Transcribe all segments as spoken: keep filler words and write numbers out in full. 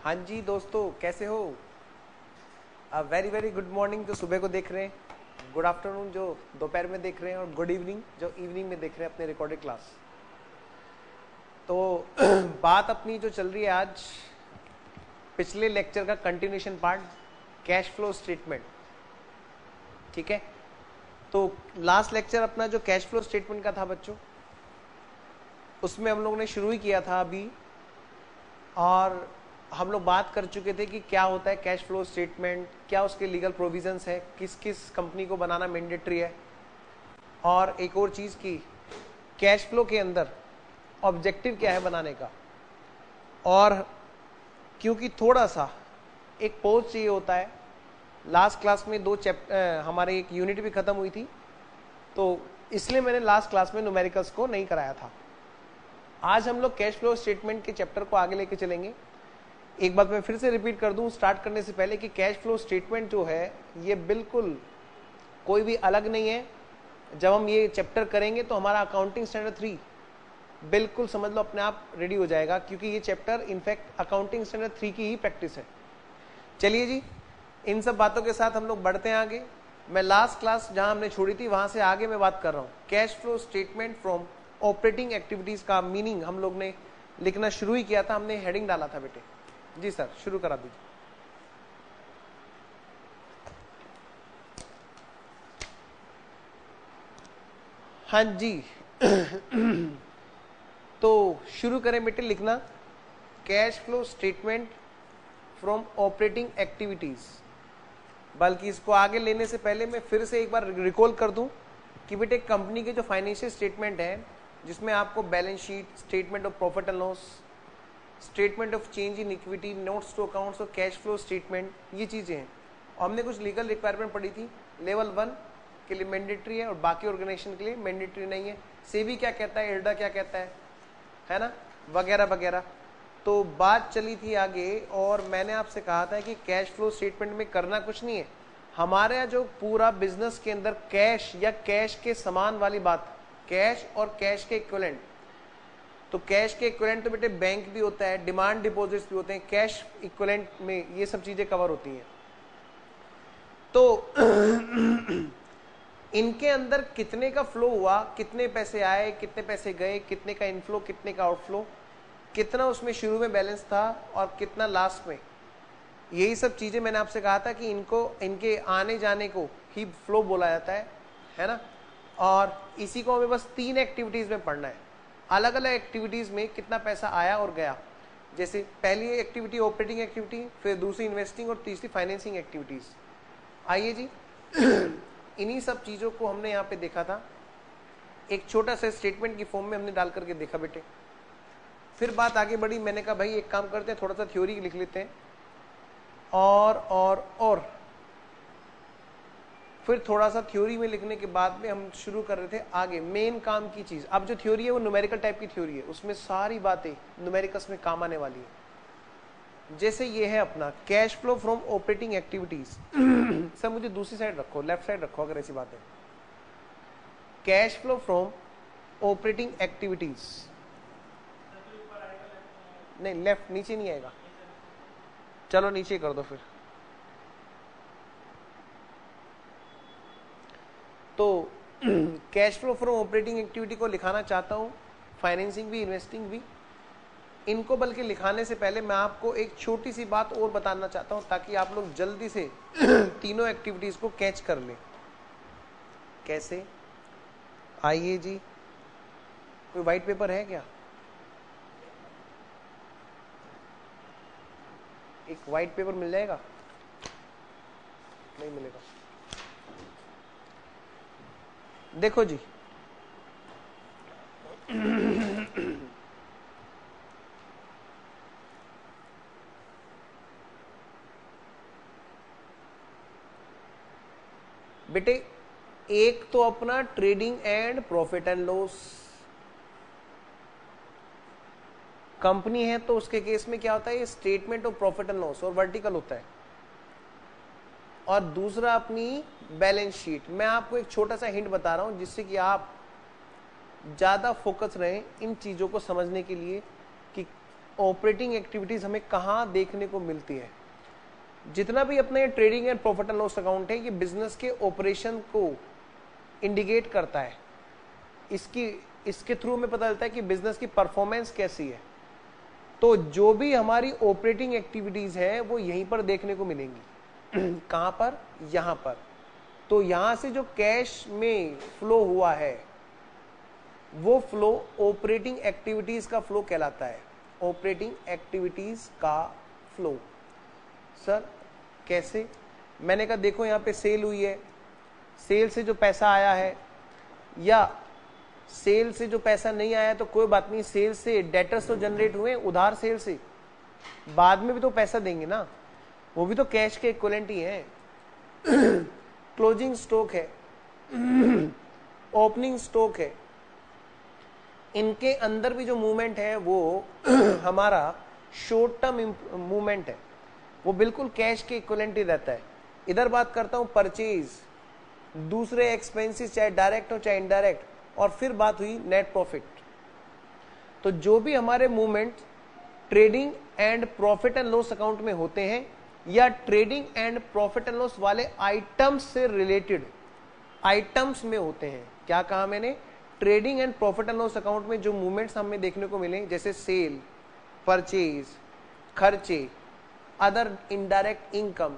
हाँ जी दोस्तों, कैसे हो? वेरी वेरी गुड मॉर्निंग जो सुबह को देख रहे हैं, गुड आफ्टरनून जो दोपहर में देख रहे हैं, और गुड इवनिंग जो इवनिंग में देख रहे हैं अपने रिकॉर्डेड क्लास। तो बात अपनी जो चल रही है आज, पिछले लेक्चर का continuation part, cash flow statement. ठीक है, तो लास्ट लेक्चर अपना जो कैश फ्लो स्टेटमेंट का था बच्चों, उसमें हम लोगों ने शुरू ही किया था अभी, और हम लोग बात कर चुके थे कि क्या होता है कैश फ्लो स्टेटमेंट, क्या उसके लीगल प्रोविजंस है, किस किस कंपनी को बनाना मैंडेटरी है, और एक और चीज़ की कैश फ्लो के अंदर ऑब्जेक्टिव क्या है बनाने का। और क्योंकि थोड़ा सा एक पॉज चाहिए होता है, लास्ट क्लास में दो चैप्टर हमारे एक यूनिट भी खत्म हुई थी, तो इसलिए मैंने लास्ट क्लास में न्यूमेरिकल्स को नहीं कराया था। आज हम लोग कैश फ्लो स्टेटमेंट के चैप्टर को आगे लेके चलेंगे। एक बात मैं फिर से रिपीट कर दूं स्टार्ट करने से पहले कि कैश फ्लो स्टेटमेंट जो है ये बिल्कुल कोई भी अलग नहीं है। जब हम ये चैप्टर करेंगे तो हमारा अकाउंटिंग स्टैंडर्ड थ्री बिल्कुल समझ लो अपने आप रेडी हो जाएगा, क्योंकि ये chapter in fact accounting standard three की ही प्रैक्टिस है। चलिए जी, इन सब बातों के साथ हम लोग बढ़ते हैं आगे। मैं लास्ट क्लास जहां हमने छोड़ी थी वहां से आगे मैं बात कर रहा हूं। Cash flow statement from operating activities का मीनिंग हम लोग ने लिखना शुरू ही किया था, हमने हेडिंग डाला था बेटे। जी सर, शुरू करा दीजिए। हाँ जी तो शुरू करें बेटे लिखना, cash flow statement from operating activities. बल्कि इसको आगे लेने से पहले मैं फिर से एक बार रिकॉल कर दूं कि बेटे कंपनी के जो फाइनेंशियल स्टेटमेंट है, जिसमें आपको balance sheet, statement of profit and loss, statement of change in equity, notes to accounts और कैश फ्लो स्टेटमेंट, ये चीजें हैं। और हमने कुछ लीगल रिक्वायरमेंट पढ़ी थी, लेवल वन के लिए मैंडेटरी है और बाकी ऑर्गेनाइजेशन के लिए मैंडेटरी नहीं है। सेबी क्या कहता है, इरडा क्या कहता है, है ना, वगैरह वगैरह। तो बात चली थी आगे, और मैंने आपसे कहा था कि कैश फ्लो स्टेटमेंट में करना कुछ नहीं है। हमारे यहाँ जो पूरा बिजनेस के अंदर कैश या कैश के समान वाली बात, कैश और कैश के इक्विवेलेंट, तो कैश के इक्विवेलेंट तो बेटे बैंक भी होता है, डिमांड डिपॉजिट्स भी होते हैं, कैश इक्विवेलेंट में ये सब चीजें कवर होती हैं। तो इनके अंदर कितने का फ्लो हुआ, कितने पैसे आए, कितने पैसे गए, कितने का इनफ्लो, कितने का आउटफ्लो, कितना उसमें शुरू में बैलेंस था और कितना लास्ट में, यही सब चीजें मैंने आपसे कहा था कि इनको इनके आने जाने को ही फ्लो बोला जाता है, है ना। और इसी को हमें बस तीन एक्टिविटीज में पढ़ना है, अलग अलग एक्टिविटीज में कितना पैसा आया और गया। जैसे पहली एक्टिविटी ऑपरेटिंग एक्टिविटी, फिर दूसरी इन्वेस्टिंग और तीसरी फाइनेंसिंग एक्टिविटीज। आइए जी इन्हीं सब चीजों को हमने यहाँ पे देखा था, एक छोटा सा स्टेटमेंट की फॉर्म में हमने डाल करके देखा बेटे। फिर बात आगे बढ़ी, मैंने कहा भाई एक काम करते हैं, थोड़ा सा थ्योरी लिख लेते हैं, और और और फिर थोड़ा सा थ्योरी में लिखने के बाद में हम शुरू कर रहे थे आगे मेन काम की चीज। अब जो थ्योरी है वो न्यूमेरिकल टाइप की थ्योरी है, उसमें सारी बातें न्यूमेरिकल्स में काम आने वाली है। जैसे ये है अपना cash flow from operating activities sir मुझे दूसरी साइड रखो, लेफ्ट साइड रखो अगर ऐसी बात है। Cash flow from operating activities, नहीं लेफ्ट, नीचे नहीं आएगा, चलो नीचे कर दो फिर। तो cash flow from operating activity को लिखाना चाहता हूं, फाइनेंसिंग भी इन्वेस्टिंग भी। इनको बल्कि लिखाने से पहले मैं आपको एक छोटी सी बात और बताना चाहता हूं, ताकि आप लोग जल्दी से तीनों एक्टिविटीज को कैच कर लें। कैसे? आइए जी, कोई व्हाइट पेपर है क्या? एक व्हाइट पेपर मिल जाएगा? नहीं मिलेगा। देखो जी बेटे, एक तो अपना trading and profit and loss company है, तो उसके केस में क्या होता है, ये statement of profit and loss और वर्टिकल होता है। और दूसरा अपनी बैलेंस शीट। मैं आपको एक छोटा सा हिंट बता रहा हूं जिससे कि आप ज्यादा फोकस रहें इन चीजों को समझने के लिए कि ऑपरेटिंग एक्टिविटीज हमें कहाँ देखने को मिलती है? जितना भी अपने trading and profit and loss account है, ये बिजनेस के ऑपरेशन को इंडिकेट करता है। इसकी इसके थ्रू हमें पता चलता है कि बिजनेस की परफॉर्मेंस कैसी है। तो जो भी हमारी ऑपरेटिंग एक्टिविटीज है वो यहीं पर देखने को मिलेंगी। कहां पर? यहां पर। तो यहां से जो कैश में फ्लो हुआ है वो फ्लो ऑपरेटिंग एक्टिविटीज का फ्लो कहलाता है। ऑपरेटिंग एक्टिविटीज का फ्लो। सर कैसे? मैंने कहा देखो यहां पे सेल हुई है, सेल से जो पैसा आया है, या सेल से जो पैसा नहीं आया तो कोई बात नहीं, सेल से डेटर्स तो जनरेट हुए, उधार सेल से बाद में भी तो पैसा देंगे ना, वो भी तो कैश के इक्विवेलेंट ही है। क्लोजिंग स्टॉक है, ओपनिंग स्टॉक है, इनके अंदर भी जो मूवमेंट है वो हमारा शॉर्ट टर्म मूवमेंट है, वो बिल्कुल कैश के इक्विवेलेंट ही रहता है। इधर बात करता हूं परचेज, दूसरे एक्सपेंसेस चाहे डायरेक्ट हो चाहे इनडायरेक्ट, और फिर बात हुई नेट प्रॉफिट। तो जो भी हमारे movement trading and profit and loss account में होते हैं या trading and profit and loss वाले आइटम्स से रिलेटेड आइटम्स में होते हैं। क्या कहा मैंने? Trading and profit and loss account में जो मूवमेंट्स हमें देखने को मिले, जैसे सेल, परचेज, खर्चे, अदर इनडायरेक्ट इनकम,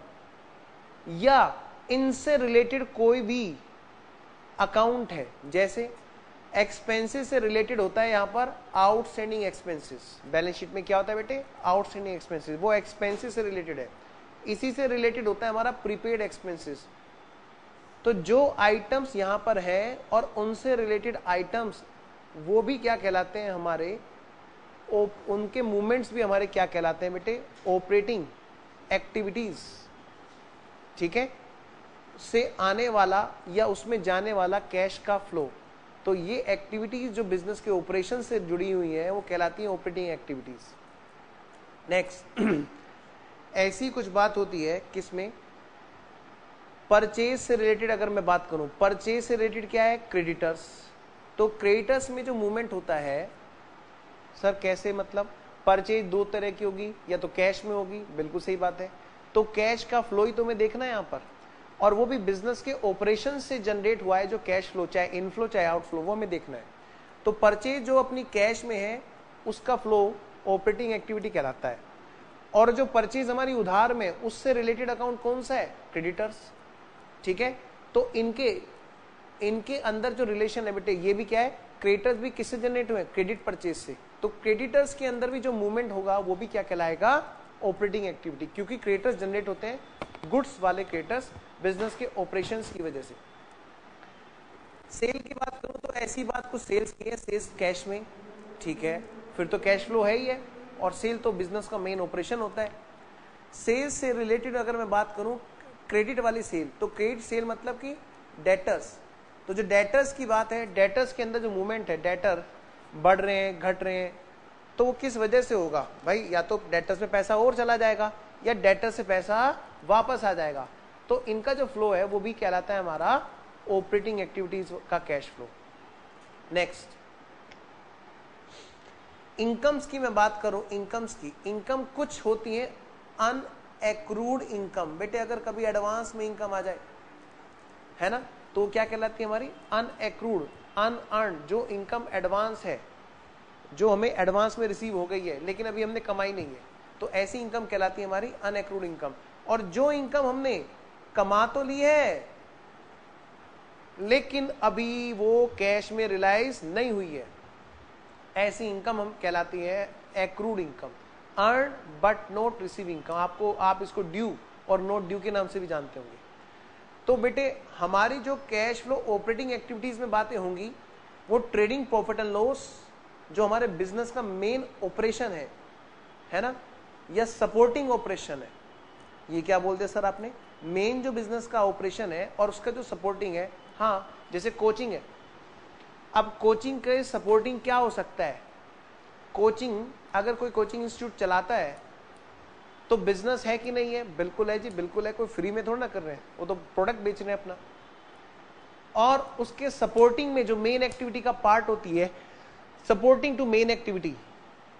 या इनसे रिलेटेड कोई भी अकाउंट है, जैसे एक्सपेंसेस से रिलेटेड होता है यहां पर आउटस्टैंडिंग एक्सपेंसेस। बैलेंस शीट में क्या होता है बेटे? आउटस्टैंडिंग एक्सपेंसेस, वो एक्सपेंसेस से रिलेटेड है। इसी से रिलेटेड होता है हमारा प्रीपेड एक्सपेंसेस। तो जो आइटम्स यहां पर है और उनसे रिलेटेड आइटम्स वो भी क्या कहलाते हैं हमारे, उनके मूवमेंट्स भी हमारे क्या कहलाते हैं बेटे? Operating activities. ठीक है, से आने वाला या उसमें जाने वाला कैश का फ्लो। तो ये एक्टिविटीज जो बिजनेस के ऑपरेशन से जुड़ी हुई है वो कहलाती है ऑपरेटिंग एक्टिविटीज। नेक्स्ट, ऐसी कुछ बात होती है किसमें? परचेज से रिलेटेड अगर मैं बात करूं, परचेज से रिलेटेड क्या है? क्रेडिटर्स। तो क्रेडिटर्स में जो मूवमेंट होता है, सर कैसे मतलब? परचेज दो तरह की होगी, या तो कैश में होगी, बिल्कुल सही बात है। तो कैश का फ्लो ही तो हमें देखना है यहां पर, और वो भी बिजनेस के ऑपरेशन से जनरेट हुआ है जो कैश फ्लो, चाहे इनफ्लो चाहे आउटफ्लो, वो हमें देखना है। तो परचेज जो अपनी कैश में है उसका फ्लो ऑपरेटिंग एक्टिविटी कहलाता है, और जो परचेज हमारी उधार में, उससे रिलेटेड अकाउंट कौन सा है? क्रेडिटर्स। ठीक है, तो इनके इनके अंदर जो रिलेशन है बेटे, ये भी क्या है? क्रेडिटर्स भी किससे जनरेट हुए? क्रेडिट परचेज से। तो क्रेडिटर्स के अंदर भी जो मूवमेंट होगा वो भी क्या कहलाएगा? ऑपरेटिंग एक्टिविटी, क्योंकि क्रेडिटर्स जनरेट होते हैं गुड्स वाले क्रेडिटर्स बिजनेस के ऑपरेशंस की वजह से। सेल की बात करूं तो ऐसी बात कुछ सेल्स की है, सेल्स कैश में, ठीक है, फिर तो कैश फ्लो है ही है, और सेल तो बिजनेस का मेन ऑपरेशन होता है। सेल्स से रिलेटेड अगर मैं बात करूं क्रेडिट वाली सेल, तो क्रेडिट सेल मतलब कि डेटर्स। तो जो डेटर्स की बात है, डेटर्स के अंदर जो मूवमेंट है, डेटर बढ़ रहे हैं घट रहे हैं, तो वो किस वजह से होगा भाई? या तो डेटर्स में पैसा और चला जाएगा या डेटर से पैसा वापस आ जाएगा। तो इनका जो फ्लो है वो भी कहलाता है हमारा ऑपरेटिंग एक्टिविटीज का कैश फ्लो। नेक्स्ट, इनकम्स की मैं बात करूं, इनकम्स की, इनकम कुछ होती है अनएक्रूड इनकम। बेटे अगर कभी एडवांस में इनकम आ जाए, है ना, तो क्या कहलाती है हमारी? Unaccrued, unearned. जो इनकम एडवांस है, जो हमें एडवांस में रिसीव हो गई है लेकिन अभी हमने कमाई नहीं है, तो ऐसी इनकम कहलाती है हमारी अनएक्रूड इनकम। और जो इनकम हमने कमा तो ली है लेकिन अभी वो कैश में रियलाइज नहीं हुई है, ऐसी इनकम हम कहलाती है accrued income. Earn but not receive income, आपको आप इसको ड्यू और नॉट ड्यू के नाम से भी जानते होंगे। तो बेटे हमारी जो कैश फ्लो ऑपरेटिंग एक्टिविटीज में बातें होंगी वो ट्रेडिंग प्रॉफिट एंड लॉस, जो हमारे बिजनेस का मेन ऑपरेशन है है ना, या सपोर्टिंग ऑपरेशन है। ये क्या बोलते हैं सर आपने? मेन जो बिजनेस का ऑपरेशन है और उसका जो सपोर्टिंग है। हाँ, जैसे कोचिंग है, अब कोचिंग के सपोर्टिंग क्या हो सकता है? कोचिंग, अगर कोई कोचिंग इंस्टीट्यूट चलाता है तो बिजनेस है कि नहीं है? बिल्कुल है जी, बिल्कुल है। कोई फ्री में थोड़ा ना कर रहे हैं, वो तो प्रोडक्ट बेच रहे हैं अपना। और उसके सपोर्टिंग में जो मेन एक्टिविटी का पार्ट होती है, सपोर्टिंग टू मेन एक्टिविटी,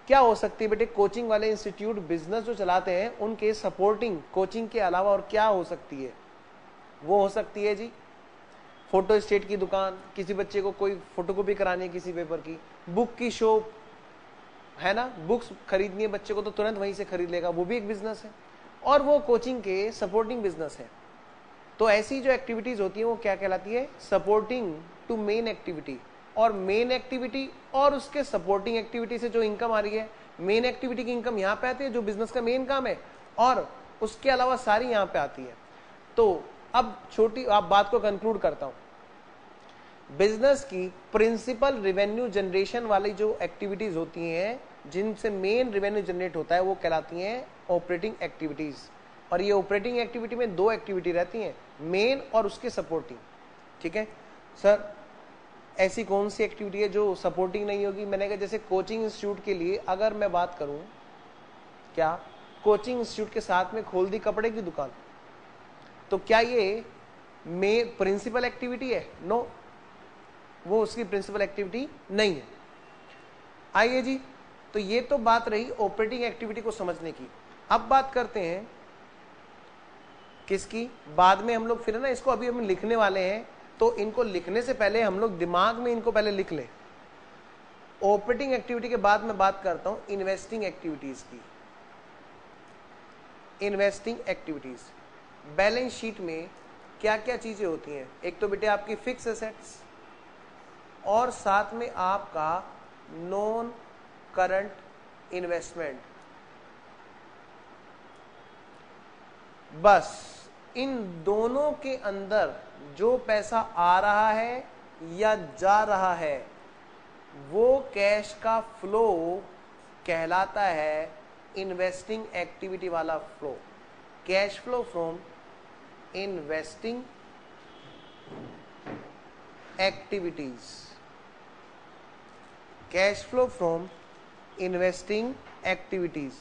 क्या हो सकती है बेटे, कोचिंग वाले इंस्टीट्यूट बिजनेस जो चलाते हैं उनके सपोर्टिंग कोचिंग के अलावा और क्या हो सकती है? वो हो सकती है जी फोटो स्टेट की दुकान, किसी बच्चे को कोई फोटोकॉपी करानी है किसी पेपर की, बुक की शॉप है ना, बुक्स खरीदनी है बच्चे को तो तुरंत वहीं से खरीद लेगा, वो भी एक बिजनेस है और वो कोचिंग के सपोर्टिंग बिजनेस है। तो ऐसी जो एक्टिविटीज होती है वो क्या कहलाती है? Supporting to main activity. और मेन एक्टिविटी और उसके सपोर्टिंग एक्टिविटी से जो इनकम आ रही है, मेन एक्टिविटी की इनकम यहाँ पे आती है जो बिजनेस का मेन काम है, और उसके अलावा सारी यहाँ पे आती है। तो अब छोटी आप बात को कंक्लूड करता हूं। बिजनेस की प्रिंसिपल रेवेन्यू जनरेशन वाली जो एक्टिविटीज होती हैं, जिनसे मेन रेवेन्यू जनरेट होता है, वो कहलाती हैं ऑपरेटिंग एक्टिविटीज। और ये ऑपरेटिंग एक्टिविटी में दो एक्टिविटी रहती हैं, मेन और उसके सपोर्टिंग। ठीक है सर, ऐसी कौन सी एक्टिविटी है जो सपोर्टिंग नहीं होगी? मैंने कहा जैसे कोचिंग इंस्टीट्यूट के लिए अगर मैं बात करूं, क्या कोचिंग इंस्टीट्यूट के साथ में खोल दी कपड़े की दुकान, तो क्या ये में प्रिंसिपल एक्टिविटी है? नो, वो उसकी प्रिंसिपल एक्टिविटी नहीं है। आइए जी, तो ये तो बात रही ऑपरेटिंग एक्टिविटी को समझने की। अब बात करते हैं किसकी? बाद में हम लोग फिर ना इसको अभी हम लिखने वाले हैं, तो इनको लिखने से पहले हम लोग दिमाग में इनको पहले लिख लें। ऑपरेटिंग एक्टिविटी के बाद मैं बात करता हूं इन्वेस्टिंग एक्टिविटीज की। इन्वेस्टिंग एक्टिविटीज बैलेंस शीट में क्या क्या चीजें होती हैं? एक तो बेटे आपकी फिक्स एसेट्स और साथ में आपका नॉन करंट इन्वेस्टमेंट। बस इन दोनों के अंदर जो पैसा आ रहा है या जा रहा है वो कैश का फ्लो कहलाता है इन्वेस्टिंग एक्टिविटी वाला flow. Cash flow from investing activities. Cash flow from investing activities.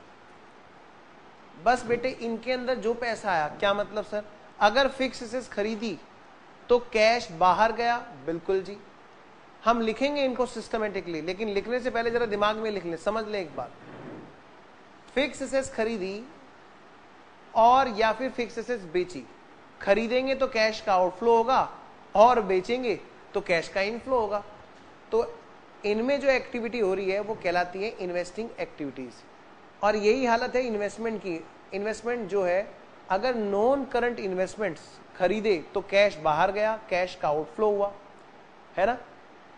बस बेटे इनके अंदर जो पैसा आया, क्या मतलब सर? अगर फिक्स एसेट्स खरीदी तो कैश बाहर गया, बिल्कुल जी। हम लिखेंगे इनको सिस्टमेटिकली, लेकिन लिखने से पहले जरा दिमाग में लिख ले, समझ ले एक बात। फिक्स एसेट्स खरीदी और या फिर फिक्स एसेट्स बेची। खरीदेंगे तो कैश का आउटफ्लो होगा और बेचेंगे तो कैश का इनफ्लो होगा। तो इनमें जो एक्टिविटी हो रही है वो कहलाती है इन्वेस्टिंग एक्टिविटीज। और यही हालत है इन्वेस्टमेंट की। इन्वेस्टमेंट जो है, अगर नॉन करंट इन्वेस्टमेंट्स खरीदे तो कैश बाहर गया, कैश का आउटफ्लो हुआ, है ना।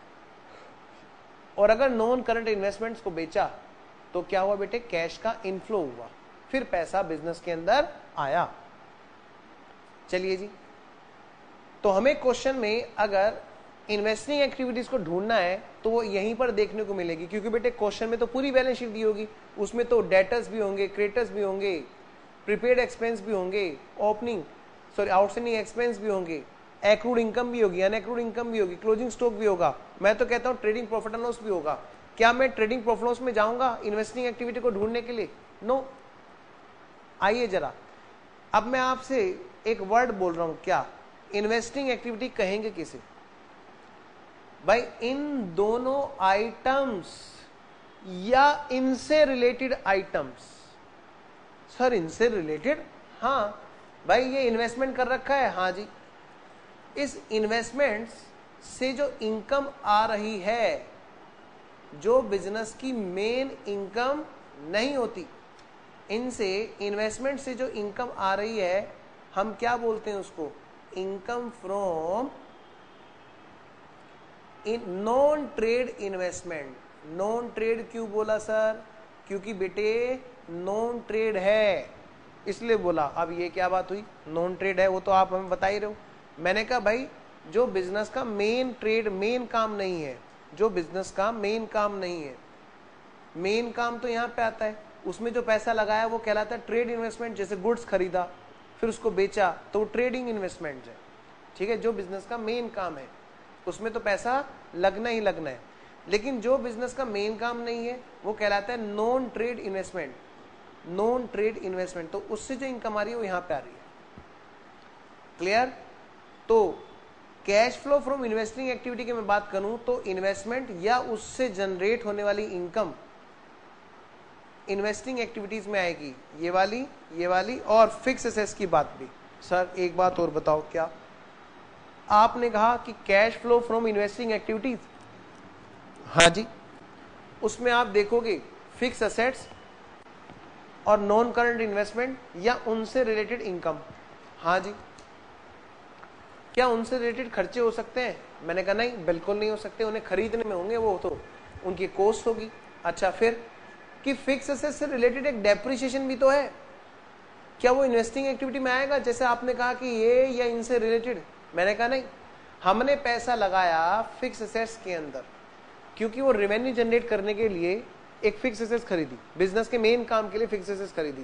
और अगर नॉन करंट इन्वेस्टमेंट्स को बेचा तो क्या हुआ बेटे? कैश का इनफ्लो हुआ, फिर पैसा बिजनेस के अंदर आया। चलिए जी, तो हमें क्वेश्चन में अगर इन्वेस्टिंग एक्टिविटीज को ढूंढना है तो वो यहीं पर देखने को मिलेगी, क्योंकि बेटे क्वेश्चन में तो पूरी बैलेंस शीट दी होगी, उसमें तो डेटर्स भी होंगे, क्रेडिटर्स भी होंगे, प्रीपेड एक्सपेंस भी होंगे, ओपनिंग सॉरी आउटस्टैंडिंग एक्सपेंस भी होंगे, एक्रूड इनकम भी होगी, अनएक्रूड इनकम भी होगी, क्लोजिंग स्टॉक भी होगा। मैं तो कहता हूँ ट्रेडिंग प्रॉफिट एंड लॉस भी होगा। क्या मैं ट्रेडिंग प्रॉफिट लॉस में जाऊंगा इन्वेस्टिंग एक्टिविटी को ढूंढने के लिए? नो। आइए जरा, अब मैं आपसे एक वर्ड बोल रहा हूं, क्या इन्वेस्टिंग एक्टिविटी कहेंगे किसे? भाई इन दोनों आइटम्स या इनसे रिलेटेड आइटम्स। सर इनसे रिलेटेड? हाँ भाई, ये इन्वेस्टमेंट कर रखा है, हाँ जी। इस इन्वेस्टमेंट्स से जो इनकम आ रही है, जो बिजनेस की मेन इनकम नहीं होती, इनसे इन्वेस्टमेंट से जो इनकम आ रही है हम क्या बोलते हैं उसको? Income from in non trade investment. Non trade क्यों बोला सर? क्योंकि बेटे नॉन ट्रेड है इसलिए बोला। अब ये क्या बात हुई? नॉन ट्रेड है वो तो आप हमें बता ही रहे हो। मैंने कहा भाई जो बिजनेस का मेन ट्रेड मेन काम नहीं है, जो बिजनेस का मेन काम नहीं है, मेन काम तो यहाँ पे आता है, उसमें जो पैसा लगाया वो कहलाता है ट्रेड इन्वेस्टमेंट। जैसे गुड्स खरीदा फिर उसको बेचा तो ट्रेडिंग इन्वेस्टमेंट है, ठीक है, जो बिजनेस का मेन काम है उसमें तो पैसा लगना ही लगना है। लेकिन जो बिजनेस का मेन काम नहीं है वो कहलाता है non trade investment. Non trade investment, तो उससे जो इनकम आ रही है वो यहां पे आ रही है। क्लियर? तो cash flow from investing activity की मैं बात करूं तो इन्वेस्टमेंट या उससे जनरेट होने वाली इनकम इन्वेस्टिंग एक्टिविटीज में आएगी ये वाली, ये वाली और फिक्स एसेट्स की बात भी। सर एक बात और बताओ, क्या आपने कहा कि cash flow from investing activities, हाँ जी, उसमें आप देखोगे फिक्स एसेट्स और नॉन करंट इन्वेस्टमेंट या उनसे रिलेटेड इनकम। हाँ जी, क्या उनसे रिलेटेड खर्चे हो सकते हैं? मैंने कहा नहीं, बिल्कुल नहीं हो सकते, उन्हें खरीदने में होंगे, वो तो उनकी कॉस्ट होगी। अच्छा, फिर कि फिक्स एसेट से रिलेटेड एक डेप्रिसिएशन भी तो है, क्या वो इन्वेस्टिंग एक्टिविटी में आएगा? जैसे आपने कहा कि ये या इनसे रिलेटेड, मैंने कहा नहीं, हमने पैसा लगाया फिक्स एसेट्स के अंदर क्योंकि वो रेवेन्यू जनरेट करने के लिए एक फिक्स एसेट्स खरीदी, बिजनेस के मेन काम के लिए फिक्स एसेट्स खरीदी।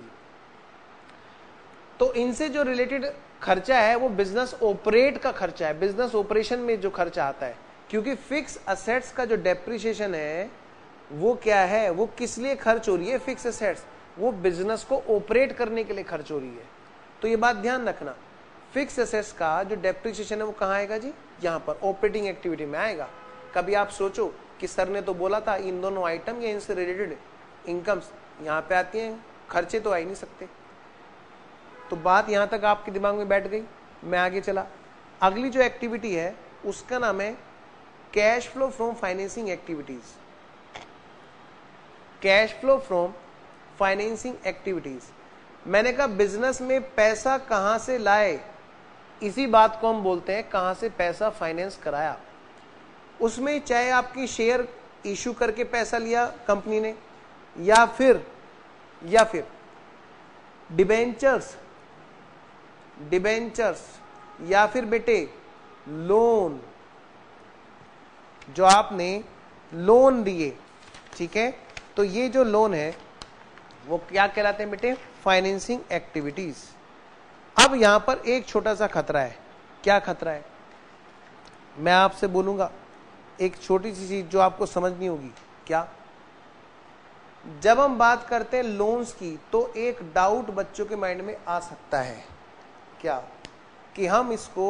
तो इनसे जो रिलेटेड खर्चा है वो बिजनेस ऑपरेट का खर्चा है, बिजनेस ऑपरेशन में जो खर्चा आता है, क्योंकि फिक्स एसेट्स का जो डेप्रिसिएशन है वो क्या है, वो किस लिए खर्च हो रही है? फिक्स एसेट्स वो बिजनेस को ऑपरेट करने के लिए खर्च हो रही है। तो ये बात ध्यान रखना, फिक्स एसेट्स का जो डेप्रिसिएशन है वो कहाँ आएगा जी? यहाँ पर ऑपरेटिंग एक्टिविटी में आएगा। कभी आप सोचो कि सर ने तो बोला था इन दोनों आइटम या इनसे रिलेटेड इनकम्स यहाँ पे आती हैं, खर्चे तो आ ही नहीं सकते। तो बात यहाँ तक आपके दिमाग में बैठ गई। मैं आगे चला, अगली जो एक्टिविटी है उसका नाम है cash flow from financing activities. Cash flow from financing activities, मैंने कहा बिजनेस में पैसा कहां से लाए, इसी बात को हम बोलते हैं कहां से पैसा फाइनेंस कराया। उसमें चाहे आपकी शेयर इशू करके पैसा लिया कंपनी ने, या फिर या फिर डिबेंचर्स डिबेंचर्स या फिर बेटे लोन, जो आपने लोन दिए, ठीक है, तो ये जो लोन है वो क्या कहलाते हैं बेटे? Financing activities. अब यहां पर एक छोटा सा खतरा है। क्या खतरा है? मैं आपसे बोलूंगा एक छोटी सी चीज जो आपको समझनी होगी। क्या? जब हम बात करते हैं लोन्स की तो एक डाउट बच्चों के माइंड में आ सकता है, क्या कि हम इसको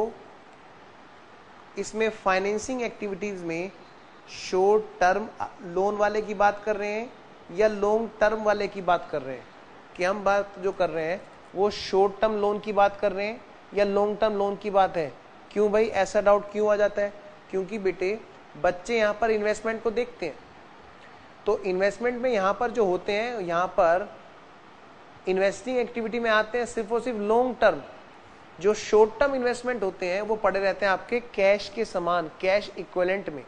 इसमें फाइनेंसिंग एक्टिविटीज में शॉर्ट टर्म लोन वाले की बात कर रहे हैं या लॉन्ग टर्म वाले की बात कर रहे हैं, कि हम बात जो कर रहे हैं वो शॉर्ट टर्म लोन की बात कर रहे हैं या लॉन्ग टर्म लोन की बात है। क्यों भाई ऐसा डाउट क्यों आ जाता है? क्योंकि बेटे बच्चे यहाँ पर इन्वेस्टमेंट को देखते हैं, तो इन्वेस्टमेंट में यहाँ पर जो होते हैं, यहाँ पर इन्वेस्टिंग एक्टिविटी में आते हैं सिर्फ और सिर्फ लॉन्ग टर्म। जो शॉर्ट टर्म इन्वेस्टमेंट होते हैं वो पड़े रहते हैं आपके कैश के समान, कैश इक्विवेलेंट में।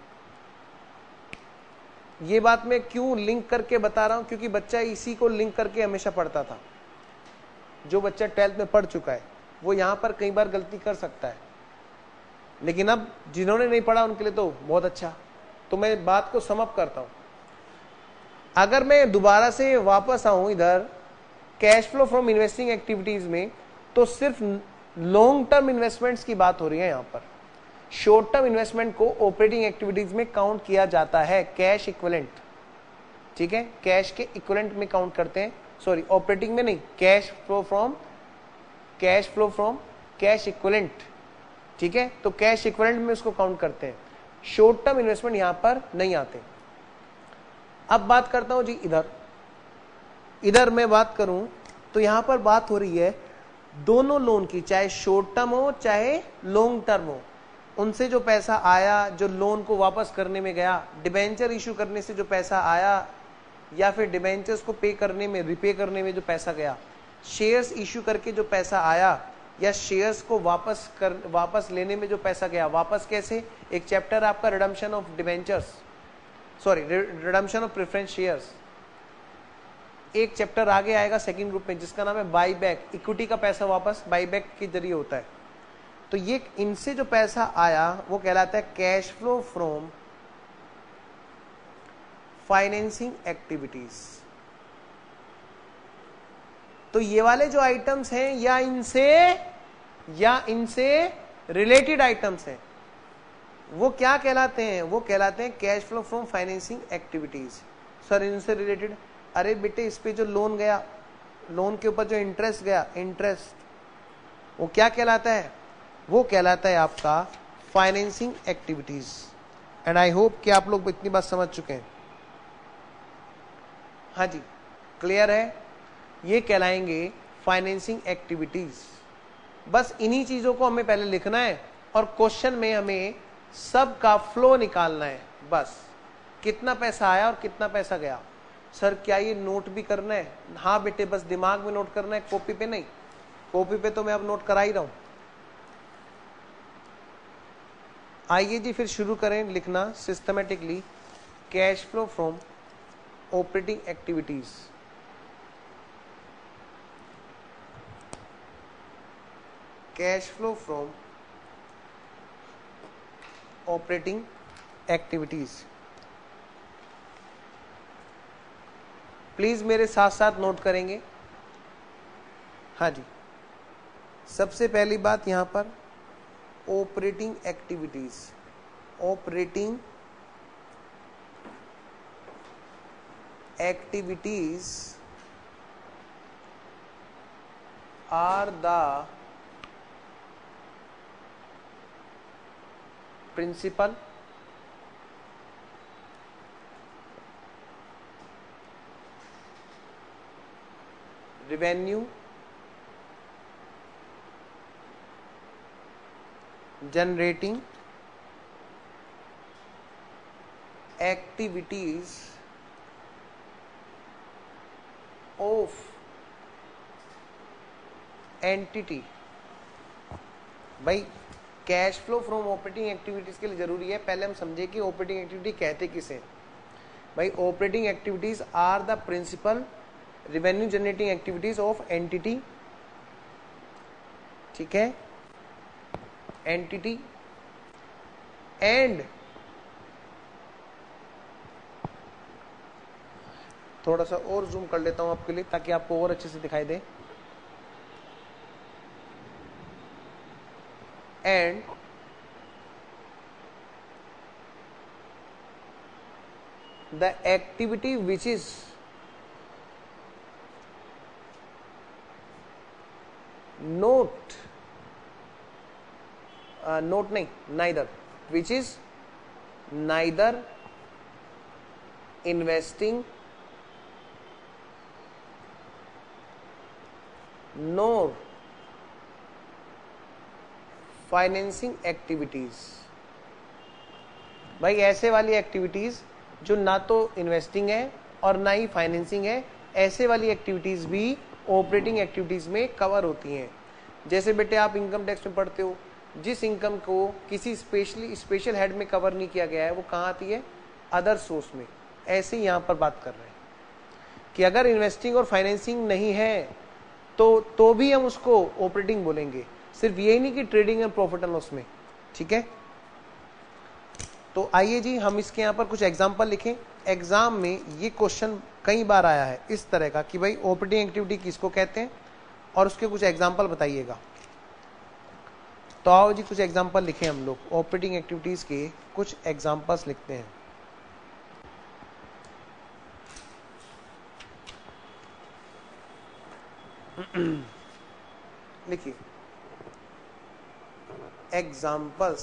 ये बात मैं क्यों लिंक करके बता रहा हूं? क्योंकि बच्चा इसी को लिंक करके हमेशा पढ़ता था। जो बच्चा ट्वेल्थ में पढ़ चुका है वो यहां पर कई बार गलती कर सकता है, लेकिन अब जिन्होंने नहीं पढ़ा उनके लिए तो बहुत अच्छा। तो मैं बात को समअप करता हूं। अगर मैं दोबारा से वापस आऊं इधर cash flow from investing activities में, तो सिर्फ लॉन्ग टर्म इन्वेस्टमेंट्स की बात हो रही है। यहां पर शॉर्ट टर्म इन्वेस्टमेंट को ऑपरेटिंग एक्टिविटीज में काउंट किया जाता है, कैश इक्विवेलेंट, ठीक है, कैश के इक्विवेलेंट में काउंट करते हैं। सॉरी, ऑपरेटिंग में नहीं, cash flow from cash flow from cash equivalent, ठीक है, तो कैश इक्विवेलेंट में उसको काउंट करते हैं। शॉर्ट टर्म इन्वेस्टमेंट यहां पर नहीं आते। अब बात करता हूं जी इधर इधर मैं बात करूं तो यहां पर बात हो रही है दोनों लोन की, चाहे शॉर्ट टर्म हो चाहे लॉन्ग टर्म हो। उनसे जो पैसा आया, जो लोन को वापस करने में गया, डिबेंचर इशू करने से जो पैसा आया, या फिर डिबेंचर्स को पे करने में, रिपे करने में जो पैसा गया, शेयर्स इशू करके जो पैसा आया, या शेयर्स को वापस कर वापस लेने में जो पैसा गया। वापस कैसे? एक चैप्टर आपका redemption of debentures, sorry redemption of preference shares, एक चैप्टर आगे आएगा सेकंड ग्रुप में जिसका नाम है बाई बैक। इक्विटी का पैसा वापस बाई बैक के जरिए होता है। तो ये इनसे जो पैसा आया वो कहलाता है cash flow from financing activities. तो ये वाले जो आइटम्स हैं या इनसे या इनसे रिलेटेड आइटम्स हैं वो क्या कहलाते हैं? वो कहलाते हैं cash flow from financing activities. Sir इनसे रिलेटेड, अरे बेटे इस पे जो लोन गया, लोन के ऊपर जो इंटरेस्ट गया, इंटरेस्ट वो क्या कहलाता है? वो कहलाता है आपका financing activities. And I hope कि आप लोग इतनी बात समझ चुके हैं। हाँ जी, क्लियर है? ये कहलाएंगे फाइनेंसिंग एक्टिविटीज। बस इन्हीं चीजों को हमें पहले लिखना है और क्वेश्चन में हमें सब का फ्लो निकालना है। बस कितना पैसा आया और कितना पैसा गया। सर क्या ये नोट भी करना है? हाँ बेटे, बस दिमाग में नोट करना है, कॉपी पे नहीं। कॉपी पे तो मैं अब नोट करा ही रहा हूं। आइए जी फिर शुरू करें लिखना systematically. Cash flow from operating activities. Cash flow from operating activities. Please मेरे साथ साथ नोट करेंगे। हाँ जी, सबसे पहली बात यहां पर operating activities. Operating activities are the principal revenue generating activities of entity। भाई cash flow from operating activities के लिए जरूरी है पहले हम समझे कि ऑपरेटिंग एक्टिविटी कहते किसे। भाई operating activities are the principal revenue generating activities of entity. ठीक है, एंटिटी एंड थोड़ा सा और जूम कर लेता हूं आपके लिए ताकि आपको और अच्छे से दिखाई दे। And the activity which is not not नहीं neither which is neither investing nor financing activities. भाई ऐसे वाली एक्टिविटीज जो ना तो इन्वेस्टिंग है और ना ही फाइनेंसिंग है, ऐसे वाली एक्टिविटीज भी ऑपरेटिंग एक्टिविटीज में कवर होती हैं। जैसे बेटे आप इनकम टैक्स में पढ़ते हो, जिस इनकम को किसी स्पेशली स्पेशल हेड में कवर नहीं किया गया है वो कहाँ आती है? अदर सोर्स में। ऐसे ही यहां पर बात कर रहे हैं कि अगर इन्वेस्टिंग और फाइनेंसिंग नहीं है तो तो भी हम उसको ऑपरेटिंग बोलेंगे। सिर्फ यही नहीं कि trading and profit and loss में। ठीक है, तो आइए जी हम इसके यहां पर कुछ एग्जांपल लिखें। एग्जाम में ये क्वेश्चन कई बार आया है इस तरह का कि भाई ऑपरेटिंग एक्टिविटी किसको कहते हैं और उसके कुछ एग्जांपल बताइएगा। तो आओ जी कुछ एग्जांपल लिखें हम लोग। ऑपरेटिंग एक्टिविटीज के कुछ एग्जांपल्स लिखते हैं। लिखिए examples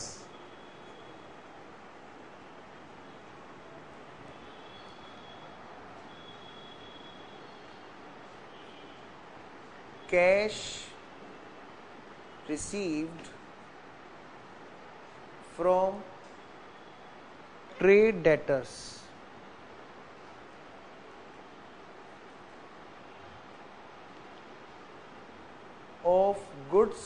cash received from trade debtors of goods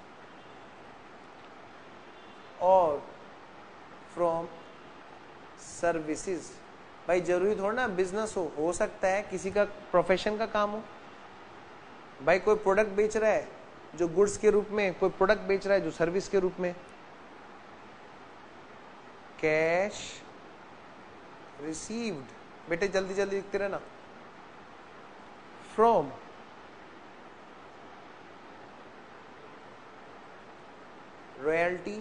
or from services। भाई जरूरी थोड़ा ना बिजनेस हो हो सकता है किसी का प्रोफेशन का काम हो। भाई कोई प्रोडक्ट बेच रहा है जो गुड्स के रूप में, कोई प्रोडक्ट बेच रहा है जो सर्विस के रूप में। कैश रिसीव्ड, बेटे जल्दी जल्दी लिखते रहना। From royalty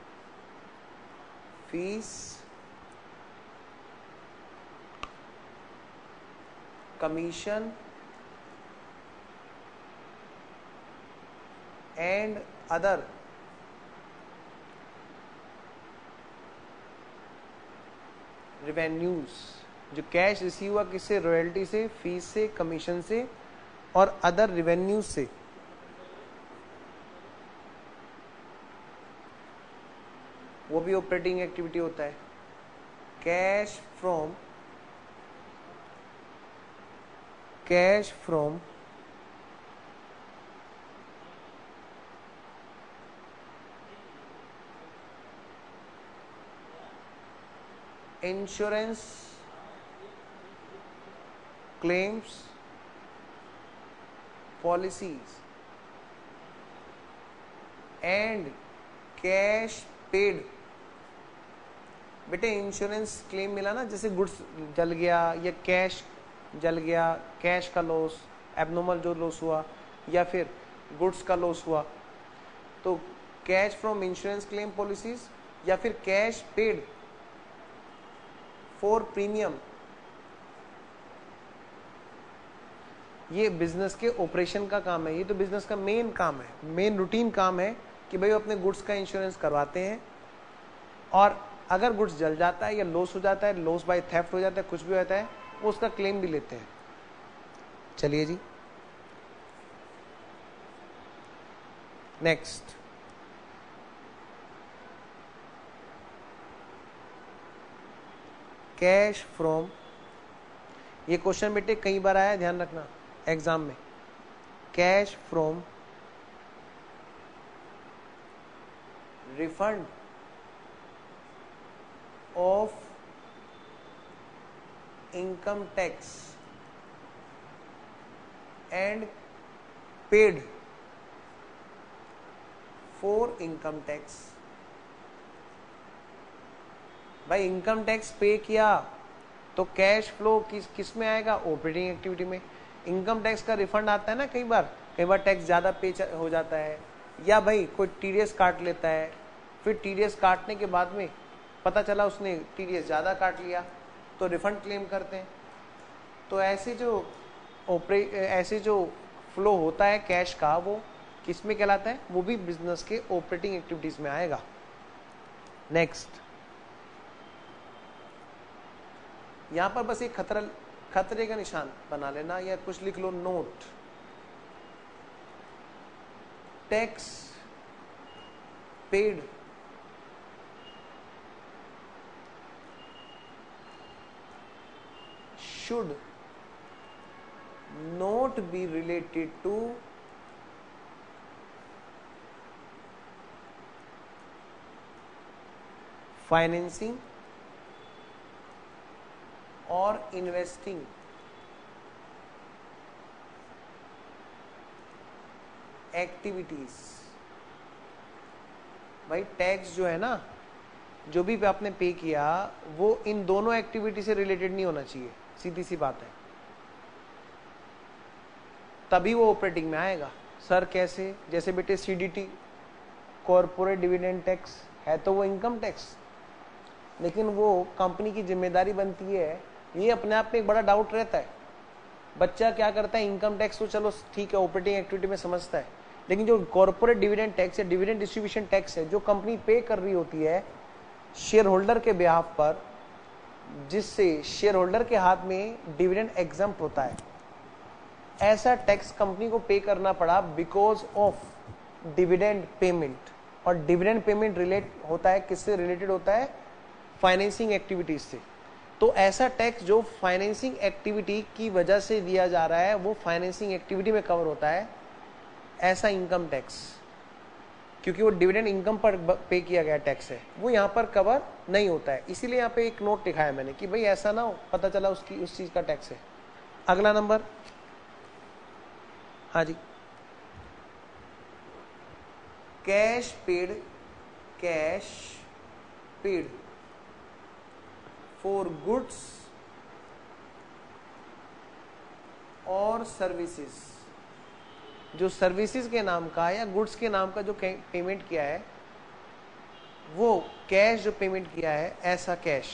fees commission and other revenues। जो कैश रिसीव हुआ किससे, रॉयल्टी से, फीस से, कमीशन से और अदर रिवेन्यू से, वो भी ऑपरेटिंग एक्टिविटी होता है। Cash from cash from insurance claims policies and cash paid. बेटे इंश्योरेंस क्लेम मिला ना, जैसे गुड्स जल गया या कैश जल गया, कैश का लॉस, एबनॉर्मल जो लॉस हुआ या फिर गुड्स का लॉस हुआ, तो cash from insurance claim policies या फिर कैश पेड फॉर प्रीमियम, ये बिजनेस के ऑपरेशन का काम है। ये तो बिजनेस का मेन काम है, मेन रूटीन काम है कि भाई अपने गुड्स का इंश्योरेंस करवाते हैं, और अगर गुड्स जल जाता है या लॉस हो जाता है, लॉस बाय थेफ्ट हो जाता है, कुछ भी होता है, वो उसका क्लेम भी लेते हैं। चलिए जी नेक्स्ट, कैश फ्रॉम, ये क्वेश्चन बेटे कई बार आया, ध्यान रखना एग्जाम में। Cash from refund of income tax and paid for income tax. भाई इनकम टैक्स पे किया तो कैश फ्लो किस किस में आएगा, ऑपरेटिंग एक्टिविटी में। इनकम टैक्स का रिफंड आता है ना, कई बार कई बार टैक्स ज्यादा पे हो जाता है, या भाई कोई टीडीएस काट लेता है, फिर टीडीएस काटने के बाद में पता चला उसने टीडीएस ज्यादा काट लिया, तो रिफंड क्लेम करते हैं। तो ऐसे जो ऑपरे ऐसे जो फ्लो होता है कैश का, वो किस में कहलाता है, वो भी बिजनेस के ऑपरेटिंग एक्टिविटीज में आएगा। नेक्स्ट, यहां पर बस एक खतरा खतरे का निशान बना लेना या कुछ लिख लो, note tax paid should not be related to financing or investing activities. भाई टैक्स जो है ना, जो भी आपने पे किया, वो इन दोनों एक्टिविटी से रिलेटेड नहीं होना चाहिए, सीधी सी बात है, तभी वो ऑपरेटिंग में आएगा। सर कैसे, जैसे बेटे सीडीटी कॉर्पोरेट डिविडेंड टैक्स है तो वो इनकम टैक्स, लेकिन वो कंपनी की जिम्मेदारी बनती है, ये अपने आप में एक बड़ा डाउट रहता है। बच्चा क्या करता है, इनकम टैक्स तो चलो ठीक है ऑपरेटिंग एक्टिविटी में समझता है, लेकिन जो कॉर्पोरेट डिविडेंड टैक्स है, डिविडेंड डिस्ट्रीब्यूशन टैक्स है, जो कंपनी पे कर रही होती है शेयर होल्डर के बिहाफ पर, जिससे शेयर होल्डर के हाथ में डिविडेंड एग्जम्प्ट होता है, ऐसा टैक्स कंपनी को पे करना पड़ा बिकॉज ऑफ डिविडेंड पेमेंट। और डिविडेंड पेमेंट रिलेट होता है, किससे रिलेटेड होता है, फाइनेंसिंग एक्टिविटीज से। तो ऐसा टैक्स जो फाइनेंसिंग एक्टिविटी की वजह से दिया जा रहा है, वो फाइनेंसिंग एक्टिविटी में कवर होता है, ऐसा इनकम टैक्स, क्योंकि वो डिविडेंड इनकम पर पे किया गया टैक्स है, वो यहाँ पर कवर नहीं होता है। इसीलिए यहाँ पे एक नोट लिखा है मैंने कि भाई ऐसा ना हो पता चला उसकी उस चीज का टैक्स है। अगला नंबर, हाँ जी, cash paid cash paid for goods और सर्विसेज। जो सर्विसेज के नाम का या गुड्स के नाम का जो पेमेंट किया है, वो कैश जो पेमेंट किया है, ऐसा कैश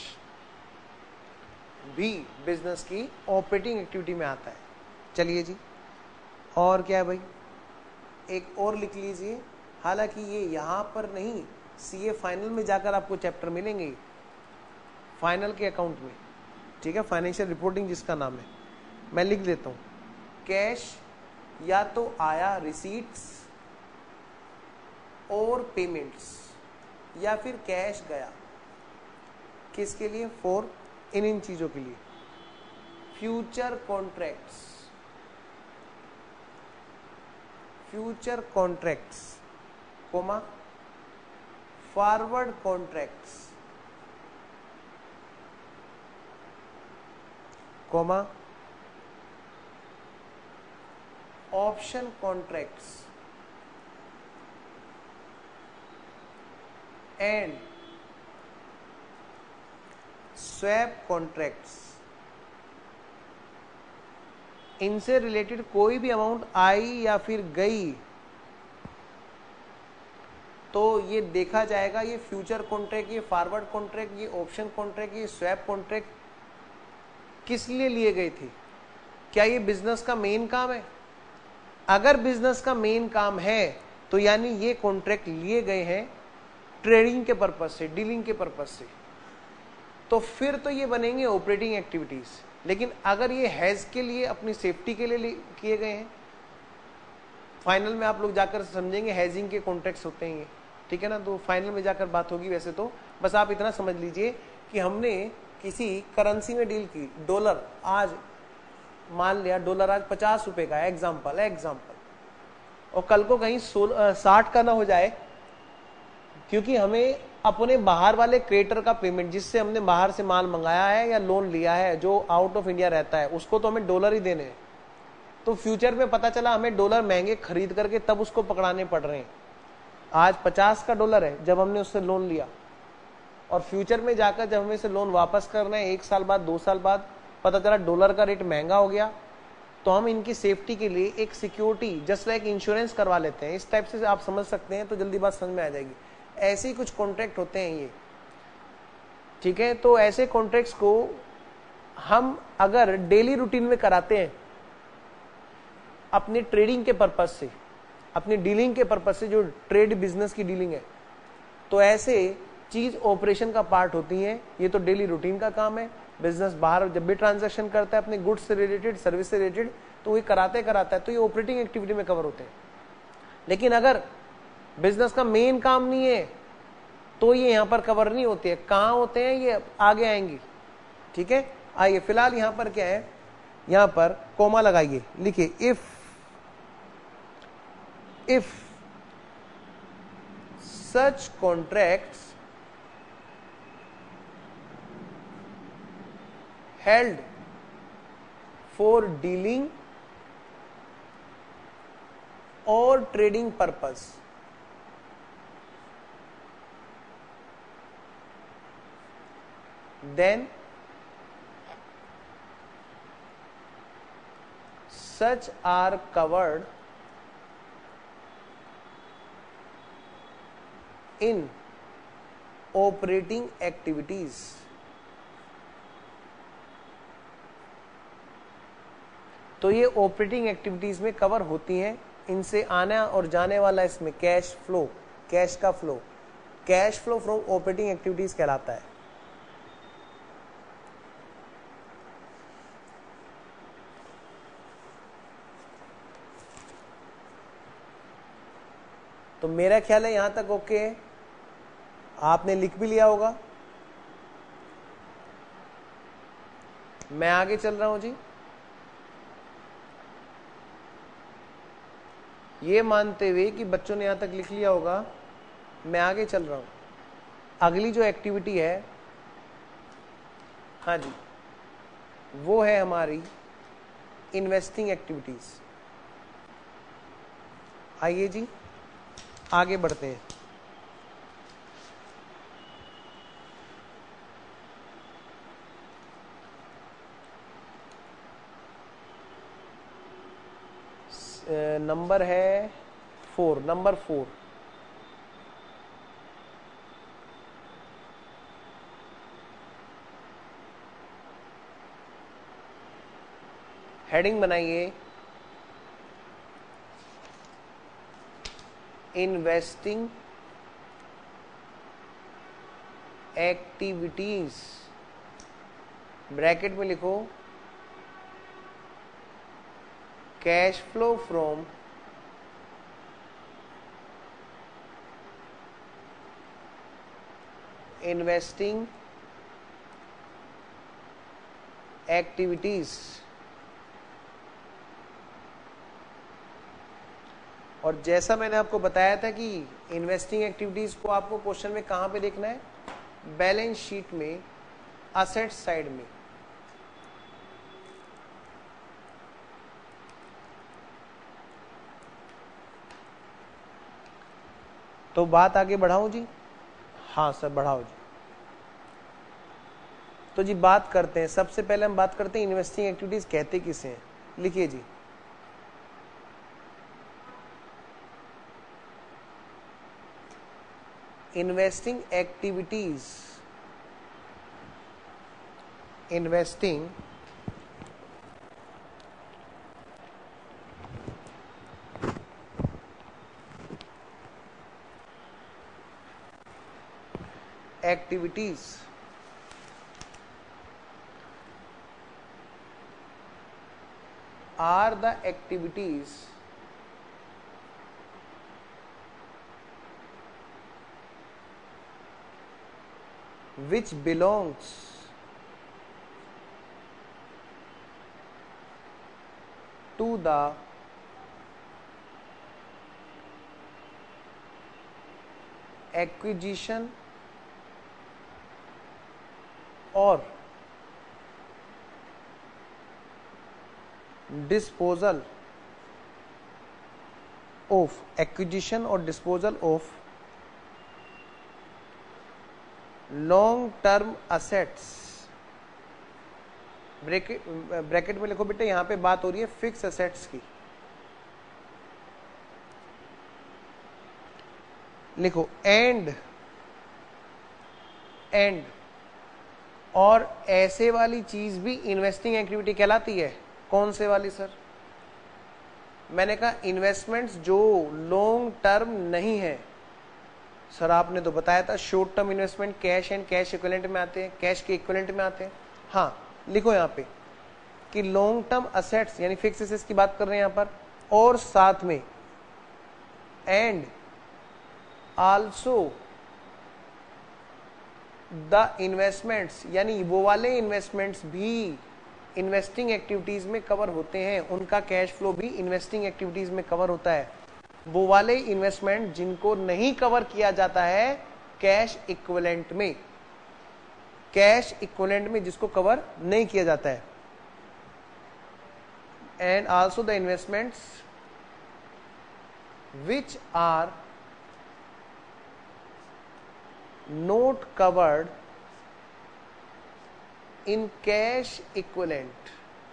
भी बिजनेस की ऑपरेटिंग एक्टिविटी में आता है। चलिए जी, और क्या है भाई, एक और लिख लीजिए, हालांकि ये यहां पर नहीं, सीए फाइनल में जाकर आपको चैप्टर मिलेंगे, फाइनल के अकाउंट में। ठीक है, फाइनेंशियल रिपोर्टिंग जिसका नाम है। मैं लिख देता हूं, कैश या तो आया रिसीट्स और पेमेंट्स, या फिर कैश गया। किसके लिए? फॉर इन इन चीजों के लिए, future contracts, future contracts comma forward contracts comma option contracts and swap contracts. इनसे रिलेटेड कोई भी अमाउंट आई या फिर गई तो ये देखा जाएगा, ये फ्यूचर कॉन्ट्रैक्ट, ये फॉरवर्ड कॉन्ट्रैक्ट, ये ऑप्शन कॉन्ट्रैक्ट, ये स्वैप कॉन्ट्रैक्ट किस लिए लिए गए थे। क्या ये बिजनेस का मेन काम है? अगर बिजनेस का मेन काम है तो यानी ये कॉन्ट्रैक्ट लिए गए हैं ट्रेडिंग के पर्पज से, डीलिंग के पर्पज से, तो फिर तो ये बनेंगे ऑपरेटिंग एक्टिविटीज। लेकिन अगर ये हैज के लिए, अपनी सेफ्टी के लिए किए गए हैं, फाइनल में आप लोग जाकर समझेंगे हैजिंग के कॉन्ट्रैक्ट्स होते हैं ये, ठीक है ना, तो फाइनल में जाकर बात होगी। वैसे तो बस आप इतना समझ लीजिए कि हमने किसी करेंसी में डील की, डॉलर आज मान लिया, डॉलर आज पचास रुपए का है, एग्जाम्पल है एग्जाम्पल, और कल को कहीं साठ का ना हो जाए, क्योंकि हमें अपने बाहर वाले क्रिएटर का पेमेंट, जिससे हमने बाहर से माल मंगाया है या लोन लिया है, जो आउट ऑफ इंडिया रहता है, उसको तो हमें डॉलर ही देने हैं। तो फ्यूचर में पता चला हमें डॉलर महंगे खरीद करके तब उसको पकड़ाने पड़ रहे हैं। आज पचास का डॉलर है जब हमने उससे लोन लिया, और फ्यूचर में जाकर जब हमें से लोन वापस करना है एक साल बाद, दो साल बाद, पता चला डॉलर का रेट महंगा हो गया, तो हम इनकी सेफ्टी के लिए एक सिक्योरिटी, जस्ट लाइक इंश्योरेंस करवा लेते हैं। इस टाइप से आप समझ सकते हैं, तो जल्दी बात समझ में आ जाएगी। ऐसे ही कुछ कॉन्ट्रैक्ट होते हैं ये, ठीक है। तो ऐसे कॉन्ट्रैक्ट्स को हम अगर डेली रूटीन में कराते हैं अपनी ट्रेडिंग के पर्पज से, अपनी डीलिंग के पर्पज से, जो ट्रेड बिजनेस की डीलिंग है, तो ऐसे चीज ऑपरेशन का पार्ट होती है। ये तो डेली रूटीन का काम है। बिजनेस बाहर जब भी ट्रांजैक्शन करता है अपने गुड्स से रिलेटेड, सर्विस से रिलेटेड, तो ये कराते कराता है, तो ये ऑपरेटिंग एक्टिविटी में कवर होते हैं। लेकिन अगर बिजनेस का मेन काम नहीं है तो ये यहां पर कवर नहीं होते हैं। कहां होते हैं ये आगे आएंगी, ठीक है। आइए फिलहाल यहां पर क्या है, यहां पर कोमा लगाइए, लिखिए if if such contracts held for dealing or trading purpose, then such are covered in operating activities। तो ये ऑपरेटिंग एक्टिविटीज में कवर होती हैं। इनसे आना और जाने वाला इसमें कैश फ्लो, कैश का flow, cash flow from operating activities कहलाता है। तो मेरा ख्याल है यहां तक ओके है, आपने लिख भी लिया होगा। मैं आगे चल रहा हूं जी। ये मानते हुए कि बच्चों ने यहां तक लिख लिया होगा, मैं आगे चल रहा हूं। अगली जो एक्टिविटी है, हाँ जी, वो है हमारी इन्वेस्टिंग एक्टिविटीज। आइए जी आगे बढ़ते हैं। नंबर है फोर, नंबर फोर, हेडिंग बनाइए इन्वेस्टिंग एक्टिविटीज ब्रैकेट में लिखो cash flow from investing activities. और जैसा मैंने आपको बताया था कि इन्वेस्टिंग एक्टिविटीज को आपको क्वेश्चन में कहां पे देखना है, बैलेंस शीट में असेट साइड में। तो बात आगे बढ़ाऊं जी? हाँ सर बढ़ाओ जी। तो जी बात करते हैं, सबसे पहले हम बात करते हैं इन्वेस्टिंग एक्टिविटीज कहते किसे हैं। लिखिए जी, investing activities, investing activities are the activities which belongs to the acquisition or disposal of acquisition or disposal of long term assets। Bracket bracket में लिखो बेटा, यहां पे बात हो रही है फिक्स एसेट्स की। लिखो एंड एंड और ऐसे वाली चीज भी इन्वेस्टिंग एक्टिविटी कहलाती है। कौन से वाली सर? मैंने कहा इन्वेस्टमेंट्स जो लॉन्ग टर्म नहीं है। सर आपने तो बताया था short term investment cash and cash equivalent में आते हैं, कैश के इक्विवेलेंट में आते हैं। हाँ लिखो यहां पे कि लॉन्ग टर्म असेट्स यानी फिक्स एसेट्स की बात कर रहे हैं यहां पर, और साथ में एंड आल्सो द इन्वेस्टमेंट्स, यानी वो वाले इन्वेस्टमेंट्स भी इन्वेस्टिंग एक्टिविटीज में कवर होते हैं, उनका कैश फ्लो भी इन्वेस्टिंग एक्टिविटीज में कवर होता है। वो वाले इन्वेस्टमेंट जिनको नहीं कवर किया जाता है कैश इक्विवेलेंट में, कैश इक्विवेलेंट में जिसको कवर नहीं किया जाता है। And also the investments which are not covered in cash equivalent,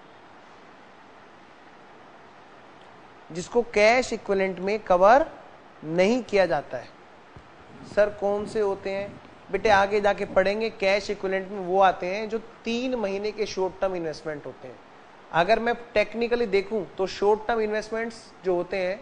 जिसको कैश इक्विवेलेंट में कवर नहीं किया जाता है। सर कौन से होते हैं बेटे? आगे जाके पढ़ेंगे। कैश इक्विवेलेंट में वो आते हैं जो तीन महीने के शॉर्ट टर्म इन्वेस्टमेंट होते हैं। अगर मैं टेक्निकली देखूं तो शॉर्ट टर्म इन्वेस्टमेंट्स जो होते हैं,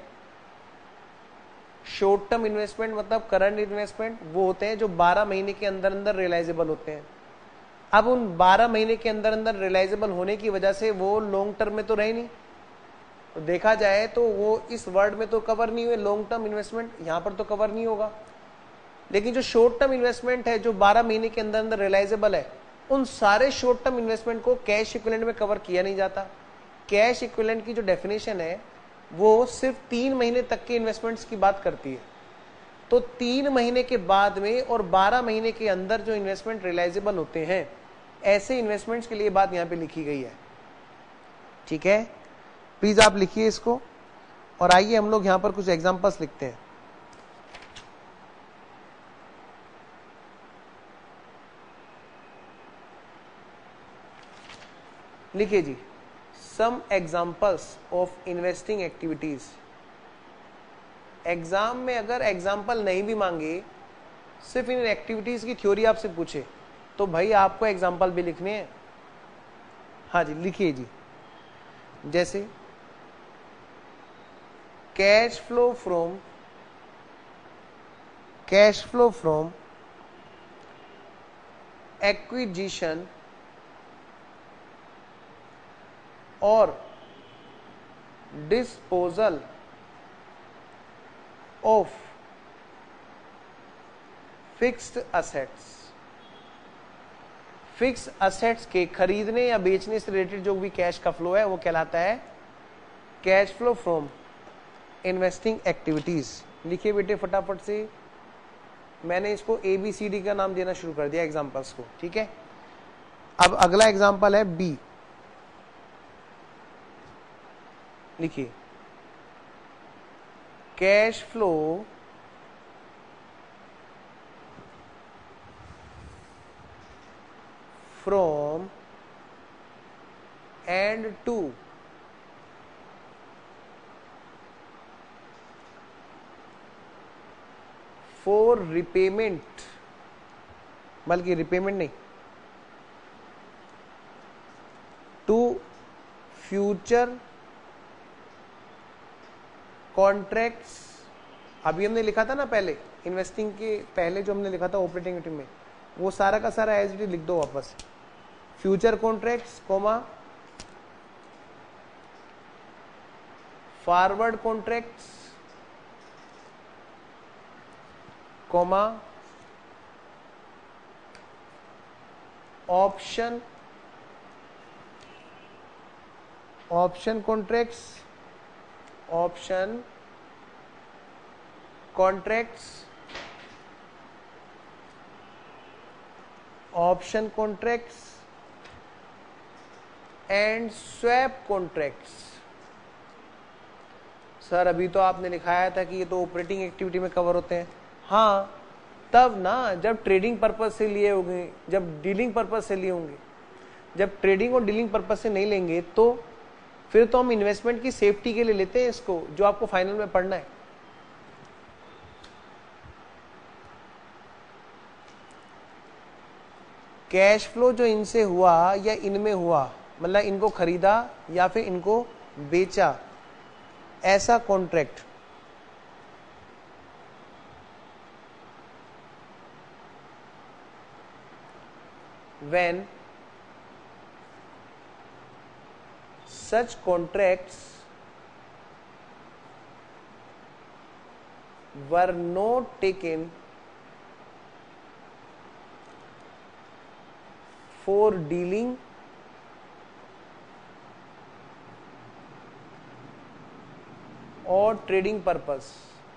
शॉर्ट टर्म इन्वेस्टमेंट मतलब करंट इन्वेस्टमेंट, वो होते हैं जो बारह महीने के अंदर अंदर रियलाइजेबल होते हैं। अब उन बारह महीने के अंदर अंदर रियलाइजेबल होने की वजह से वो लॉन्ग टर्म में तो रहे नहीं, तो देखा जाए तो वो इस वर्ड में तो कवर नहीं हुए। लॉन्ग टर्म इन्वेस्टमेंट यहां पर तो कवर नहीं होगा। लेकिन जो शॉर्ट टर्म इन्वेस्टमेंट है जो बारह महीने के अंदर अंदर रियलाइजेबल है, उन सारे शॉर्ट टर्म इन्वेस्टमेंट को कैश इक्विवेलेंट में कवर किया नहीं जाता। कैश इक्विवेलेंट की जो डेफिनेशन है वो सिर्फ तीन महीने तक के इन्वेस्टमेंट्स की बात करती है। तो तीन महीने के बाद में और बारह महीने के अंदर जो इन्वेस्टमेंट रियलाइजेबल होते हैं, ऐसे इन्वेस्टमेंट्स के लिए बात यहां पे लिखी गई है। ठीक है, प्लीज आप लिखिए इसको। और आइए हम लोग यहां पर कुछ एग्जांपल्स लिखते हैं। लिखिए जी, some examples of investing activities. Exam में अगर एग्जाम्पल नहीं भी मांगे, सिर्फ इन एक्टिविटीज की थ्योरी आपसे पूछे, तो भाई आपको एग्जाम्पल भी लिखने हैं। हाँ जी लिखिए जी, जैसे cash flow from cash flow from acquisition और disposal of fixed assets. Fix assets के खरीदने या बेचने से रिलेटेड जो भी कैश का फ्लो है वो कहलाता है cash flow from investing activities. लिखिए बेटे फटाफट से, मैंने इसको ए बी सी डी का नाम देना शुरू कर दिया एग्जांपल्स को, ठीक है। अब अगला एग्जांपल है बी, लिखिए cash flow from and to for repayment, बल्कि रिपेमेंट नहीं, टू फ्यूचर कॉन्ट्रैक्ट्स। अभी हमने लिखा था ना पहले, इन्वेस्टिंग के पहले जो हमने लिखा था ऑपरेटिंग एक्टिविटी में, वो सारा का सारा एज इट इज लिख दो वापस। Future contracts comma forward contracts comma option option contracts option contracts option contracts and swap contracts. Sir अभी तो आपने लिखाया था कि ये तो ऑपरेटिंग एक्टिविटी में कवर होते हैं। हाँ तब ना, जब ट्रेडिंग पर्पज से लिए होंगे, जब डीलिंग पर्पज से लिए होंगे। जब ट्रेडिंग और डीलिंग पर्पज से नहीं लेंगे तो फिर तो हम इन्वेस्टमेंट की सेफ्टी के लिए लेते हैं इसको, जो आपको फाइनल में पढ़ना है। कैश फ्लो जो इनसे हुआ या इनमें हुआ, मतलब इनको खरीदा या फिर इनको बेचा, ऐसा contract when such contracts were not taken for dealing or trading purpose,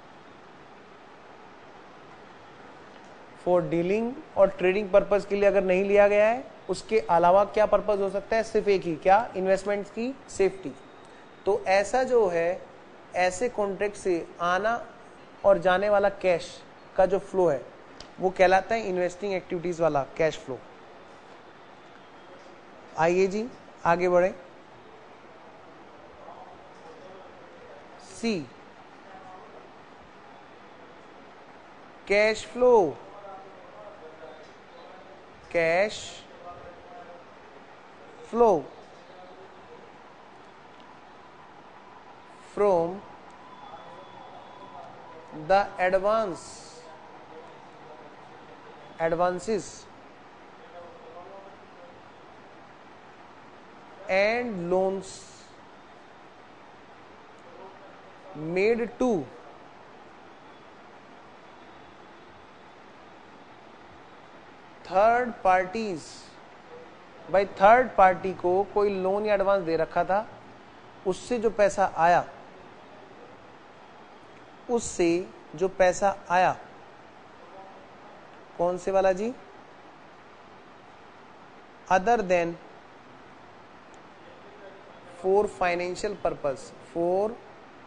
for dealing और ट्रेडिंग पर्पज के लिए अगर नहीं लिया गया है, उसके अलावा क्या पर्पज हो सकता है? सिर्फ एक ही, क्या? इन्वेस्टमेंट्स की सेफ्टी। तो ऐसा जो है, ऐसे कॉन्ट्रैक्ट से आना और जाने वाला कैश का जो फ्लो है वो कहलाता है इन्वेस्टिंग एक्टिविटीज वाला कैश फ्लो। आइए जी आगे बढ़े। C, cash flow cash flow from the advance advances and loans made to third parties. भाई थर्ड पार्टी को कोई लोन या एडवांस दे रखा था, उससे जो पैसा आया उससे जो पैसा आया कौन से वाला जी? Other than for financial purpose, for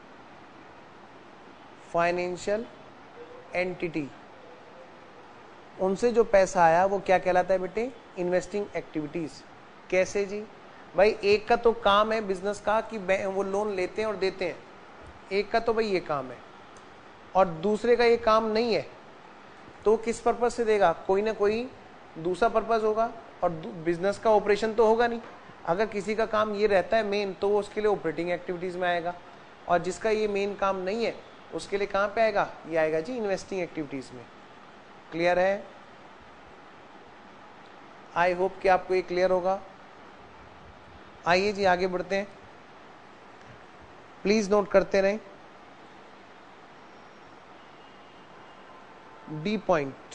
financial entity, उनसे जो पैसा आया वो क्या कहलाता है बेटे? Investing activities. कैसे जी? भाई एक का तो काम है बिजनेस का कि वो लोन लेते हैं और देते हैं, एक का तो भाई ये काम है, और दूसरे का ये काम नहीं है, तो किस पर्पज से देगा? कोई ना कोई दूसरा पर्पज होगा, और बिजनेस का ऑपरेशन तो होगा नहीं। अगर किसी का काम ये रहता है मेन, तो वो उसके लिए ऑपरेटिंग एक्टिविटीज में आएगा, और जिसका ये मेन काम नहीं है उसके लिए कहाँ पे आएगा? ये आएगा जी इन्वेस्टिंग एक्टिविटीज में। क्लियर है? आई होप कि आपको ये क्लियर होगा। आइए जी आगे बढ़ते हैं, प्लीज नोट करते रहें। D point,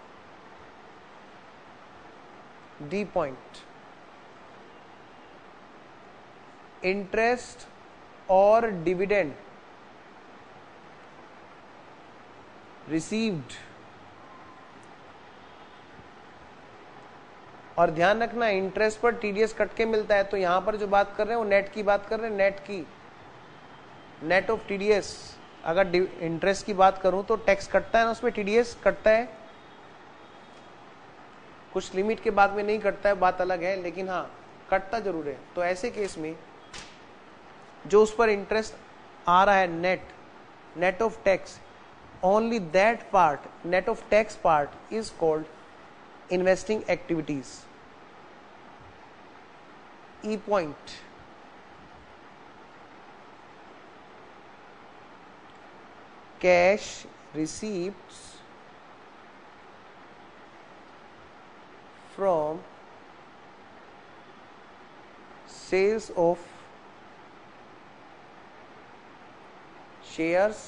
D point, interest और डिविडेंड रिसीव्ड, और ध्यान रखना इंटरेस्ट पर टीडीएस कट के मिलता है, तो यहां पर जो बात कर रहे हैं वो नेट की बात कर रहे हैं, नेट की, नेट ऑफ टीडीएस। अगर इंटरेस्ट की बात करूं तो टैक्स कटता है ना, उसमें टीडीएस कटता है, कुछ लिमिट के बाद में नहीं कटता है, बात अलग है, लेकिन हाँ कटता जरूर है। तो ऐसे केस में जो उस पर इंटरेस्ट आ रहा है net, net of tax, only that part, net of tax part is called investing activities. E point, cash receipts from sales of shares,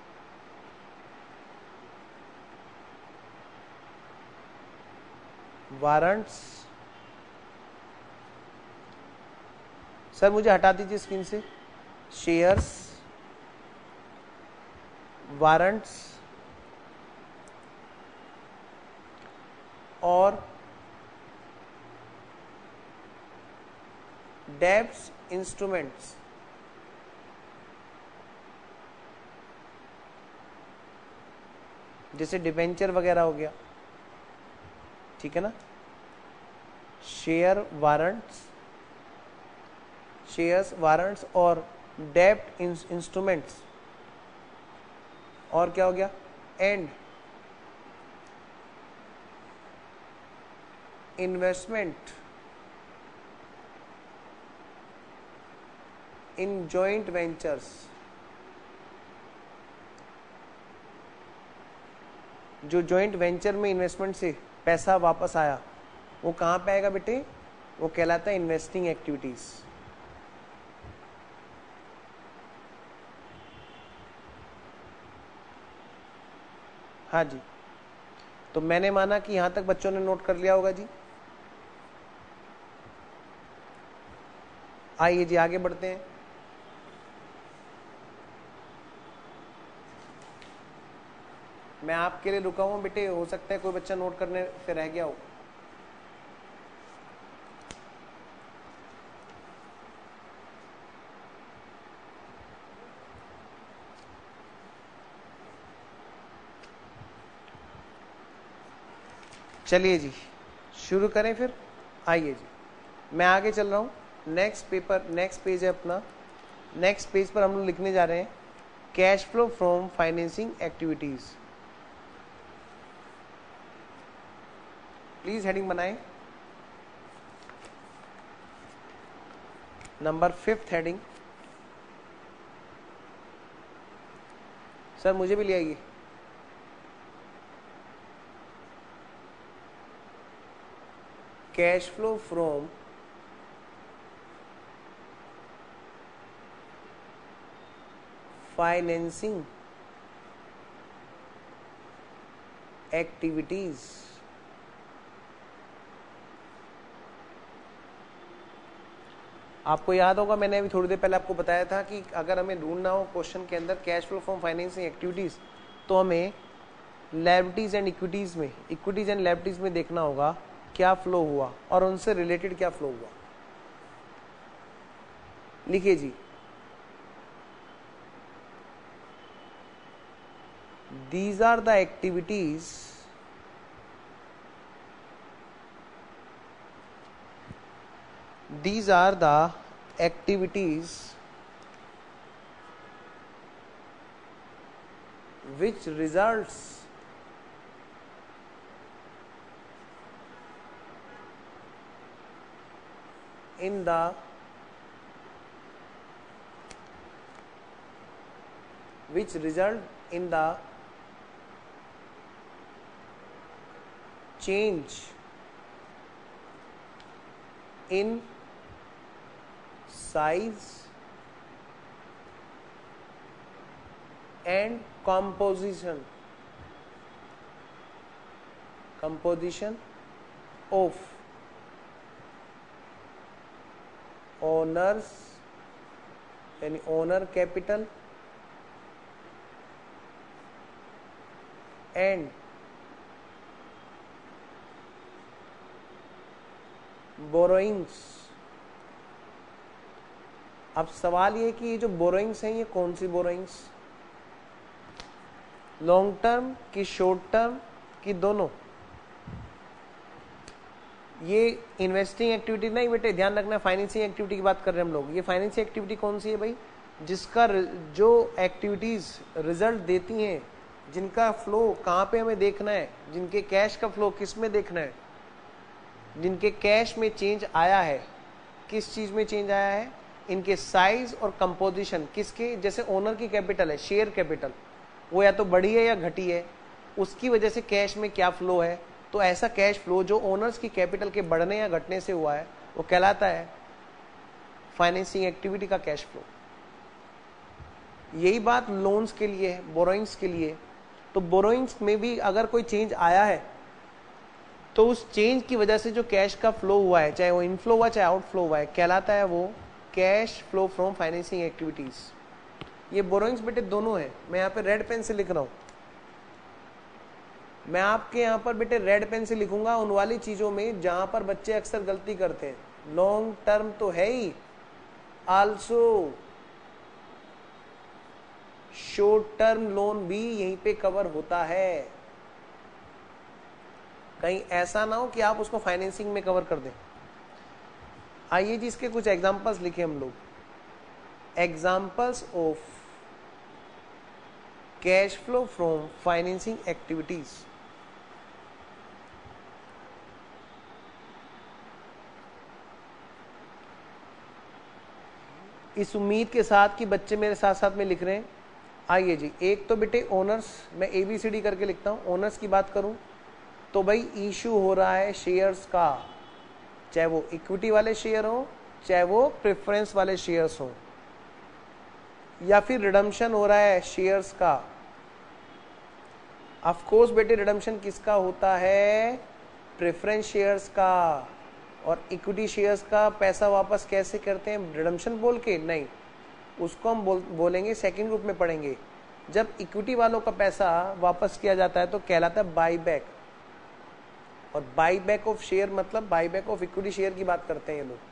वारंट्स। सर मुझे हटा दीजिए स्क्रीन से, शेयर्स, वारंट्स और डेब्ट्स इंस्ट्रूमेंट्स। जैसे डिबेंचर वगैरह हो गया, ठीक है ना। शेयर वारंट्स, शेयर्स वारंट्स और डेब्ट इंस्ट्रूमेंट्स, और क्या हो गया, and investment in joint ventures. जो जॉइंट वेंचर में इन्वेस्टमेंट से पैसा वापस आया वो कहां पे आएगा बेटे, वो कहलाता है इन्वेस्टिंग एक्टिविटीज। हाँ जी, तो मैंने माना कि यहां तक बच्चों ने नोट कर लिया होगा जी। आइए जी आगे बढ़ते हैं। मैं आपके लिए रुका हूं बेटे, हो सकता है कोई बच्चा नोट करने से रह गया हो। चलिए जी शुरू करें फिर। आइए जी मैं आगे चल रहा हूं। नेक्स्ट पेपर, नेक्स्ट पेज है अपना। नेक्स्ट पेज पर हम लोग लिखने जा रहे हैं cash flow from financing activities. Please heading बनाएं, नंबर फिफ्थ हेडिंग। सर मुझे भी ले आइए। Cash flow from financing activities. आपको याद होगा मैंने अभी थोड़ी देर पहले आपको बताया था कि अगर हमें ढूंढना हो क्वेश्चन के अंदर cash flow from financing activities, तो हमें लायबिलिटीज एंड इक्विटीज में, इक्विटीज एंड लायबिलिटीज में देखना होगा क्या फ्लो हुआ और उनसे रिलेटेड क्या फ्लो हुआ। लिखिए जी, these are the activities these are the activities which results in the which result in the change in size and composition composition of owners यानी ओनर कैपिटल एंड बोरोइंग्स। अब सवाल ये कि ये जो बोरोइंग्स हैं ये कौन सी बोरोइंग्स, लॉन्ग टर्म की शॉर्ट टर्म की दोनों। ये इन्वेस्टिंग एक्टिविटी नहीं बेटे, ध्यान रखना फाइनेंसिंग एक्टिविटी की बात कर रहे हैं हम लोग। ये फाइनेंसिंग एक्टिविटी कौन सी है भाई, जिसका जो एक्टिविटीज रिजल्ट देती हैं, जिनका फ्लो कहाँ पे हमें देखना है, जिनके कैश का फ्लो किस में देखना है, जिनके कैश में चेंज आया है, किस चीज में चेंज आया है, इनके साइज और कंपोजिशन किसके। जैसे ओनर की कैपिटल है, शेयर कैपिटल, वो या तो बढ़ी है या घटी है, उसकी वजह से कैश में क्या फ्लो है। तो ऐसा कैश फ्लो जो ओनर्स की कैपिटल के बढ़ने या घटने से हुआ है वो कहलाता है फाइनेंसिंग एक्टिविटी का कैश फ्लो। यही बात लोन्स के लिए है, बोरोइंग्स के लिए। तो बोरोइंग्स में भी अगर कोई चेंज आया है तो उस चेंज की वजह से जो कैश का फ्लो हुआ है, चाहे वो इनफ्लो हुआ चाहे आउटफ्लो हुआ है, कहलाता है वो cash flow from financing activities. ये बोरोइंग्स बेटे दोनों है। मैं यहाँ पे रेड पेन से लिख रहा हूं, मैं आपके यहाँ पर बेटे रेड पेन से लिखूंगा उन वाली चीजों में जहां पर बच्चे अक्सर गलती करते हैं। लॉन्ग टर्म तो है ही, आल्सो शॉर्ट टर्म लोन भी यहीं पे कवर होता है। कहीं ऐसा ना हो कि आप उसको फाइनेंसिंग में कवर कर दें। आइए जी इसके कुछ एग्जांपल्स लिखे हम लोग। Examples of cash flow from financing activities. इस उम्मीद के साथ कि बच्चे मेरे साथ साथ में लिख रहे हैं। आइए जी, एक तो बेटे ओनर्स, मैं ए बी सी डी करके लिखता हूं। ओनर्स की बात करूं तो भाई इशू हो रहा है शेयर्स का, चाहे वो इक्विटी वाले शेयर हो चाहे वो प्रेफरेंस वाले शेयर्स हो, या फिर रिडम्पशन हो रहा है शेयर्स का। ऑफ कोर्स बेटे रिडम्पशन किसका होता है, प्रेफरेंस शेयर्स का। और इक्विटी शेयर्स का पैसा वापस कैसे करते हैं, रिडम्पशन बोल के नहीं, उसको हम बोल, बोलेंगे सेकंड ग्रुप में पढ़ेंगे। जब इक्विटी वालों का पैसा वापस किया जाता है तो कहलाता है बाई बैक। और बाई बैक ऑफ शेयर मतलब buy back of equity share की बात करते हैं ये लोग।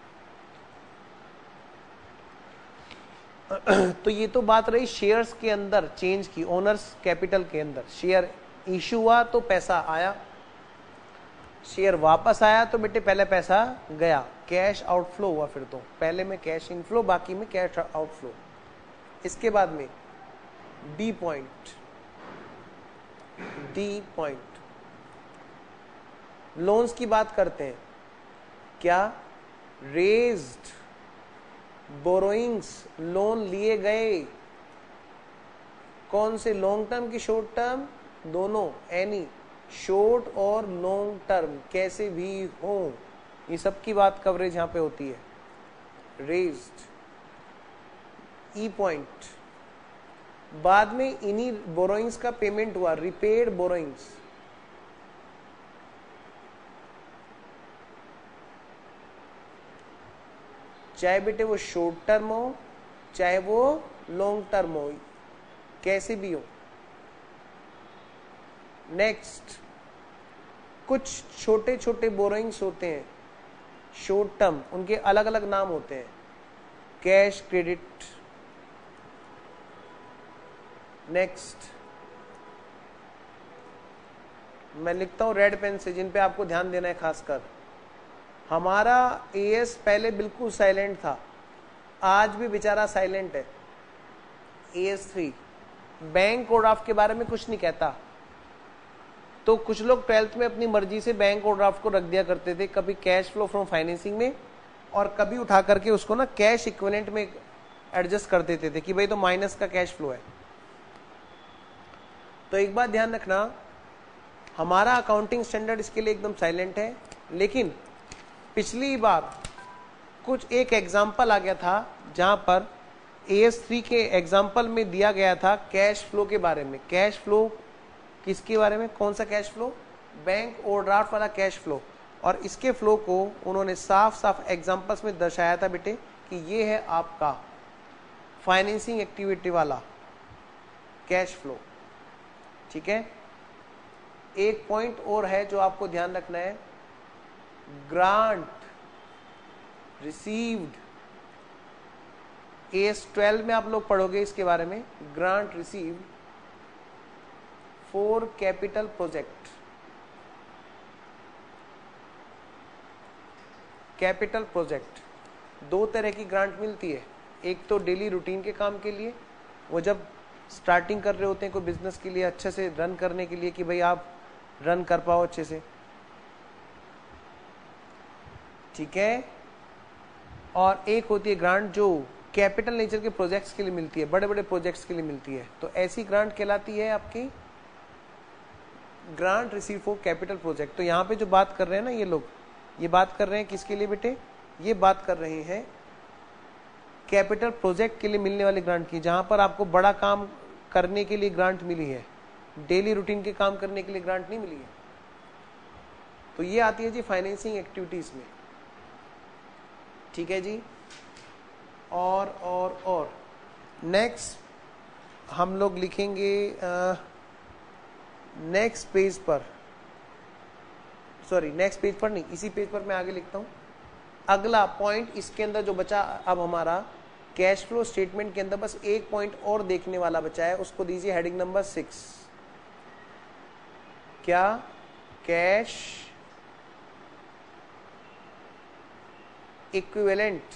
तो ये तो बात रही शेयर्स के अंदर चेंज की, ओनर्स कैपिटल के अंदर। शेयर इशू हुआ तो पैसा आया, शेयर वापस आया तो बेटे पहले पैसा गया, कैश आउटफ्लो हुआ। फिर तो पहले में कैश इनफ्लो, बाकी में कैश आउटफ्लो। इसके बाद में D point, D point loans की बात करते हैं। क्या रेज्ड बोरोइंग्स, लोन लिए गए, कौन से, लॉन्ग टर्म की शॉर्ट टर्म, दोनों, एनी शॉर्ट और लॉन्ग टर्म कैसे भी हो, ये सब की बात कवरेज यहां पे होती है। रेज्ड, ई पॉइंट, बाद में इन्हीं बोरोइंग्स का पेमेंट हुआ, रिपेड बोरोइंग्स। चाहे बेटे वो शॉर्ट टर्म हो चाहे वो लॉन्ग टर्म हो, कैसे भी हो। नेक्स्ट, कुछ छोटे छोटे बोरोइंग्स होते हैं शॉर्ट टर्म, उनके अलग अलग नाम होते हैं, कैश क्रेडिट। नेक्स्ट, मैं लिखता हूं रेड पेन से, जिन पे आपको ध्यान देना है खासकर। हमारा एएस पहले बिल्कुल साइलेंट था, आज भी बेचारा साइलेंट है। एएस थ्री बैंक ओवरड्राफ्ट के बारे में कुछ नहीं कहता। तो कुछ लोग ट्वेल्थ में अपनी मर्जी से बैंक ओवरड्राफ्ट को रख दिया करते थे, कभी कैश फ्लो फ्रॉम फाइनेंसिंग में और कभी उठा करके उसको ना कैश इक्विवेलेंट में एडजस्ट कर देते थे कि भाई तो माइनस का कैश फ्लो है। तो एक बात ध्यान रखना, हमारा अकाउंटिंग स्टैंडर्ड इसके लिए एकदम साइलेंट है। लेकिन पिछली बार कुछ एक एग्जाम्पल आ गया था जहां पर ए एस थ्री के एग्जाम्पल में दिया गया था कैश फ्लो के बारे में। कैश फ्लो किसके बारे में? कौन सा कैश फ्लो? बैंक ओवरड्राफ्ट वाला कैश फ्लो। और इसके फ्लो को उन्होंने साफ साफ एग्जाम्पल्स में दर्शाया था बेटे कि ये है आपका फाइनेंसिंग एक्टिविटी वाला कैश फ्लो। ठीक है, एक पॉइंट और है जो आपको ध्यान रखना है, ग्रांट रिसीव्ड। एस ट्वेल्व में आप लोग पढ़ोगे इसके बारे में, grant received for capital project. Capital project दो तरह की ग्रांट मिलती है, एक तो डेली रूटीन के काम के लिए, वो जब स्टार्टिंग कर रहे होते हैं कोई बिजनेस के लिए, अच्छे से रन करने के लिए कि भाई आप रन कर पाओ अच्छे से। ठीक है, और एक होती है ग्रांट जो कैपिटल नेचर के प्रोजेक्ट्स के लिए मिलती है, बड़े बड़े प्रोजेक्ट्स के लिए मिलती है। तो ऐसी ग्रांट कहलाती है आपकी grant receive for capital project. तो यहाँ पे जो बात कर रहे हैं ना ये लोग, ये बात कर रहे हैं किसके लिए बेटे? ये बात कर रहे हैं कैपिटल प्रोजेक्ट के लिए मिलने वाली ग्रांट की, जहां पर आपको बड़ा काम करने के लिए ग्रांट मिली है, डेली रूटीन के काम करने के लिए ग्रांट नहीं मिली है। तो ये आती है जी फाइनेंसिंग एक्टिविटीज में। ठीक है जी, और और और नेक्स्ट हम लोग लिखेंगे नेक्स्ट पेज पर, सॉरी नेक्स्ट पेज पर नहीं, इसी पेज पर मैं आगे लिखता हूं। अगला पॉइंट इसके अंदर जो बचा अब हमारा कैश फ्लो स्टेटमेंट के अंदर, बस एक पॉइंट और देखने वाला बचा है, उसको दीजिए हेडिंग नंबर सिक्स। क्या? कैश इक्विवेलेंट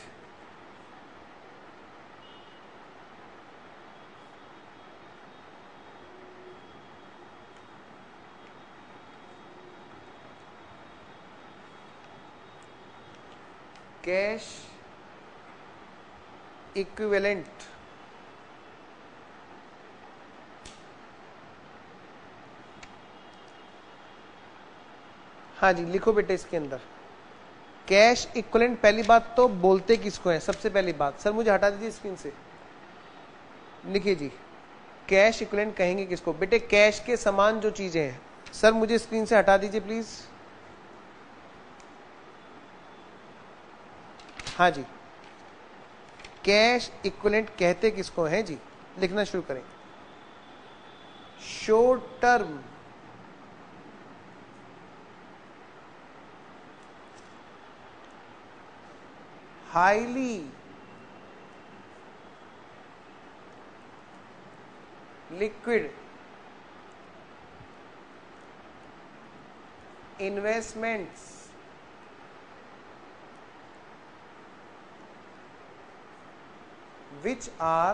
कैश इक्विवेलेंट हाँ जी लिखो बेटे इसके अंदर कैश इक्विवेलेंट। पहली बात तो बोलते किसको है? सबसे पहली बात, सर मुझे हटा दीजिए स्क्रीन से, लिखिए जी कैश इक्विवेलेंट कहेंगे किसको? बेटे कैश के समान जो चीजें हैं, सर मुझे स्क्रीन से हटा दीजिए प्लीज। हाँ जी, कैश इक्विवेलेंट कहते किसको हैं जी? लिखना शुरू करें। Short term highly liquid investments which are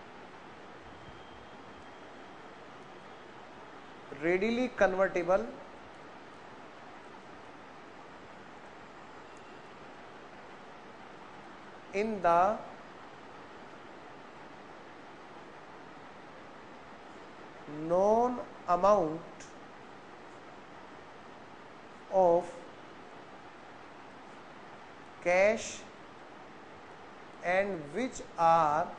readily convertible in the known amount of cash and which are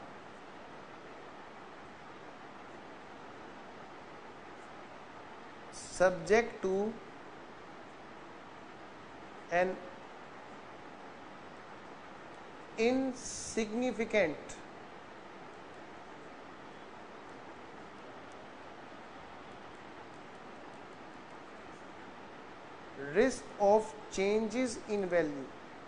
subject to an insignificant risk of changes in value।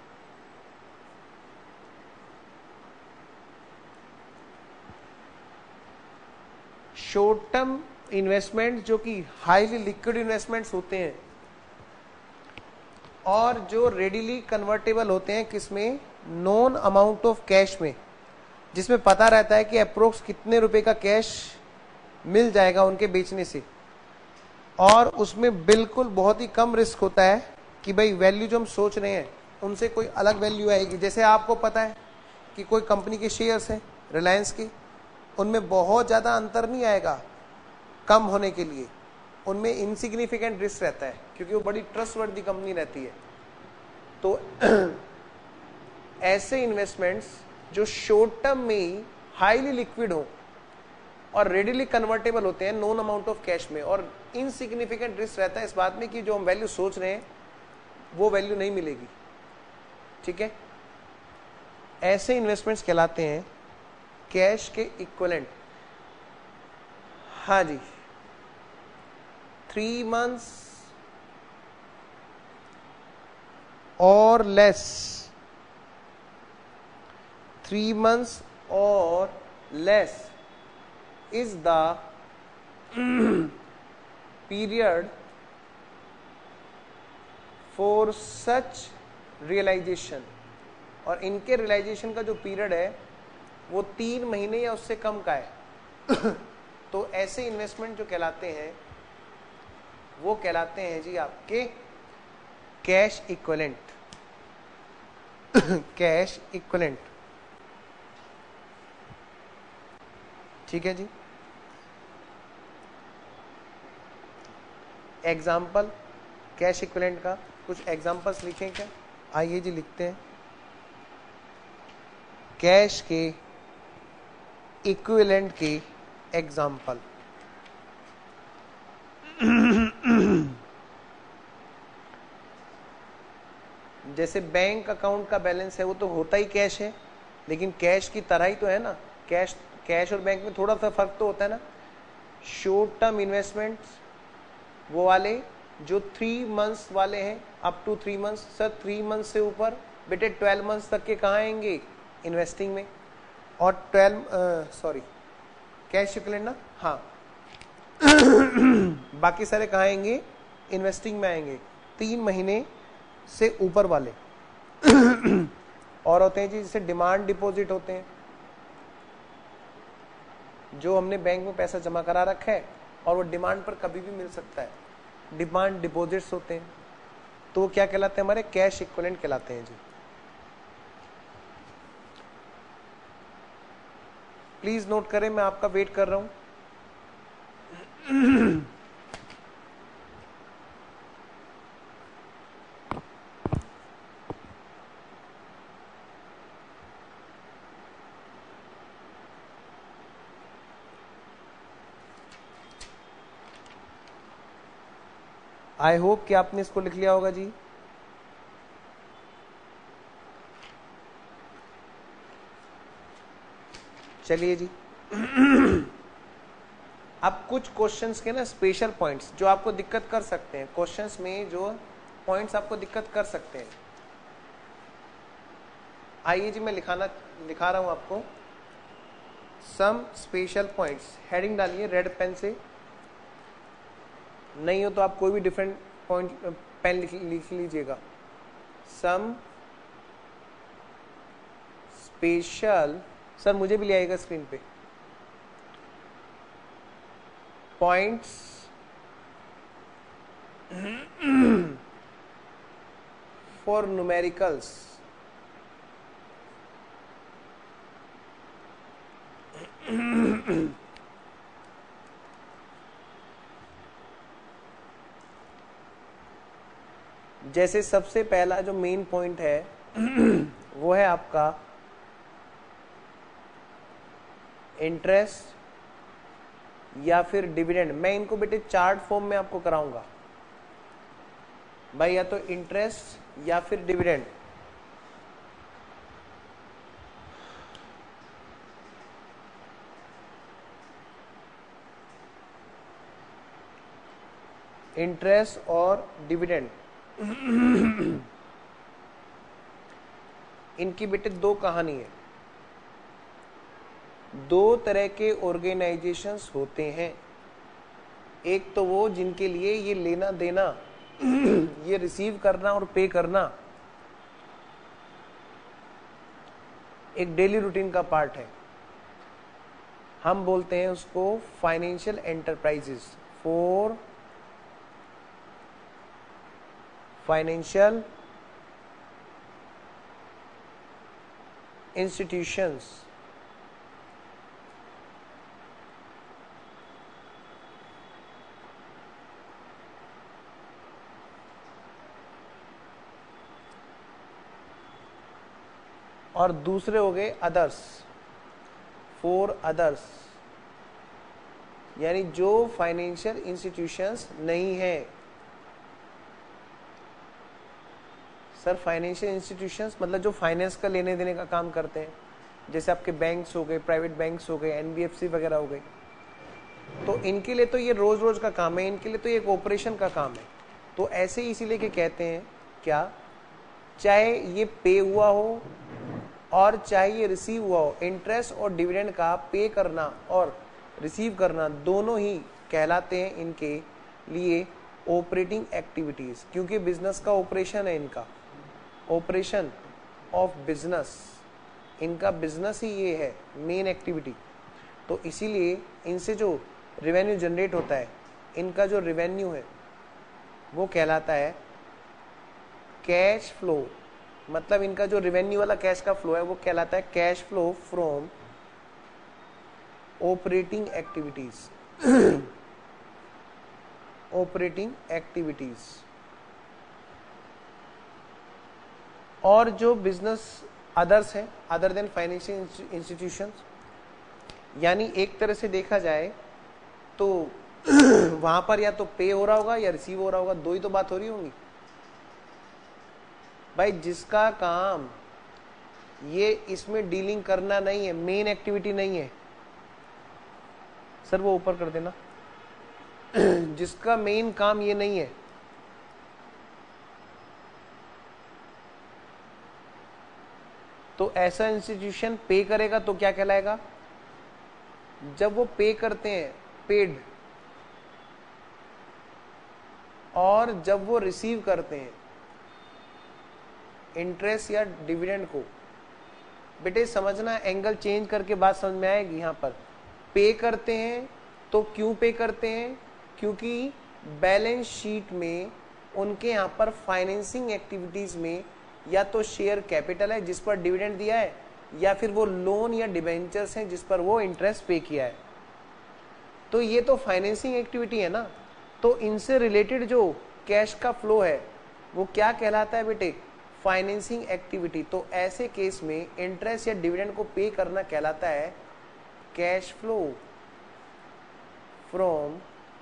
Short term investment जो कि highly liquid investments होते हैं और जो readily convertible होते हैं किसमें? Known amount of cash में, जिसमें पता रहता है कि अप्रोक्स कितने रुपए का कैश मिल जाएगा उनके बेचने से, और उसमें बिल्कुल बहुत ही कम रिस्क होता है कि भाई वैल्यू जो हम सोच रहे हैं उनसे कोई अलग वैल्यू आएगी। जैसे आपको पता है कि कोई कंपनी के शेयर्स हैं रिलायंस के, उनमें बहुत ज्यादा अंतर नहीं आएगा कम होने के लिए, उनमें इनसिग्निफिकेंट रिस्क रहता है क्योंकि वो बड़ी ट्रस्टवर्दी कंपनी रहती है। तो ऐसे इन्वेस्टमेंट्स जो शॉर्ट टर्म में ही हाईली लिक्विड हो और रेडिली कन्वर्टेबल होते हैं नोन अमाउंट ऑफ कैश में, और इनसिग्निफिकेंट रिस्क रहता है इस बात में कि जो हम वैल्यू सोच रहे हैं वो वैल्यू नहीं मिलेगी। ठीक है, ऐसे इन्वेस्टमेंट्स कहलाते हैं कैश के इक्विवेलेंट। हाँ जी, थ्री मंथ्स और लेस, थ्री मंथ्स और लेस is the period for such realization, और इनके रियलाइजेशन का जो पीरियड है वो तीन महीने या उससे कम का है। तो ऐसे इन्वेस्टमेंट जो कहलाते हैं वो कहलाते हैं जी आपके कैश इक्विवेलेंट। कैश इक्विवेलेंट, ठीक है जी। एग्जाम्पल कैश इक्विवेलेंट का कुछ एग्जाम्पल्स लिखें क्या? आइए जी लिखते हैं। कैश के इक्विवेलेंट के एग्जाम्पल, जैसे बैंक अकाउंट का बैलेंस है वो तो होता ही कैश है, लेकिन कैश की तरह ही तो है ना। कैश कैश और बैंक में थोड़ा सा फर्क तो होता है ना। शॉर्ट टर्म इन्वेस्टमेंट्स वो वाले जो थ्री मंथ्स वाले हैं, up to three months. Sir three months से ऊपर बेटे ट्वेल्व मंथ्स तक के कहाँ आएंगे? इन्वेस्टिंग में। और ट्वेल्व सॉरी कैश इक्विवेलेंट ना, हाँ बाकी सारे कहाँ आएंगे? इन्वेस्टिंग में आएंगे। तीन महीने से ऊपर वाले और होते हैं जी जैसे डिमांड डिपॉजिट होते हैं, जो हमने बैंक में पैसा जमा करा रखा है और वो डिमांड पर कभी भी मिल सकता है। डिमांड डिपॉजिट्स होते हैं, तो वो क्या कहलाते हैं? हमारे कैश इक्विवेलेंट कहलाते हैं जी। प्लीज नोट करें, मैं आपका वेट कर रहा हूं। आई होप कि आपने इसको लिख लिया होगा जी। चलिए जी। अब कुछ क्वेश्चंस के ना स्पेशल पॉइंट्स जो आपको दिक्कत कर सकते हैं, क्वेश्चंस में जो पॉइंट्स आपको दिक्कत कर सकते हैं। आइए जी मैं लिखाना लिखा रहा हूं आपको सम स्पेशल पॉइंट्स। हेडिंग डालिए रेड पेन से, नहीं हो तो आप कोई भी डिफरेंट पॉइंट पेन लिख, लिख लीजिएगा। सम स्पेशल, सर मुझे भी ले आएगा स्क्रीन पे, पॉइंट्स फॉर न्यूमेरिकल्स। जैसे सबसे पहला जो मेन पॉइंट है वो है आपका इंटरेस्ट या फिर डिविडेंड। मैं इनको बेटे चार्ट फॉर्म में आपको कराऊंगा भाई, या तो इंटरेस्ट या फिर डिविडेंड। इंटरेस्ट और डिविडेंड इनकी बेटे दो कहानी है। दो तरह के ऑर्गेनाइजेशंस होते हैं, एक तो वो जिनके लिए ये लेना देना ये रिसीव करना और पे करना एक डेली रूटीन का पार्ट है। हम बोलते हैं उसको financial enterprises, for financial institutions. और दूसरे हो गए अदर्स, फोर अदर्स, यानी जो फाइनेंशियल इंस्टीट्यूशंस नहीं है। सर फाइनेंशियल इंस्टीट्यूशंस मतलब जो फाइनेंस का लेने देने का काम करते हैं, जैसे आपके बैंक्स हो गए, प्राइवेट बैंक्स हो गए, एनबीएफसी वगैरह हो गए, तो इनके लिए तो ये रोज रोज का काम है, इनके लिए तो ये एक ऑपरेशन का काम है। तो ऐसे ही इसीलिए के कहते हैं क्या, चाहे ये पे हुआ हो और चाहे ये रिसीव हुआ हो, इंटरेस्ट और डिविडेंड का पे करना और रिसीव करना दोनों ही कहलाते हैं इनके लिए ऑपरेटिंग एक्टिविटीज, क्योंकि बिजनेस का ऑपरेशन है इनका, ऑपरेशन ऑफ बिजनेस, इनका बिजनेस ही ये है, मेन एक्टिविटी। तो इसीलिए इनसे जो रेवेन्यू जनरेट होता है, इनका जो रेवेन्यू है वो कहलाता है कैश फ्लो, मतलब इनका जो रेवेन्यू वाला कैश का फ्लो है वो कहलाता है cash flow from operating activities, operating activities. और जो बिजनेस अदर्स है, अदर देन फाइनेंशियल इंस्टीट्यूशंस, यानी एक तरह से देखा जाए तो वहां पर या तो पे हो रहा होगा या रिसीव हो रहा होगा, दो ही तो बात हो रही होंगी भाई। जिसका काम ये इसमें डीलिंग करना नहीं है, मेन एक्टिविटी नहीं है, सर वो ऊपर कर देना, जिसका मेन काम ये नहीं है, तो ऐसा इंस्टीट्यूशन पे करेगा तो क्या कहलाएगा, जब वो पे करते हैं पेड, और जब वो रिसीव करते हैं इंटरेस्ट या डिविडेंड को, बेटे समझना, एंगल चेंज करके बात समझ में आएगी। यहां पर पे करते हैं तो क्यों पे करते हैं, क्योंकि बैलेंस शीट में उनके यहां पर फाइनेंसिंग एक्टिविटीज में या तो शेयर कैपिटल है जिस पर डिविडेंड दिया है, या फिर वो लोन या डिबेंचर्स हैं जिस पर वो इंटरेस्ट पे किया है। तो ये तो फाइनेंसिंग एक्टिविटी है ना, तो इनसे रिलेटेड जो कैश का फ्लो है वो क्या कहलाता है बेटे, फाइनेंसिंग एक्टिविटी। तो ऐसे केस में इंटरेस्ट या डिविडेंड को पे करना कहलाता है cash flow from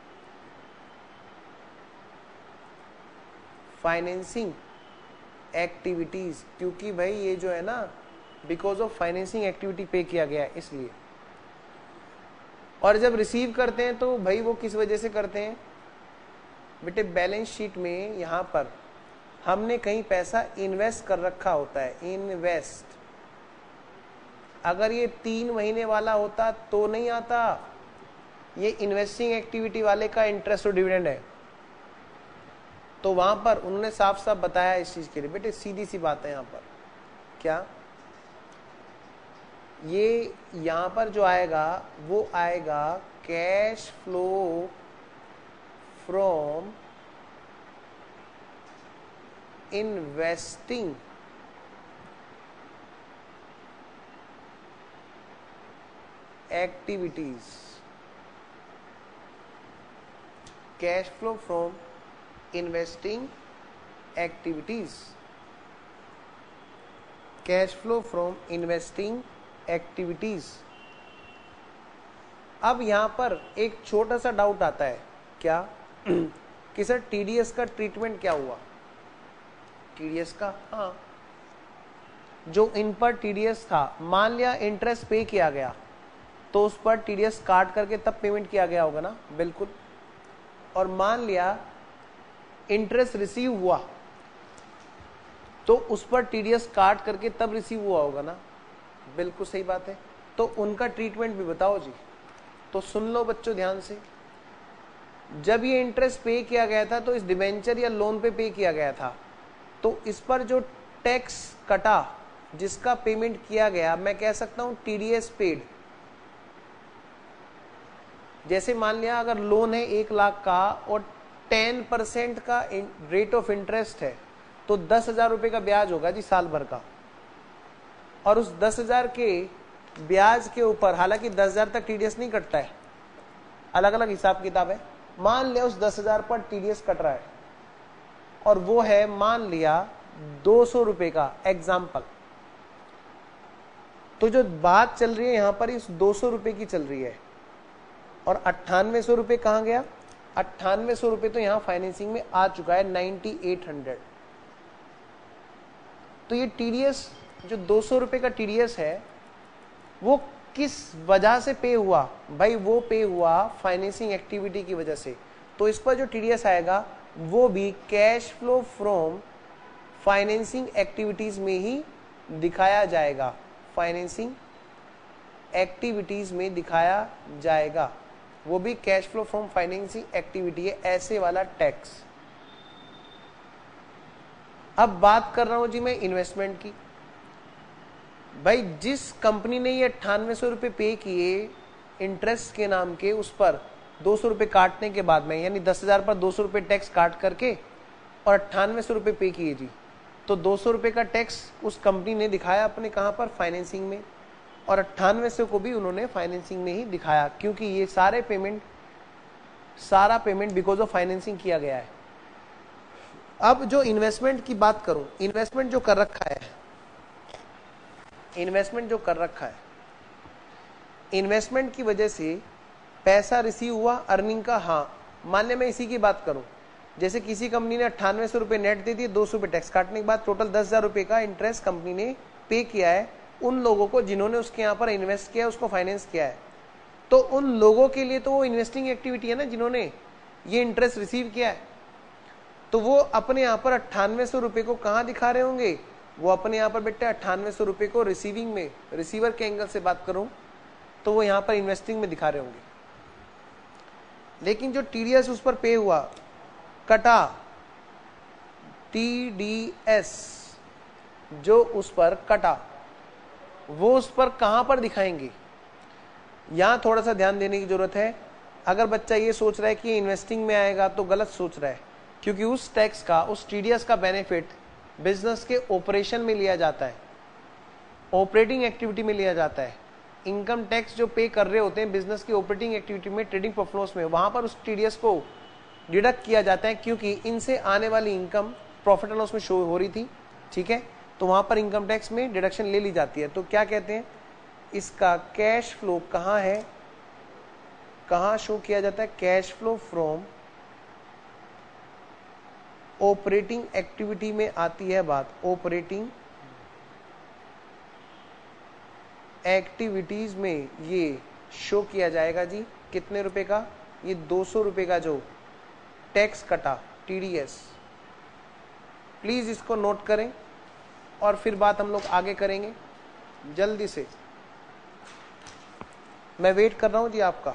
financing activities, क्योंकि भाई ये जो है ना बिकॉज ऑफ फाइनेंसिंग एक्टिविटी पे किया गया है इसलिए। और जब रिसीव करते हैं तो भाई वो किस वजह से करते हैं बेटे, बैलेंस शीट में यहां पर हमने कहीं पैसा इन्वेस्ट कर रखा होता है, इन्वेस्ट। अगर ये तीन महीने वाला होता तो नहीं आता, ये इन्वेस्टिंग एक्टिविटी वाले का इंटरेस्ट और डिविडेंड है, तो वहां पर उन्होंने साफ साफ बताया इस चीज के लिए। बेटे सीधी सी बात है, यहां पर क्या ये यहां पर जो आएगा वो आएगा cash flow from investing activities, cash flow from investing activities, cash flow from investing activities. अब यहां पर एक छोटा सा डाउट आता है, क्या कि सर टीडीएस का ट्रीटमेंट क्या हुआ, टीडीएस का, हाँ जो इन पर टीडीएस था, मान लिया इंटरेस्ट पे किया गया तो उस पर टीडीएस काट करके तब पेमेंट किया गया होगा ना, बिल्कुल। और मान लिया इंटरेस्ट रिसीव हुआ तो उस पर टीडीएस काट करके तब रिसीव हुआ होगा ना, बिल्कुल सही बात है। तो उनका ट्रीटमेंट भी बताओ जी। तो सुन लो बच्चों ध्यान से, जब ये इंटरेस्ट पे किया गया था तो इस डिबेंचर या लोन पे पे किया गया था, तो इस पर जो टैक्स कटा जिसका पेमेंट किया गया, मैं कह सकता हूं टीडीएस पेड। जैसे मान लिया अगर लोन है एक लाख का और टेन परसेंट का रेट ऑफ इंटरेस्ट है, तो दस हजार रुपए का ब्याज होगा जी साल भर का, और उस दस हजार के ब्याज के ऊपर, हालांकि दस हजार तक टीडीएस नहीं कटता है, अलग अलग हिसाब किताब है, मान लिया उस दस हजार पर टीडीएस कट रहा है और वो है मान लिया दो सौ रुपए का, एग्जाम्पल तो जो बात चल रही है यहां पर इस दो सौ रुपए की चल रही है, और अट्ठानवे सौ रुपए कहां गया, अट्ठानवे सौ रुपए तो यहां फाइनेंसिंग में आ चुका है, नाइनटी एट हंड्रेड। तो ये टीडीएस जो दो सौ रुपए का टीडीएस है वो किस वजह से पे हुआ, भाई वो पे हुआ फाइनेंसिंग एक्टिविटी की वजह से। तो इस पर जो टीडीएस आएगा वो भी cash flow from financing activities में ही दिखाया जाएगा, फाइनेंसिंग एक्टिविटीज में दिखाया जाएगा, वो भी cash flow from financing activity है, ऐसे वाला टैक्स। अब बात कर रहा हूं जी मैं इन्वेस्टमेंट की। भाई जिस कंपनी ने ये अट्ठानवे सौ रुपये पे किए इंटरेस्ट के नाम के, उस पर दो सौ रुपये काटने के बाद में, यानी दस हजार पर दो सौ रुपये टैक्स काट करके और अट्ठानवे सौ रुपये पे किए जी, तो दो सौ रुपये का टैक्स उस कंपनी ने दिखाया अपने कहाँ पर, फाइनेंसिंग में, और अट्ठानवे सौ को भी उन्होंने फाइनेंसिंग में ही दिखाया, क्योंकि ये सारे पेमेंट सारा पेमेंट बिकॉज ऑफ फाइनेंसिंग किया गया है। अब जो इन्वेस्टमेंट की बात करूं, इन्वेस्टमेंट जो कर रखा है, इन्वेस्टमेंट जो कर रखा है, इन्वेस्टमेंट की वजह से पैसा रिसीव हुआ अर्निंग का। हाँ, मान लिया मैं इसी की बात करूं, जैसे किसी कंपनी ने अट्ठानवे सौ रुपए नेट दे दिए, दो सौ रुपए टैक्स काटने के बाद टोटल दस हजार रुपए का इंटरेस्ट कंपनी ने पे किया है उन लोगों को जिन्होंने उसके यहाँ पर इन्वेस्ट किया, उसको फाइनेंस किया है। तो उन लोगों के लिए तो वो इन्वेस्टिंग एक्टिविटी है ना, जिन्होंने ये इंटरेस्ट रिसीव किया है, तो वो अपने यहाँ पर अट्ठानवे सौ रुपए को कहाँ दिखा रहे होंगे, वो अपने यहाँ पर बेटे अट्ठानवे सौ रुपए को रिसीविंग में, रिसीवर के एंगल से बात करूं तो वो यहाँ पर इन्वेस्टिंग में दिखा रहे होंगे। लेकिन जो टीडीएस उस पर पे हुआ, कटा, टीडीएस जो उस पर कटा, वो उस पर कहां पर दिखाएंगे, यहां थोड़ा सा ध्यान देने की जरूरत है। अगर बच्चा ये सोच रहा है कि इन्वेस्टिंग में आएगा तो गलत सोच रहा है, क्योंकि उस टैक्स का, उस टीडीएस का बेनिफिट बिजनेस के ऑपरेशन में लिया जाता है, ऑपरेटिंग एक्टिविटी में लिया जाता है। इनकम टैक्स जो पे कर रहे होते हैं बिजनेस की ऑपरेटिंग एक्टिविटी में, ट्रेडिंग परफॉर्मेंस में, वहां पर उस टीडीएस को डिडक्ट किया जाता है, क्योंकि इनसे आने वाली इनकम प्रॉफिट एंड लॉस में शो हो रही थी, ठीक है, तो वहां पर इनकम टैक्स में डिडक्शन ले ली जाती है। तो क्या कहते हैं, इसका कैश फ्लो कहां है, कहां शो किया जाता है, cash flow from operating activity में आती है बात, ऑपरेटिंग एक्टिविटीज में ये शो किया जाएगा जी। कितने रुपए का, ये दो सौ रुपए का जो टैक्स कटा, टीडीएस, प्लीज इसको नोट करें और फिर बात हम लोग आगे करेंगे जल्दी से। मैं वेट कर रहा हूं जी आपका।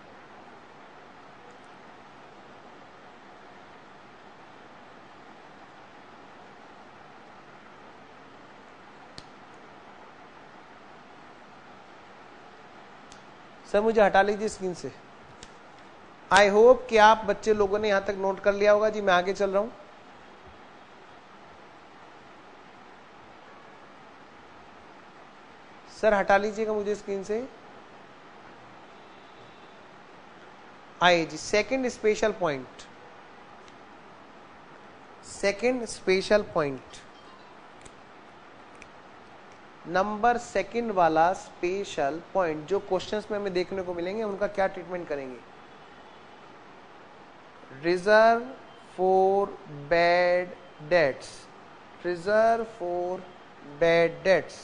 सर मुझे हटा लीजिए स्क्रीन से। आई होप कि आप बच्चे लोगों ने यहां तक नोट कर लिया होगा जी। मैं आगे चल रहा हूं। सर हटा लीजिएगा मुझे स्क्रीन से। आइए जी, second special point, second special point, number second वाला स्पेशल पॉइंट जो क्वेश्चंस में हमें देखने को मिलेंगे, उनका क्या ट्रीटमेंट करेंगे। Reserve for bad debts, reserve for bad debts,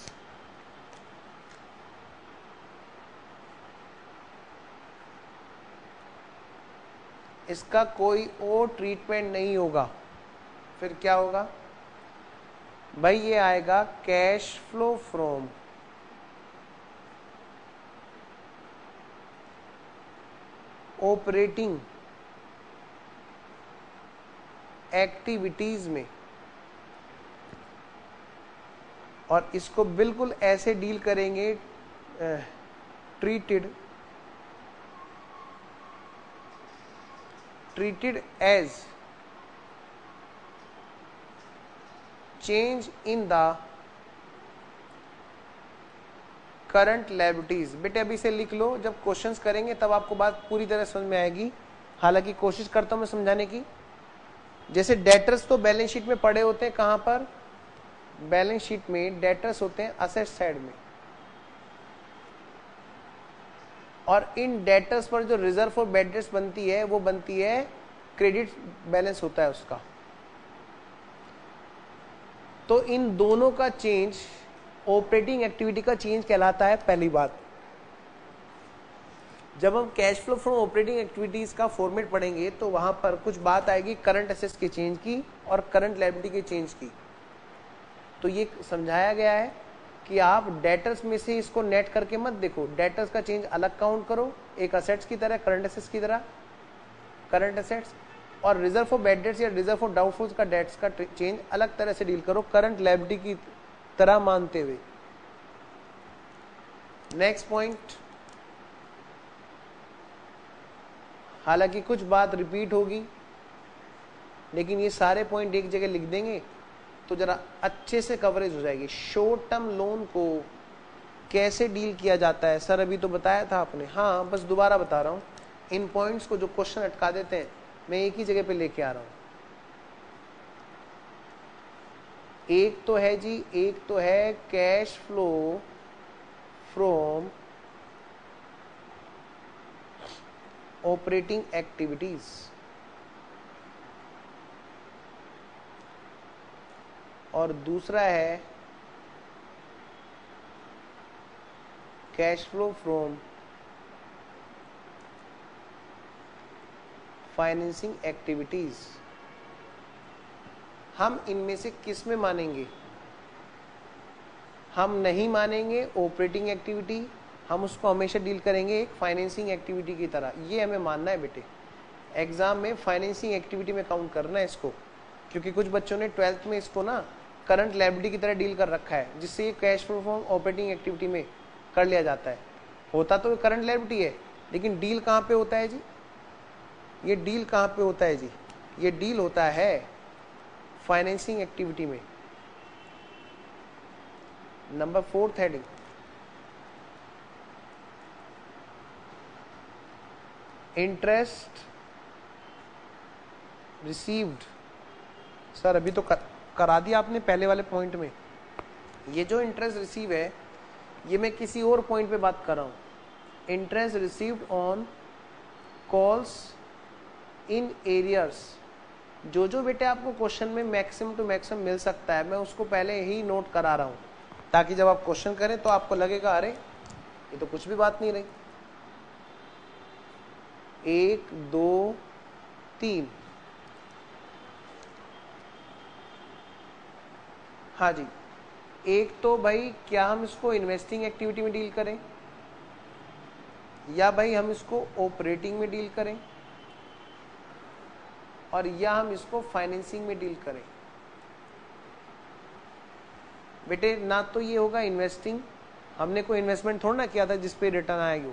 इसका कोई और ट्रीटमेंट नहीं होगा। फिर क्या होगा भाई, ये आएगा cash flow from operating activities में, और इसको बिल्कुल ऐसे डील करेंगे, treated treated as change in the current liabilities। बेटे अभी से लिख लो, जब क्वेश्चंस करेंगे तब आपको बात पूरी तरह समझ में आएगी। हालांकि कोशिश करता हूं मैं समझाने की। जैसे डेटर्स तो बैलेंस शीट में पड़े होते हैं, कहां पर, बैलेंस शीट में डेटर्स होते हैं असेट साइड में, और इन डेटर्स पर जो रिजर्व फॉर बैड डेट्स बनती है वो बनती है क्रेडिट बैलेंस होता है उसका। तो इन दोनों का चेंज ऑपरेटिंग एक्टिविटी का चेंज कहलाता है। पहली बात, जब हम cash flow from operating activities का फॉर्मेट पढ़ेंगे तो वहां पर कुछ बात आएगी करंट एसेट्स के चेंज की और करंट लायबिलिटी के चेंज की। तो ये समझाया गया है कि आप डेटर्स में से इसको नेट करके मत देखो, डेटर्स का चेंज अलग काउंट करो, एक असेट्स की तरह, करंट एसेट्स की तरह, करंट एसेट्स, और रिजर्व फॉर बैड डेट्स या रिजर्व फॉर डाउटफुल्स का डेट्स का चेंज अलग तरह से डील करो, करंट लायबिलिटी की तरह मानते हुए। नेक्स्ट पॉइंट, हालांकि कुछ बात रिपीट होगी लेकिन ये सारे पॉइंट एक जगह लिख देंगे तो जरा अच्छे से कवरेज हो जाएगी। शॉर्ट टर्म लोन को कैसे डील किया जाता है सर, अभी तो बताया था आपने। हाँ, बस दोबारा बता रहा हूँ, इन पॉइंट्स को जो क्वेश्चन अटका देते हैं मैं एक ही जगह पे लेके आ रहा हूँ। एक तो है जी, एक तो है cash flow from operating activities, और दूसरा है cash flow from financing activities. हम इनमें से किस में मानेंगे? हम नहीं मानेंगे ऑपरेटिंग एक्टिविटी, हम उसको हमेशा डील करेंगे एक फाइनेंसिंग एक्टिविटी की तरह। ये हमें मानना है बेटे, एग्जाम में फाइनेंसिंग एक्टिविटी में काउंट करना है इसको, क्योंकि कुछ बच्चों ने ट्वेल्थ में इसको ना करंट लायबिलिटी की तरह डील कर रखा है, जिससे ये cash flow from operating activity में कर लिया जाता है। होता तो करंट लायबिलिटी है, लेकिन डील कहाँ पे होता है जी? ये डील कहाँ पे होता है जी? ये डील होता है फाइनेंसिंग एक्टिविटी में। Number fourth heading, interest received. Sir अभी तो कर, करा दिया आपने पहले वाले पॉइंट में। ये जो इंटरेस्ट रिसीव है ये मैं किसी और पॉइंट पे बात कर रहा हूं। Interest received on calls in arrears. जो जो बेटे आपको क्वेश्चन में मैक्सिमम टू मैक्सिमम मिल सकता है मैं उसको पहले ही नोट करा रहा हूं, ताकि जब आप क्वेश्चन करें तो आपको लगेगा अरे ये तो कुछ भी बात नहीं रही। एक, दो, तीन, हाँ जी। एक तो भाई क्या हम इसको इन्वेस्टिंग एक्टिविटी में डील करें, या भाई हम इसको ऑपरेटिंग में डील करें, और या हम इसको फाइनेंसिंग में डील करें। बेटे ना तो ये होगा इन्वेस्टिंग, हमने कोई इन्वेस्टमेंट थोड़ा ना किया था जिस पे रिटर्न आएगी,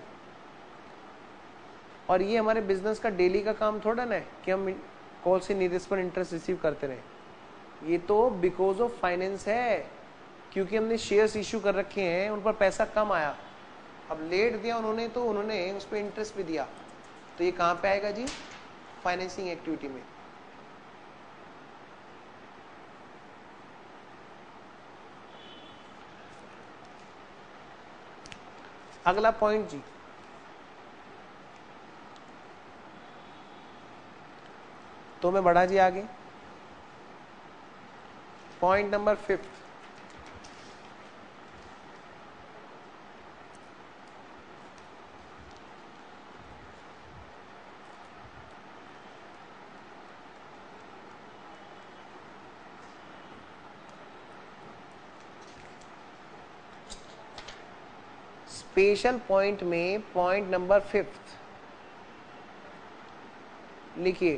और ये हमारे बिजनेस का डेली का काम थोड़ा ना है कि हम कॉल से नीरज पर इंटरेस्ट रिसीव करते रहे। ये तो बिकॉज ऑफ फाइनेंस है, क्योंकि हमने शेयर्स इश्यू कर रखे हैं, उन पर पैसा कम आया, अब लेट दिया उन्होंने तो उन्होंने उस पर इंटरेस्ट भी दिया, तो ये कहाँ पे आएगा जी? फाइनेंसिंग एक्टिविटी में। अगला पॉइंट जी, तो मैं बढ़ा जी आगे। Point number fifth, special point में पॉइंट नंबर फिफ्थ लिखिए,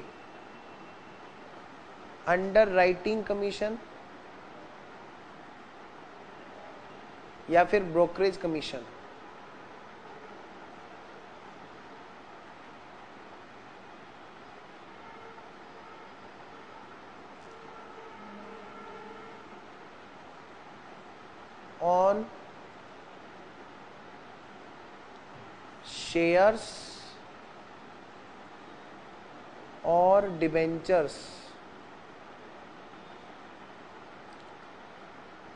अंडर राइटिंग कमीशन या फिर ब्रोकरेज कमीशन। ऑन शेयर्स और डिबेंचर्स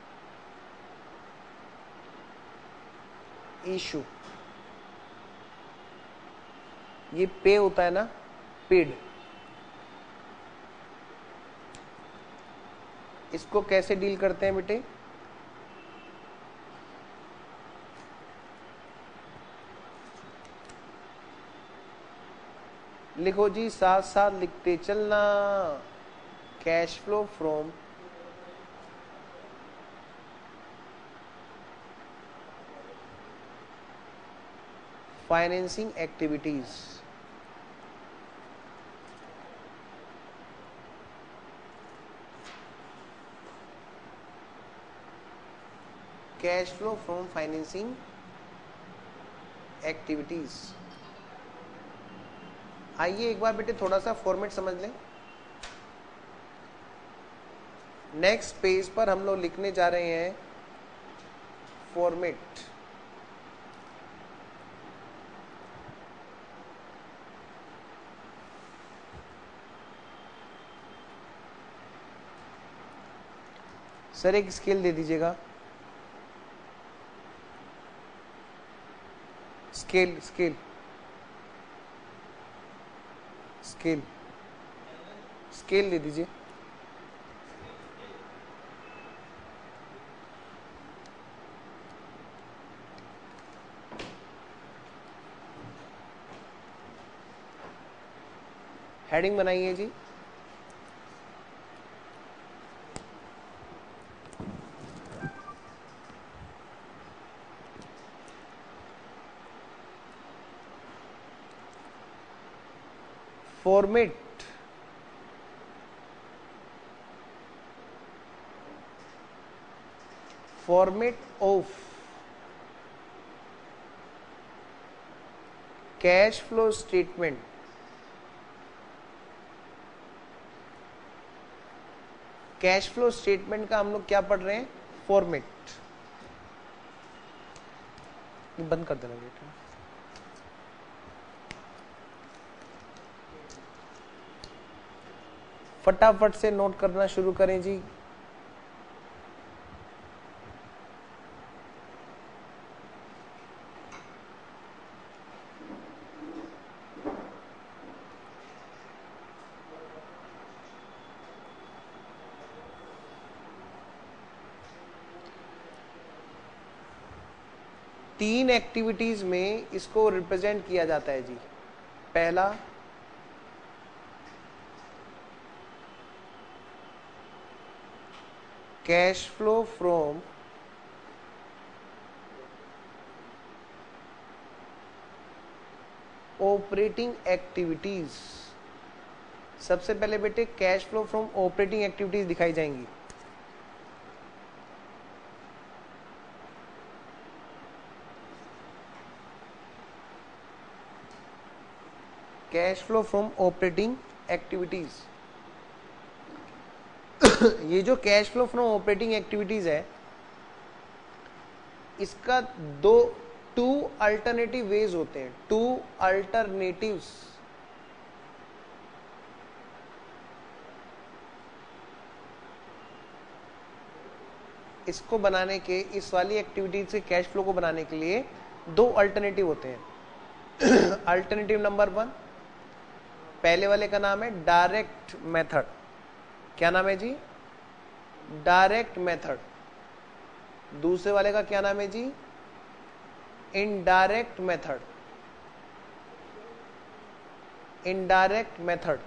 इशू। ये पे होता है ना, पेड। इसको कैसे डील करते हैं बेटे? लिखो जी, साथ साथ लिखते चलना। Cash flow from financing activities, cash flow from financing activities. आइए एक बार बेटे थोड़ा सा फॉर्मेट समझ लें। नेक्स्ट पेज पर हम लोग लिखने जा रहे हैं फॉर्मेट। सर एक स्केल दे दीजिएगा। स्केल स्केल स्केल स्केल दे दीजिए। हेडिंग बनाइए जी। Format format of cash flow statement. Cash flow statement का हम लोग क्या पढ़ रहे हैं? फॉर्मेट। बंद कर देना बेटा। फटाफट से नोट करना शुरू करें जी। तीन एक्टिविटीज में इसको रिप्रेजेंट किया जाता है जी। पहला cash flow from operating activities. सबसे पहले बेटे cash flow from operating activities दिखाई जाएंगी। Cash flow from operating activities. ये जो cash flow from operating activities है, इसका दो टू अल्टरनेटिव वेज होते हैं। Two alternatives. इसको बनाने के, इस वाली एक्टिविटीज से कैश फ्लो को बनाने के लिए दो अल्टरनेटिव होते हैं। अल्टरनेटिव नंबर वन, पहले वाले का नाम है डायरेक्ट मेथड। क्या नाम है जी? Direct method. दूसरे वाले का क्या नाम है जी? Indirect method. Indirect method.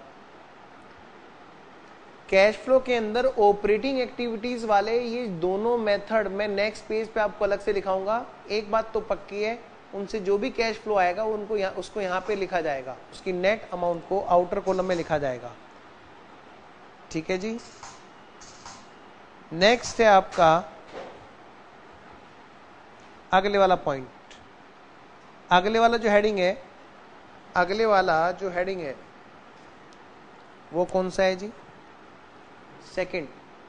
Cash flow के अंदर ऑपरेटिंग एक्टिविटीज वाले ये दोनों मेथड मैं नेक्स्ट पेज पे आपको अलग से लिखाऊंगा। एक बात तो पक्की है, उनसे जो भी कैश फ्लो आएगा उनको यहाँ, उसको यहाँ पे लिखा जाएगा, उसकी नेट अमाउंट को आउटर कॉलम में लिखा जाएगा। ठीक है जी। नेक्स्ट है आपका अगले वाला पॉइंट। अगले वाला जो हेडिंग है, अगले वाला जो हेडिंग है वो कौन सा है जी? Second.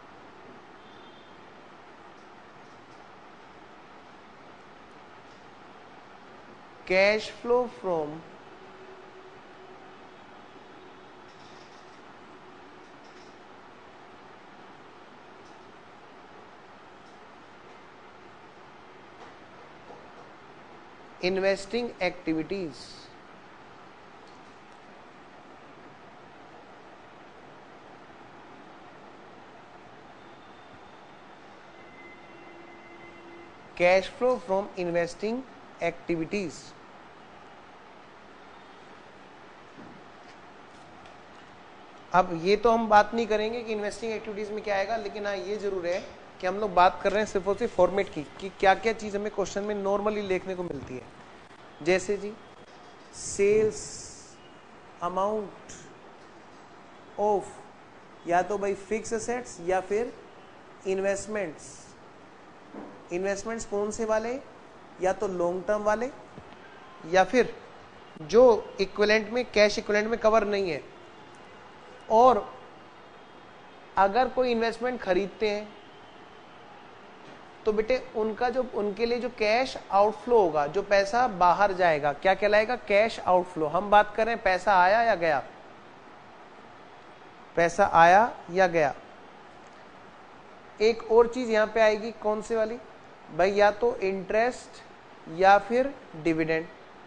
Cash flow from investing activities. Cash flow from investing activities. अब ये तो हम बात नहीं करेंगे कि इन्वेस्टिंग एक्टिविटीज में क्या आएगा, लेकिन हाँ ये जरूर है कि हम लोग बात कर रहे हैं सिर्फ और सिर्फ फॉर्मेट की कि क्या क्या चीज हमें क्वेश्चन में नॉर्मली लिखने को मिलती है। जैसे जी सेल्स अमाउंट ऑफ या तो भाई फिक्स एसेट्स या फिर इन्वेस्टमेंट्स। इन्वेस्टमेंट्स कौन से वाले, या तो लॉन्ग टर्म वाले या फिर जो इक्विवेलेंट में कैश इक्विवेलेंट में कवर नहीं है। और अगर कोई इन्वेस्टमेंट खरीदते हैं तो बेटे उनका जो उनके लिए जो कैश आउटफ्लो होगा, जो पैसा बाहर जाएगा, क्या कहलाएगा, कैश आउटफ्लो। हम बात कर रहे हैं पैसा आया या गया, पैसा आया या गया। एक और चीज यहां पे आएगी, कौन सी वाली भाई, या तो इंटरेस्ट या फिर डिविडेंड।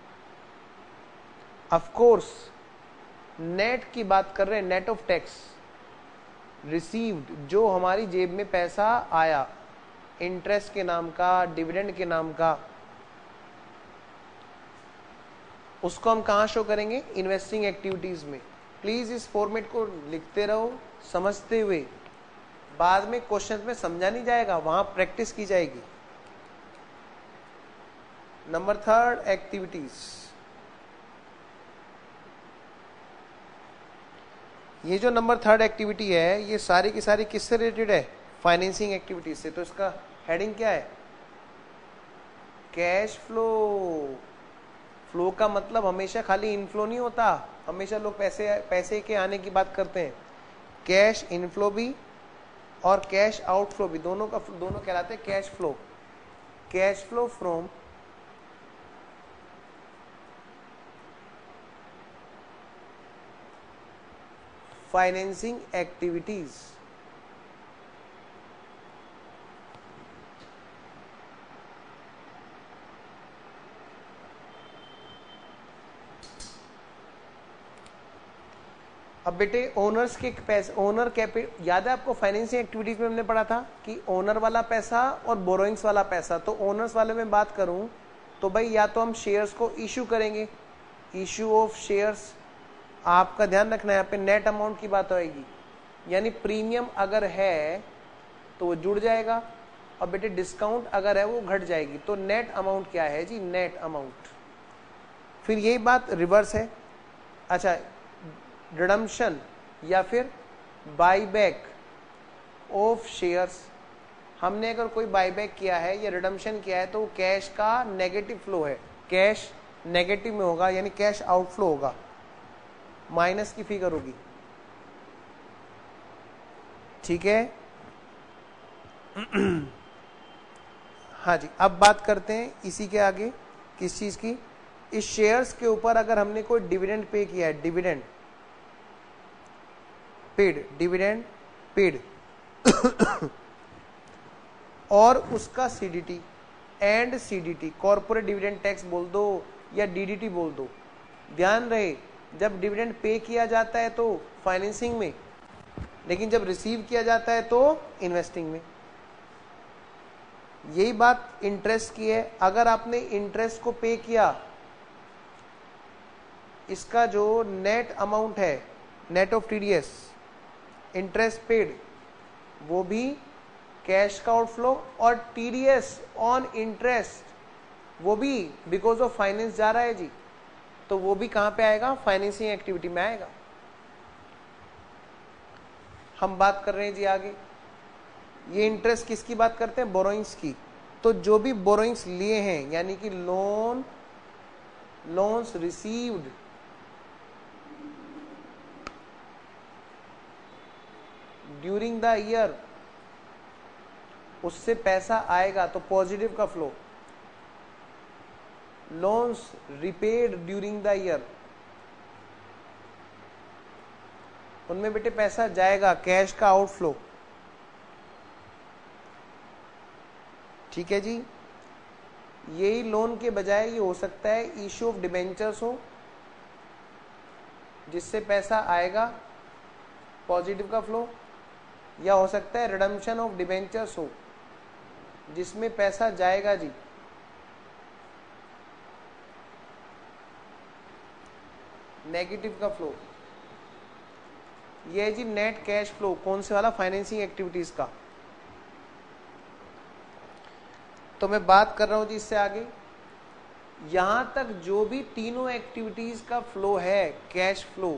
ऑफ कोर्स नेट की बात कर रहे हैं, नेट ऑफ टैक्स रिसीव्ड, जो हमारी जेब में पैसा आया इंटरेस्ट के नाम का, डिविडेंड के नाम का, उसको हम कहां शो करेंगे, इन्वेस्टिंग एक्टिविटीज में। प्लीज इस फॉर्मेट को लिखते रहो समझते हुए, बाद में क्वेश्चन में समझा नहीं जाएगा, वहां प्रैक्टिस की जाएगी। Number third, activities. ये जो नंबर थर्ड एक्टिविटी है ये सारी की सारी किससे रिलेटेड है, फाइनेंसिंग एक्टिविटीज से। तो इसका हेडिंग क्या है, कैश फ्लो। फ्लो का मतलब हमेशा खाली इनफ्लो नहीं होता, हमेशा लोग पैसे पैसे के आने की बात करते हैं। कैश इनफ्लो भी और कैश आउटफ्लो भी, दोनों का दोनों कहलाते हैं cash flow. Cash flow from financing activities. अब बेटे ओनर्स के पैसे, ओनर कैपिटल याद है आपको, फाइनेंसिंग एक्टिविटीज में हमने पढ़ा था कि ओनर वाला पैसा और बोरोइंग्स वाला पैसा। तो ओनर्स वाले में बात करूं तो भाई या तो हम शेयर्स को इशू करेंगे, इशू ऑफ शेयर्स। आपका ध्यान रखना है यहाँ पे नेट अमाउंट की बात होगी, यानी प्रीमियम अगर है तो वो जुड़ जाएगा और बेटे डिस्काउंट अगर है वो घट जाएगी। तो नेट अमाउंट क्या है जी, नेट अमाउंट। फिर यही बात रिवर्स है। अच्छा, रिडम्पशन या फिर बाईबैक ऑफ शेयर्स। हमने अगर कोई बाईबैक किया है या रिडम्पशन किया है तो वो कैश का नेगेटिव फ्लो है, कैश नेगेटिव में होगा, यानी कैश आउटफ्लो होगा, माइनस की फिगर होगी। ठीक है। हाँ जी, अब बात करते हैं इसी के आगे किस चीज की, इस शेयर्स के ऊपर अगर हमने कोई डिविडेंड पे किया है, डिविडेंड पेड, डिविडेंड पेड और उसका CDT and CDT, corporate dividend tax बोल दो या डीडीटी बोल दो। ध्यान रहे, जब डिविडेंड पे किया जाता है तो फाइनेंसिंग में, लेकिन जब रिसीव किया जाता है तो इन्वेस्टिंग में। यही बात इंटरेस्ट की है। अगर आपने इंटरेस्ट को पे किया, इसका जो नेट अमाउंट है, net of TDS, interest paid, वो भी कैश का आउटफ्लो, और टीडीएस ऑन इंटरेस्ट वो भी बिकॉज ऑफ फाइनेंस जा रहा है जी, तो वो भी कहां पे आएगा, फाइनेंसिंग एक्टिविटी में आएगा। हम बात कर रहे हैं जी आगे, ये इंटरेस्ट किसकी बात करते हैं, बोरोइंग्स की। तो जो भी बोरोइंग्स लिए हैं, यानी कि loan, loans received during the year, उससे पैसा आएगा तो पॉजिटिव का flow. Loans repaid during the year, उनमें बेटे पैसा जाएगा, कैश का आउटफ्लो। ठीक है जी। यही लोन के बजाय ये हो सकता है इशू ऑफ डिबेंचर्स हो, जिससे पैसा आएगा, पॉजिटिव का फ्लो, या हो सकता है रिडम्पशन ऑफ डिबेंचर्स हो, जिसमें पैसा जाएगा जी, नेगेटिव का फ्लो, ये है जी नेट कैश फ्लो। कौन से वाला? फाइनेंसिंग एक्टिविटीज का। तो मैं बात कर रहा हूं जी इससे आगे, यहां तक जो भी तीनों एक्टिविटीज का फ्लो है, कैश फ्लो,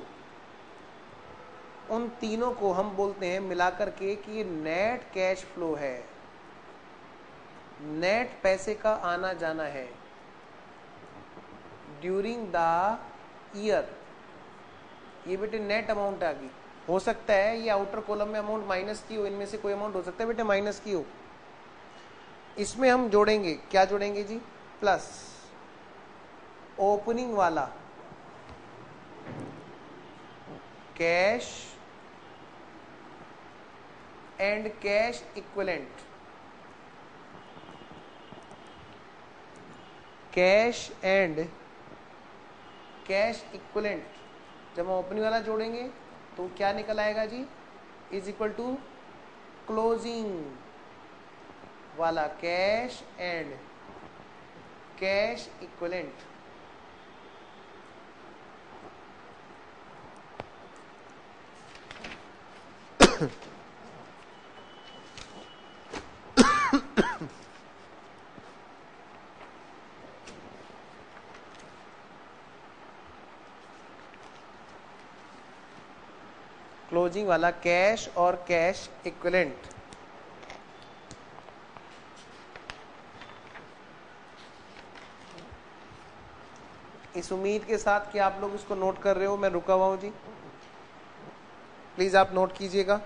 उन तीनों को हम बोलते हैं मिलाकर के कि ये नेट कैश फ्लो है, नेट पैसे का आना जाना है ड्यूरिंग द ईयर। ये बेटे नेट अमाउंट आ गई। हो सकता है ये आउटर कॉलम में अमाउंट माइनस की हो, इनमें से कोई अमाउंट हो सकता है बेटे माइनस की हो। इसमें हम जोड़ेंगे, क्या जोड़ेंगे जी? प्लस ओपनिंग वाला cash and cash equivalent, cash and cash equivalent. जब हम ओपनिंग वाला जोड़ेंगे तो क्या निकल आएगा जी? इज इक्वल टू क्लोजिंग वाला cash and cash equivalent. Closing वाला कैश और कैश इक्विवेलेंट। इस उम्मीद के साथ कि आप लोग इसको नोट कर रहे हो, मैं रुका हुआ हूं जी, प्लीज आप नोट कीजिएगा।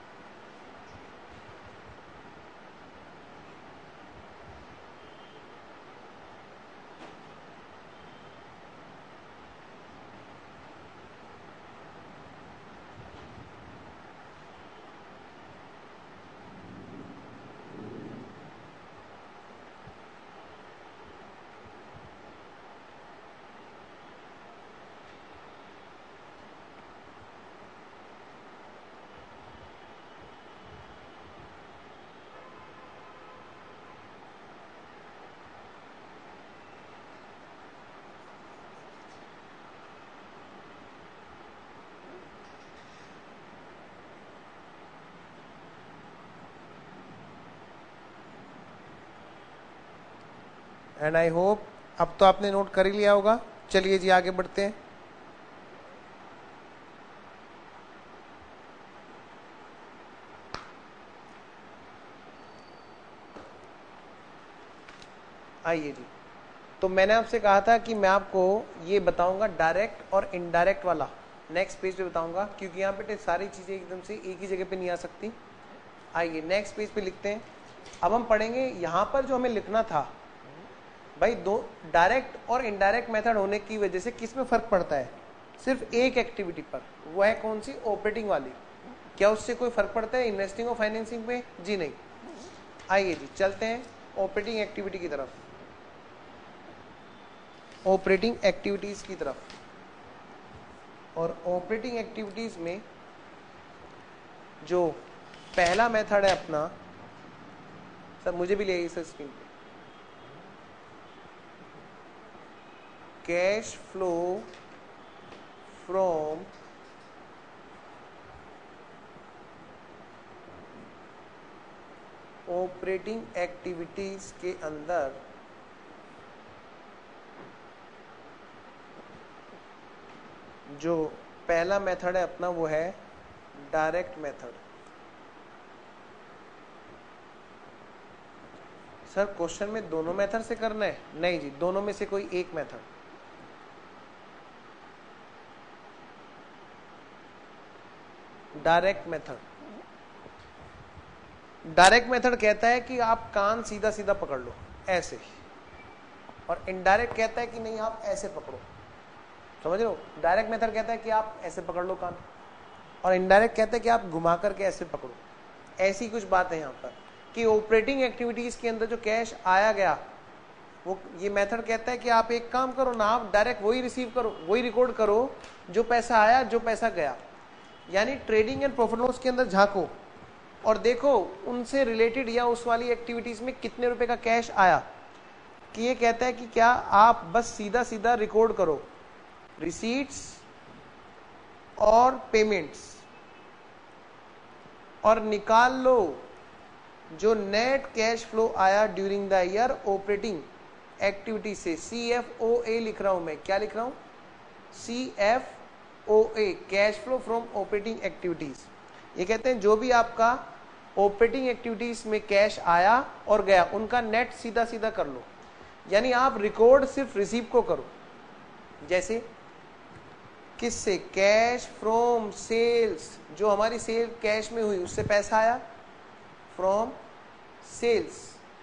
एंड आई होप अब तो आपने नोट कर ही लिया होगा। चलिए जी आगे बढ़ते हैं। आइए जी, तो मैंने आपसे कहा था कि मैं आपको ये बताऊंगा डायरेक्ट और इनडायरेक्ट वाला, नेक्स्ट पेज पे बताऊंगा, क्योंकि यहाँ पे सारी चीजें एकदम से एक ही जगह पे नहीं आ सकती। आइए नेक्स्ट पेज पे लिखते हैं। अब हम पढ़ेंगे यहाँ पर जो हमें लिखना था भाई, दो डायरेक्ट और इनडायरेक्ट मेथड होने की वजह से किस में फर्क पड़ता है? सिर्फ एक एक्टिविटी पर, वो है कौन सी? ऑपरेटिंग वाली। क्या उससे कोई फर्क पड़ता है इन्वेस्टिंग और फाइनेंसिंग पे? जी नहीं। आइए जी चलते हैं ऑपरेटिंग एक्टिविटी की तरफ, ऑपरेटिंग एक्टिविटीज की तरफ। और ऑपरेटिंग एक्टिविटीज में जो पहला मेथड है अपना, सर मुझे भी ले आइए सर स्क्रीन पे, cash flow from operating activities के अंदर जो पहला मेथड है अपना वो है डायरेक्ट मेथड। सर क्वेश्चन में दोनों मेथड से करना है? नहीं जी, दोनों में से कोई एक method. Direct method, direct method कहता है कि आप कान सीधा सीधा पकड़ लो ऐसे, और इनडायरेक्ट कहता है कि नहीं आप ऐसे पकड़ो। समझ रहे हो? डायरेक्ट मेथड कहता है कि आप ऐसे पकड़ लो कान, और इनडायरेक्ट कहता है कि आप घुमा करके ऐसे पकड़ो। ऐसी कुछ बात है यहाँ पर कि ऑपरेटिंग एक्टिविटीज के अंदर जो कैश आया गया, वो ये मेथड कहता है कि आप एक काम करो ना, आप डायरेक्ट वही रिसीव करो, वही रिकॉर्ड करो जो पैसा आया, जो पैसा गया। यानी ट्रेडिंग एंड प्रॉफिट लॉस के अंदर झांको और देखो उनसे रिलेटेड या उस वाली एक्टिविटीज में कितने रुपए का कैश आया, कि ये कहता है कि क्या आप बस सीधा सीधा रिकॉर्ड करो रिसीट्स और पेमेंट्स और निकाल लो जो नेट कैश फ्लो आया during the year operating activity से। सी एफ ओ ए लिख रहा हूं मैं, क्या लिख रहा हूं, C F O A, cash flow from operating activities. ये कहते हैं जो भी आपका ऑपरेटिंग एक्टिविटीज में कैश आया और गया उनका नेट सीधा सीधा कर लो, यानी आप रिकॉर्ड सिर्फ रिसीव को करो। जैसे किससे, कैश फ्रॉम सेल्स, जो हमारी सेल कैश में हुई उससे पैसा आया, फ्रॉम सेल्स।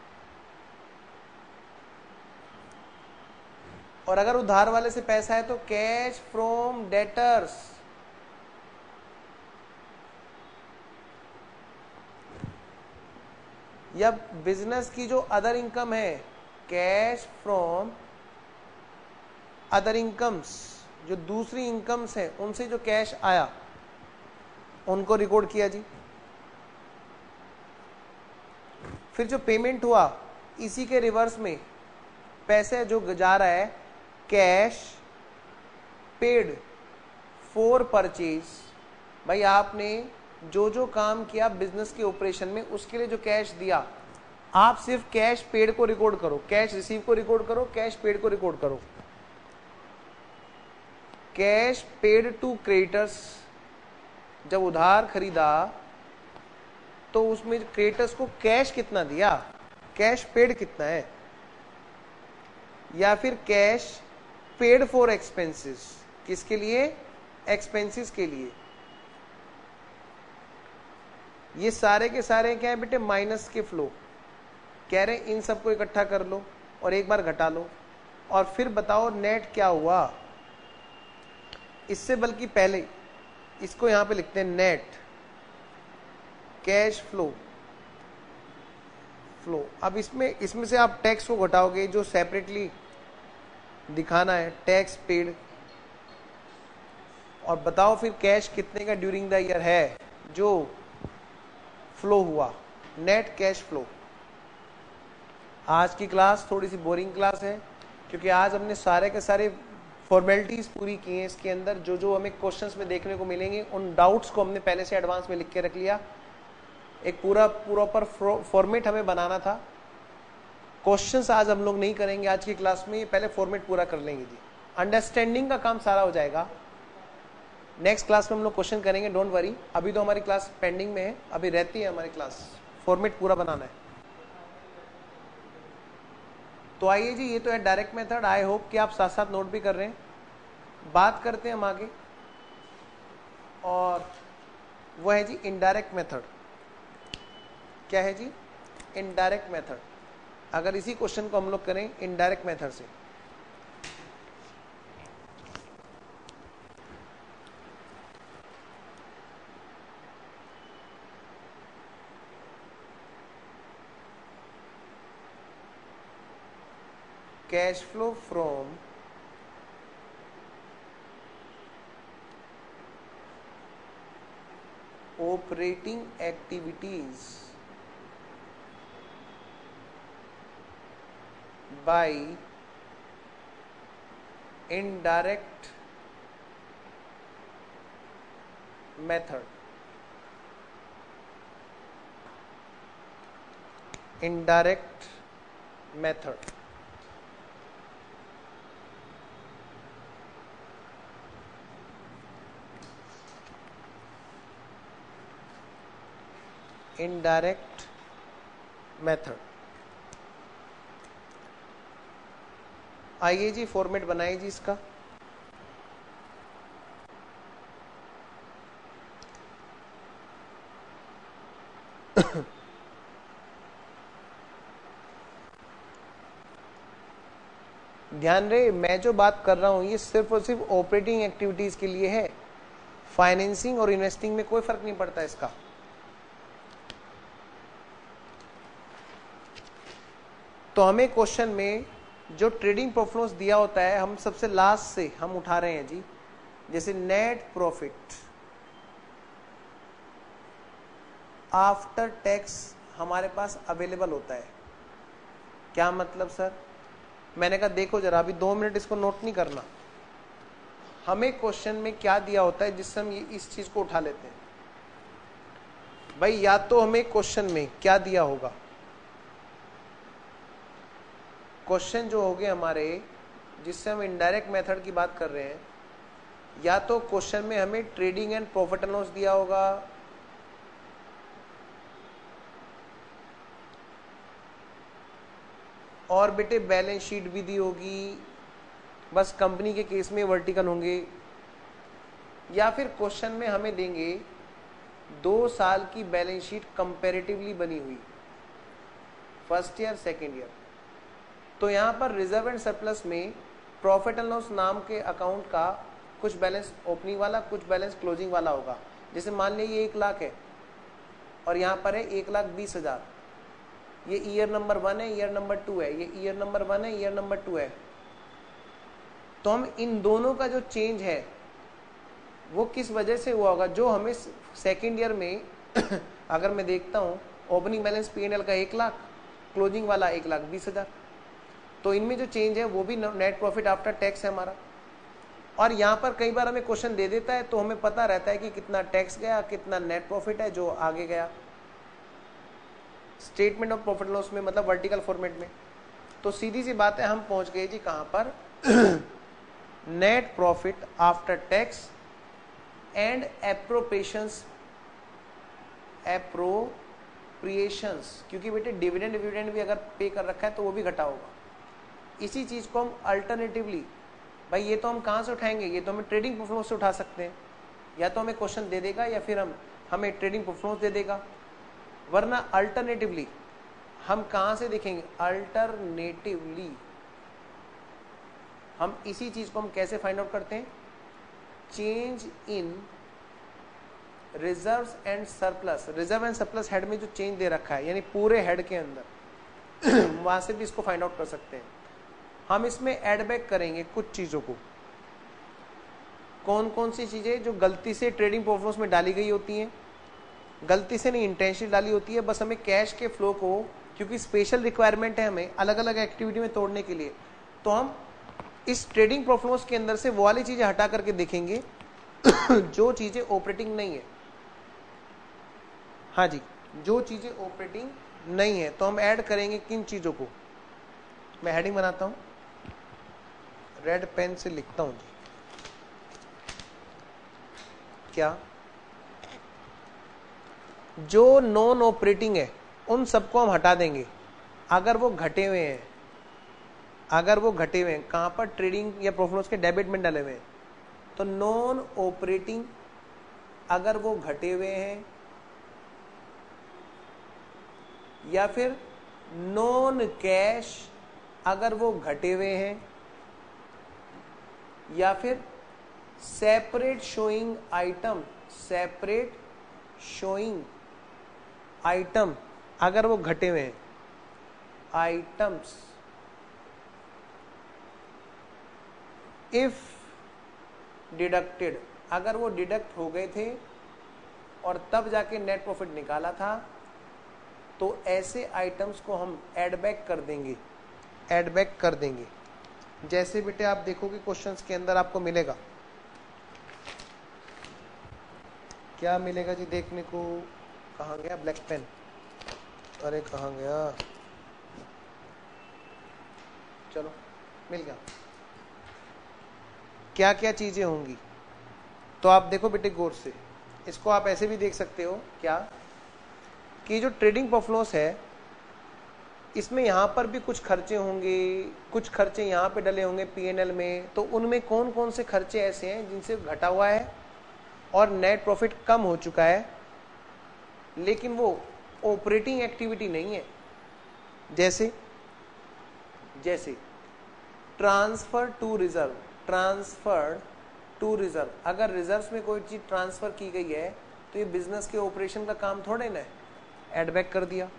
और अगर उधार वाले से पैसा है तो कैश फ्रॉम डेटर्स। या बिजनेस की जो अदर इनकम है, कैश फ्रॉम अदर इनकम्स, जो दूसरी इनकम्स हैं उनसे जो कैश आया उनको रिकॉर्ड किया जी। फिर जो पेमेंट हुआ इसी के रिवर्स में पैसे जो जा रहा है, कैश पेड फॉर परचेज। भाई आपने जो जो काम किया बिजनेस के ऑपरेशन में उसके लिए जो कैश दिया, आप सिर्फ कैश पेड को रिकॉर्ड करो, कैश रिसीव को रिकॉर्ड करो, कैश पेड को रिकॉर्ड करो। कैश पेड टू क्रेडिटर्स, जब उधार खरीदा तो उसमें क्रेडिटर्स को कैश कितना दिया, कैश पेड कितना है। या फिर कैश पेड फॉर एक्सपेंसेस, किसके लिए, एक्सपेंसेस के लिए। ये सारे के सारे क्या है बेटे, माइनस के फ्लो। कह रहे इन सबको इकट्ठा कर लो और एक बार घटा लो और फिर बताओ नेट क्या हुआ। इससे बल्कि पहले इसको यहां पे लिखते हैं नेट कैश फ्लो फ्लो। अब इसमें इसमें से आप टैक्स को घटाओगे, जो सेपरेटली दिखाना है टैक्स पेड, और बताओ फिर कैश कितने का ड्यूरिंग द ईयर है जो फ्लो हुआ, नेट कैश फ्लो। आज की क्लास थोड़ी सी बोरिंग क्लास है क्योंकि आज हमने सारे के सारे फॉर्मेलिटीज पूरी की हैं। इसके अंदर जो जो हमें क्वेश्चंस में देखने को मिलेंगे उन डाउट्स को हमने पहले से एडवांस में लिख के रख लिया। एक पूरा प्रॉपर फॉर्मेट हमें बनाना था। क्वेश्चंस आज हम लोग नहीं करेंगे आज की क्लास में, पहले फॉर्मेट पूरा कर लेंगे जी। अंडरस्टैंडिंग का काम सारा हो जाएगा, नेक्स्ट क्लास में हम लोग क्वेश्चन करेंगे, डोंट वरी। अभी तो हमारी क्लास पेंडिंग में है, अभी रहती है हमारी क्लास, फॉर्मेट पूरा बनाना है। तो आइए जी, ये तो है डायरेक्ट मेथड। आई होप कि आप साथ साथ नोट भी कर रहे हैं। बात करते हैं हम आगे, और वो है जी इनडायरेक्ट मेथड। क्या है जी, इनडायरेक्ट मेथड। अगर इसी क्वेश्चन को हम लोग करें इनडायरेक्ट मेथड से, cash flow from operating activities by indirect method, indirect method। indirect method। आइए जी फॉर्मेट बनाइए जी इसका। ध्यान रहे, मैं जो बात कर रहा हूं ये सिर्फ और सिर्फ ऑपरेटिंग एक्टिविटीज के लिए है, फाइनेंसिंग और इन्वेस्टिंग में कोई फर्क नहीं पड़ता इसका। तो हमें क्वेश्चन में जो ट्रेडिंग प्रॉफिट दिया होता है हम सबसे लास्ट से हम उठा रहे हैं जी। जैसे नेट प्रॉफिट, आफ्टर टैक्स हमारे पास अवेलेबल होता है। क्या मतलब सर? मैंने कहा देखो जरा, अभी दो मिनट इसको नोट नहीं करना, हमें क्वेश्चन में क्या दिया होता है जिससे हम ये इस चीज को उठा लेते हैं। भाई या तो हमें क्वेश्चन में क्या दिया होगा, क्वेश्चन जो हो गए हमारे जिससे हम इनडायरेक्ट मेथड की बात कर रहे हैं, या तो क्वेश्चन में हमें trading and profit and loss दिया होगा, और बेटे बैलेंस शीट भी दी होगी, बस कंपनी के केस में वर्टिकल होंगे, या फिर क्वेश्चन में हमें देंगे दो साल की बैलेंस शीट कंपैरेटिवली बनी हुई, फर्स्ट ईयर सेकेंड ईयर। तो यहां पर रिजर्व एंड सरप्लस में प्रॉफिट एंड लॉस नाम के अकाउंट का कुछ बैलेंस ओपनिंग वाला, कुछ बैलेंस क्लोजिंग वाला होगा। जैसे मान लीजिए ये एक लाख है और यहाँ पर है एक लाख बीस हजार, ये ईयर नंबर वन है, ईयर नंबर टू है, ये ईयर नंबर वन है, ईयर नंबर टू है। तो हम इन दोनों का जो चेंज है वो किस वजह से हुआ होगा, जो हमें सेकेंड ईयर में अगर मैं देखता हूँ opening balance P N L का एक लाख, क्लोजिंग वाला एक लाख बीस हजार, तो इनमें जो चेंज है वो भी नेट प्रॉफिट आफ्टर टैक्स है हमारा। और यहाँ पर कई बार हमें क्वेश्चन दे देता है तो हमें पता रहता है कि कितना टैक्स गया, कितना नेट प्रॉफिट है जो आगे गया स्टेटमेंट ऑफ प्रॉफिट लॉस में, मतलब वर्टिकल फॉर्मेट में। तो सीधी सी बात है, हम पहुंच गए जी कहां पर, net profit after tax and appropriations, appropriations, क्योंकि बेटे डिविडेंड डिविडेंड भी अगर पे कर रखा है तो वो भी घटा होगा। इसी चीज को हम अल्टरनेटिवली, भाई ये तो हम कहां से उठाएंगे, ये तो हमें ट्रेडिंग परफॉर्मेंस से उठा सकते हैं, या तो हमें क्वेश्चन दे देगा या फिर हम हमें ट्रेडिंग परफॉर्मेंस दे देगा, वरना अल्टरनेटिवली हम कहां से देखेंगे, अल्टरनेटिवली हम इसी चीज को हम कैसे फाइंड आउट करते हैं, change in reserves and surplus. Reserve and surplus head में जो चेंज दे रखा है, यानी पूरे हेड के अंदर वहां से भी इसको फाइंड आउट कर सकते हैं। हम इसमें ऐड बैक करेंगे कुछ चीजों को, कौन कौन सी चीजें जो गलती से ट्रेडिंग परफॉर्मेंस में डाली गई होती हैं, गलती से नहीं इंटेंशनली डाली होती है, बस हमें कैश के फ्लो को, क्योंकि स्पेशल रिक्वायरमेंट है हमें अलग अलग एक्टिविटी में तोड़ने के लिए, तो हम इस ट्रेडिंग परफॉर्मेंस के अंदर से वो वाली चीजें हटा करके देखेंगे जो चीजें ऑपरेटिंग नहीं है। हाँ जी, जो चीजें ऑपरेटिंग नहीं है तो हम ऐड करेंगे किन चीजों को। मैं हेडिंग बनाता हूं, रेड पेन से लिखता हूं जी, क्या जो नॉन ऑपरेटिंग है उन सबको हम हटा देंगे अगर वो घटे हुए हैं, अगर वो घटे हुए हैं कहां पर, ट्रेडिंग या प्रॉफिट लॉस के डेबिट में डाले हुए हैं। तो नॉन ऑपरेटिंग अगर वो घटे हुए हैं, या फिर नॉन कैश अगर वो घटे हुए हैं, या फिर separate showing item, separate showing item अगर वो घटे हुए हैं, आइटम्स इफ डिडक्टेड अगर वो डिडक्ट हो गए थे और तब जाके नेट प्रॉफिट निकाला था, तो ऐसे आइटम्स को हम ऐड बैक कर देंगे, ऐड बैक कर देंगे। जैसे बेटे आप देखोगे क्वेश्चंस के अंदर आपको मिलेगा, क्या मिलेगा जी देखने को, कहाँ गया ब्लैक पेन, अरे कहाँ गया, चलो मिल गया। क्या क्या चीजें होंगी, तो आप देखो बेटे गौर से, इसको आप ऐसे भी देख सकते हो क्या कि जो ट्रेडिंग परफॉर्मेंस है इसमें यहां पर भी कुछ खर्चे होंगे, कुछ खर्चे यहां पे डले होंगे पीएनएल में, तो उनमें कौन कौन से खर्चे ऐसे हैं जिनसे घटा हुआ है और नेट प्रॉफिट कम हो चुका है, लेकिन वो ऑपरेटिंग एक्टिविटी नहीं है। जैसे जैसे transfer to reserve, transfer to reserve, अगर रिजर्व में कोई चीज ट्रांसफर की गई है तो ये बिजनेस के ऑपरेशन का काम थोड़े ना है, एड बैक कर दिया।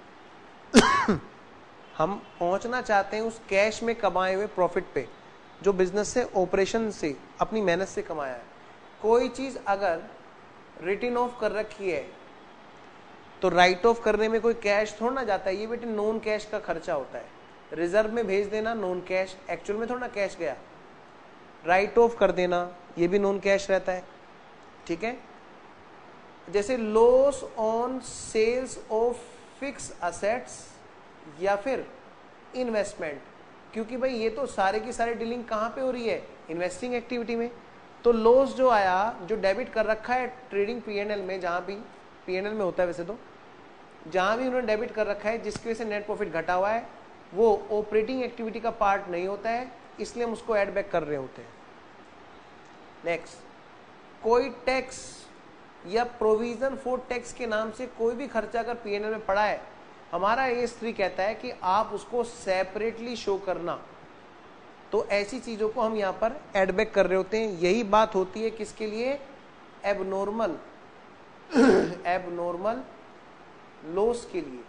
हम पहुंचना चाहते हैं उस कैश में कमाए हुए प्रॉफिट पे जो बिजनेस से, ऑपरेशन से, अपनी मेहनत से कमाया है। कोई चीज अगर रिटन ऑफ कर रखी है तो राइट ऑफ करने में कोई कैश थोड़ा ना जाता है, ये बेटे नॉन कैश का खर्चा होता है। रिजर्व में भेज देना नॉन कैश, एक्चुअल में थोड़ा ना कैश गया। राइट ऑफ कर देना ये भी नॉन कैश रहता है, ठीक है। जैसे loss on sales of fix assets या फिर इन्वेस्टमेंट, क्योंकि भाई ये तो सारे की सारी डीलिंग कहाँ पे हो रही है, इन्वेस्टिंग एक्टिविटी में। तो लॉस जो आया, जो डेबिट कर रखा है ट्रेडिंग पी एंड एल में, जहां भी पी एंड एल में होता है वैसे तो, जहां भी उन्होंने डेबिट कर रखा है जिसकी वजह से नेट प्रॉफिट घटा हुआ है, वो ऑपरेटिंग एक्टिविटी का पार्ट नहीं होता है, इसलिए हम उसको ऐड बैक कर रहे होते हैं। नेक्स्ट, कोई टैक्स या प्रोविजन फॉर टैक्स के नाम से कोई भी खर्चा अगर पी एंड एल में पड़ा है, हमारा ए एस थ्री कहता है कि आप उसको सेपरेटली शो करना। तो ऐसी चीजों को हम यहां पर ऐड बैक कर रहे होते हैं। यही बात होती है किसके लिए, एबनॉर्मल एबनॉर्मल लॉस के लिए।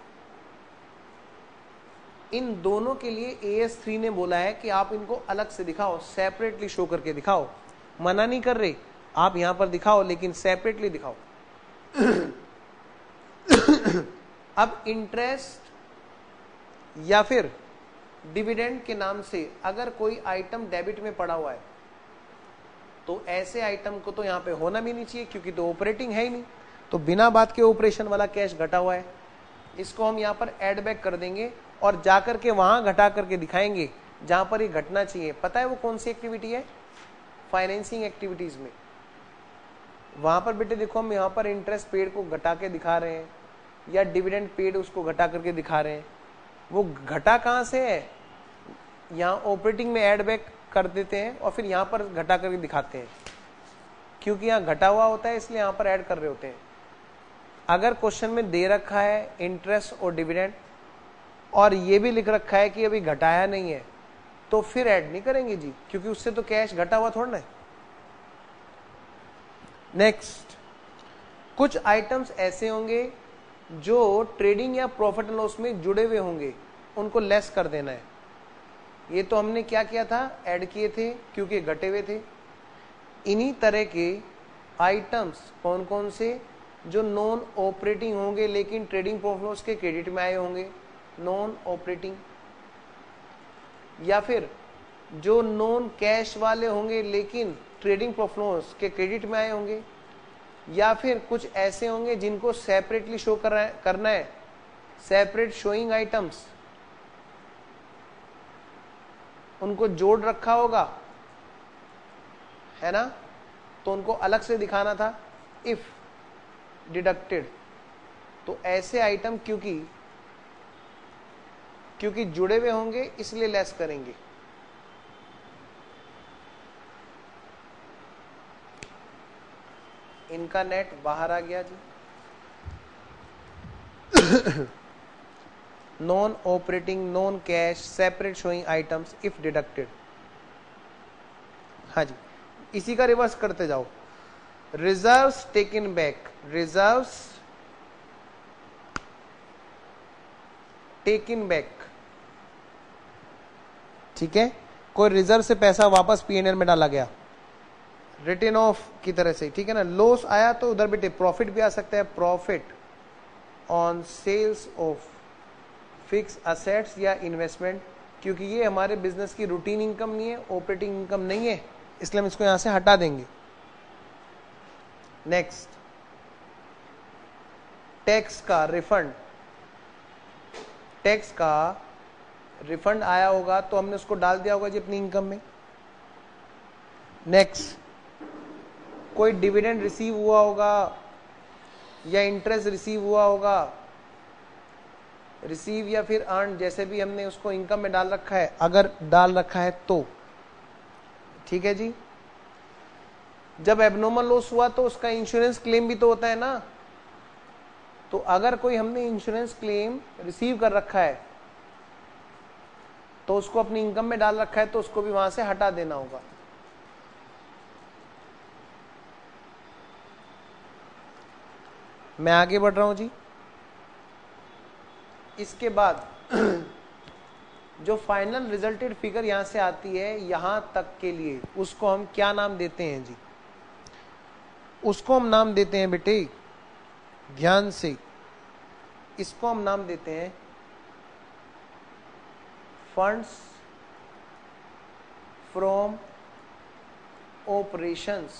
इन दोनों के लिए ए एस थ्री ने बोला है कि आप इनको अलग से दिखाओ, सेपरेटली शो करके दिखाओ। मना नहीं कर रहे, आप यहां पर दिखाओ लेकिन सेपरेटली दिखाओ। अब इंटरेस्ट या फिर डिविडेंड के नाम से अगर कोई आइटम डेबिट में पड़ा हुआ है, तो ऐसे आइटम को तो यहां पे होना भी नहीं चाहिए, क्योंकि तो ऑपरेटिंग है ही नहीं। तो बिना बात के ऑपरेशन वाला कैश घटा हुआ है, इसको हम यहां पर ऐड बैक कर देंगे और जाकर के वहां घटा करके दिखाएंगे जहां पर ये घटना चाहिए। पता है वो कौन सी एक्टिविटी है, फाइनेंसिंग एक्टिविटीज में। वहां पर बेटे देखो, हम यहां पर इंटरेस्ट पेड को घटा के दिखा रहे हैं या डिविडेंड पेड उसको घटा करके दिखा रहे हैं। वो घटा कहां से है, यहां ऑपरेटिंग में ऐड बैक कर देते हैं और फिर यहां पर घटा करके दिखाते हैं, क्योंकि यहां घटा हुआ होता है इसलिए यहां पर ऐड कर रहे होते हैं। अगर क्वेश्चन में दे रखा है इंटरेस्ट और डिविडेंड और ये भी लिख रखा है कि अभी घटाया नहीं है, तो फिर ऐड नहीं करेंगे जी, क्योंकि उससे तो कैश घटा हुआ थोड़ा ना है। नेक्स्ट, कुछ आइटम्स ऐसे होंगे जो ट्रेडिंग या प्रॉफिट एंड लॉस में जुड़े हुए होंगे, उनको लेस कर देना है। ये तो हमने क्या किया था, ऐड किए थे क्योंकि घटे हुए थे। इन्हीं तरह के आइटम्स कौन कौन से, जो नॉन ऑपरेटिंग होंगे लेकिन ट्रेडिंग प्रॉफिट लॉस के क्रेडिट में आए होंगे, नॉन ऑपरेटिंग। या फिर जो नॉन कैश वाले होंगे लेकिन ट्रेडिंग प्रॉफिट लॉस के क्रेडिट में आए होंगे। या फिर कुछ ऐसे होंगे जिनको सेपरेटली शो करना है, सेपरेट शोइंग आइटम्स, उनको जोड़ रखा होगा, है ना, तो उनको अलग से दिखाना था इफ डिडक्टेड। तो ऐसे आइटम क्योंकि क्योंकि जुड़े हुए होंगे इसलिए लेस करेंगे। इनका नेट बाहर आ गया जी। Non operating, non cash, separate showing items if deducted. हाँ जी, इसी का रिवर्स करते जाओ। Reserves taken back, reserves taken back, ठीक है। कोई रिजर्व से पैसा वापस पीएनएल में डाला गया, रिटर्न ऑफ की तरह से, ठीक है ना। लॉस आया तो उधर बेटे प्रॉफिट भी आ सकता है, profit on sales of fix assets या इन्वेस्टमेंट, क्योंकि ये हमारे बिजनेस की रूटीन इनकम नहीं है, ऑपरेटिंग इनकम नहीं है, इसलिए हम इसको यहां से हटा देंगे। नेक्स्ट, टैक्स का रिफंड, टैक्स का रिफंड आया होगा तो हमने उसको डाल दिया होगा जी अपनी इनकम में। नेक्स्ट, कोई डिविडेंड रिसीव हुआ होगा या इंटरेस्ट रिसीव हुआ होगा, रिसीव या फिर अर्न, जैसे भी हमने उसको इनकम में डाल रखा है, अगर डाल रखा है तो ठीक है जी। जब एबनॉर्मल लॉस हुआ तो उसका इंश्योरेंस क्लेम भी तो होता है ना। तो अगर कोई हमने इंश्योरेंस क्लेम रिसीव कर रखा है तो उसको अपनी इनकम में डाल रखा है, तो उसको भी वहां से हटा देना होगा। मैं आगे बढ़ रहा हूं जी। इसके बाद जो फाइनल रिजल्टेड फिगर यहां से आती है यहां तक के लिए, उसको हम क्या नाम देते हैं जी, उसको हम नाम देते हैं बेटे, ध्यान से, इसको हम नाम देते हैं फंड्स फ्रॉम ऑपरेशंस।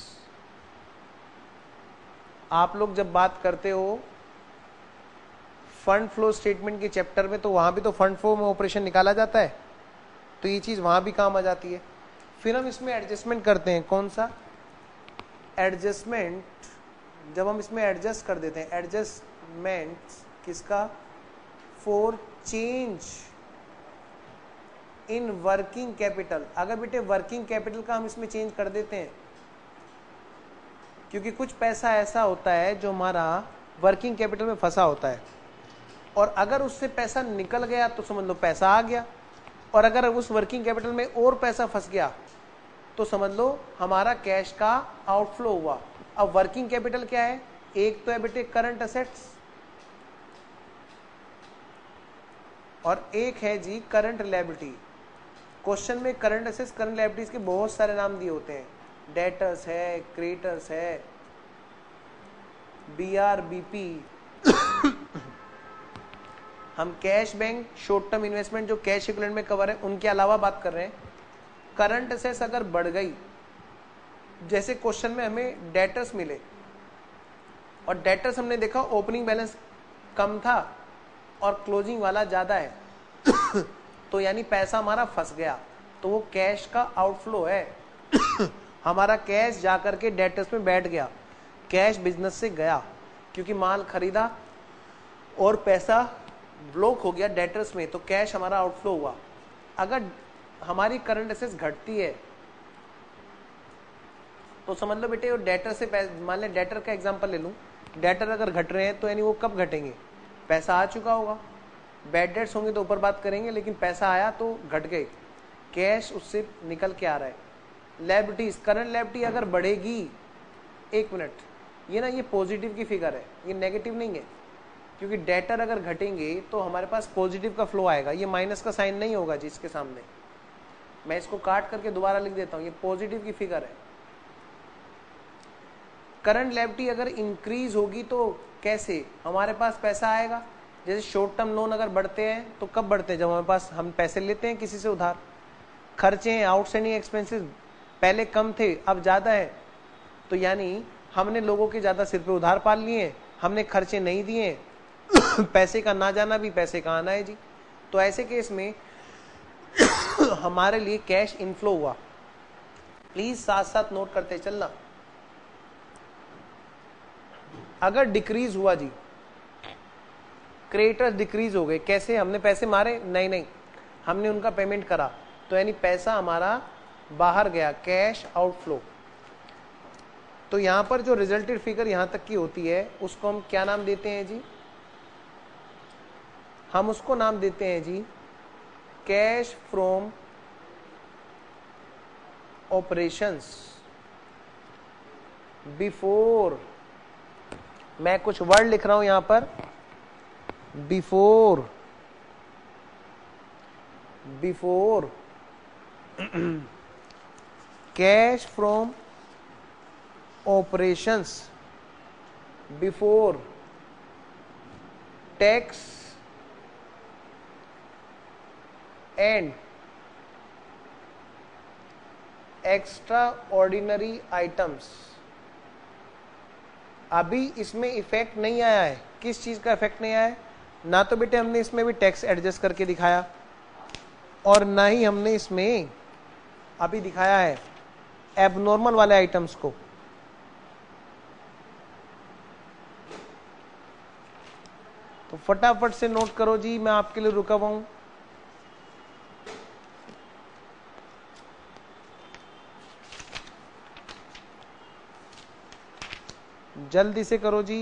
आप लोग जब बात करते हो फंड फ्लो स्टेटमेंट के चैप्टर में, तो वहां भी तो फंड फ्लो में ऑपरेशन निकाला जाता है, तो ये चीज वहां भी काम आ जाती है। फिर हम इसमें एडजस्टमेंट करते हैं, कौन सा एडजस्टमेंट, जब हम इसमें एडजस्ट कर देते हैं, एडजस्टमेंट किसका, for change in working capital. अगर बेटे वर्किंग कैपिटल का हम इसमें चेंज कर देते हैं, क्योंकि कुछ पैसा ऐसा होता है जो हमारा वर्किंग कैपिटल में फंसा होता है, और अगर उससे पैसा निकल गया तो समझ लो पैसा आ गया, और अगर उस वर्किंग कैपिटल में और पैसा फंस गया तो समझ लो हमारा कैश का आउटफ्लो हुआ। अब वर्किंग कैपिटल क्या है, एक तो है बेटे करंट असेट्स और एक है जी करंट लायबिलिटी। क्वेश्चन में करंट असेट्स करंट लायबिलिटीज के बहुत सारे नाम दिए होते हैं, डेटर्स है, क्रेडिटर्स है, बी आर बी पी। हम cash bank short term investment जो कैश इक्विवेलेंट में कवर है उनके अलावा बात कर रहे हैं। करंट असेट्स अगर बढ़ गई, जैसे क्वेश्चन में हमें डेटर्स मिले और डेटर्स हमने देखा ओपनिंग बैलेंस कम था और क्लोजिंग वाला ज्यादा है, तो यानी पैसा हमारा फंस गया, तो वो कैश का आउटफ्लो है। हमारा कैश जाकर के डेटर्स में बैठ गया, कैश बिजनेस से गया, क्योंकि माल खरीदा और पैसा ब्लॉक हो गया डेटर्स में, तो कैश हमारा आउटफ्लो हुआ। अगर हमारी करंट एसेट्स घटती है तो समझ लो बेटे वो डेटर से, मान ले डेटर का एग्जांपल ले लूं, डेटर अगर घट रहे हैं तो यानी वो कब घटेंगे, पैसा आ चुका होगा। बैड डेट्स होंगे तो ऊपर बात करेंगे, लेकिन पैसा आया तो घट गए, कैश उससे निकल के आ रहा है। लायबिलिटीज, करंट लायबिलिटी अगर बढ़ेगी, एक मिनट, ये ना ये पॉजिटिव की फिगर है, ये नेगेटिव नहीं है, क्योंकि डेटर अगर घटेंगे तो हमारे पास पॉजिटिव का फ्लो आएगा, ये माइनस का साइन नहीं होगा जिसके सामने। मैं इसको काट करके दोबारा लिख देता हूं, ये पॉजिटिव की फिगर है। करंट लायबिलिटी अगर इंक्रीज होगी तो कैसे हमारे पास पैसा आएगा, जैसे शॉर्ट टर्म लोन अगर बढ़ते हैं तो कब बढ़ते हैं, जब हमारे पास हम पैसे लेते हैं किसी से उधार। खर्चे हैं, आउटस्टैंडिंग एक्सपेंसेस पहले कम थे अब ज्यादा है, तो यानी हमने लोगों के ज्यादा सिर पे उधार पाल लिए, हमने खर्चे नहीं दिए, पैसे का ना जाना भी पैसे का आना है जी। तो ऐसे केस में हमारे लिए कैश इनफ्लो हुआ। प्लीज साथ साथ नोट करते चलना। अगर डिक्रीज हुआ जी, क्रेडिटर्स डिक्रीज हो गए, कैसे, हमने पैसे मारे, नहीं नहीं हमने उनका पेमेंट करा, तो यानी पैसा हमारा बाहर गया, कैश आउटफ्लो। तो यहां पर जो रिजल्टेड फिगर यहां तक की होती है उसको हम क्या नाम देते हैं जी, हम उसको नाम देते हैं जी कैश फ्रॉम ऑपरेशंस बिफोर। मैं कुछ वर्ड लिख रहा हूं यहां पर, before before cash from operations, before tax and extraordinary items. अभी इसमें इफेक्ट नहीं आया है, किस चीज का इफेक्ट नहीं आया है, ना तो बेटे हमने इसमें भी टैक्स एडजस्ट करके दिखाया और ना ही हमने इसमें अभी दिखाया है एबनॉर्मल वाले आइटम्स को। तो फटाफट से नोट करो जी, मैं आपके लिए रुका हुआ हूं। जल्दी से करो जी।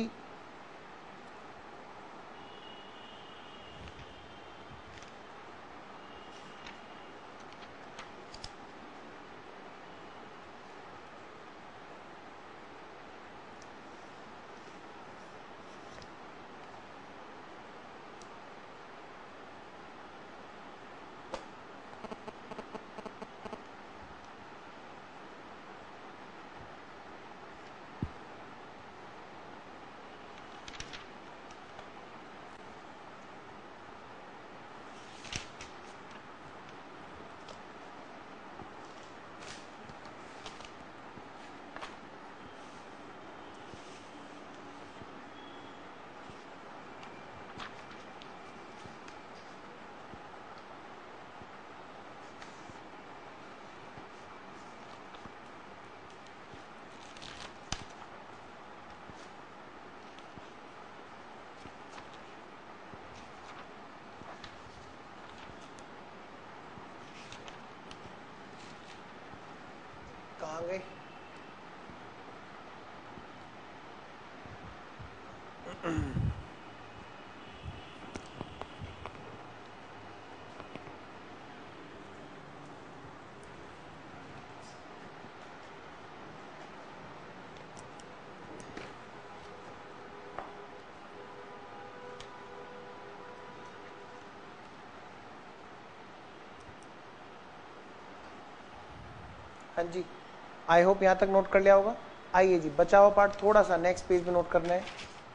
हाँ जी, आई होप यहाँ तक नोट कर लिया होगा। आइए जी, बचा हुआ पार्ट थोड़ा सा नेक्स्ट पेज में नोट करना है।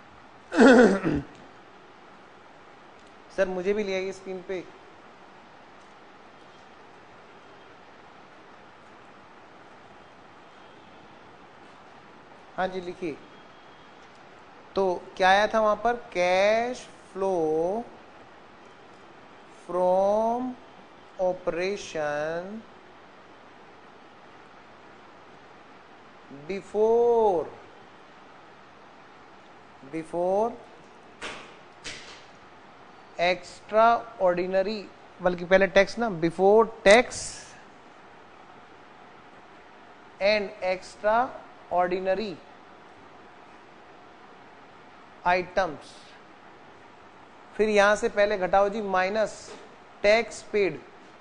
सर मुझे भी ले आइए स्क्रीन पे। हाँ जी लिखिए। तो क्या आया था वहां पर, cash flow from operation before before extraordinary, बल्कि पहले टैक्स ना, before tax and extraordinary items. फिर यहां से पहले घटाओ जी, माइनस टैक्स पेड।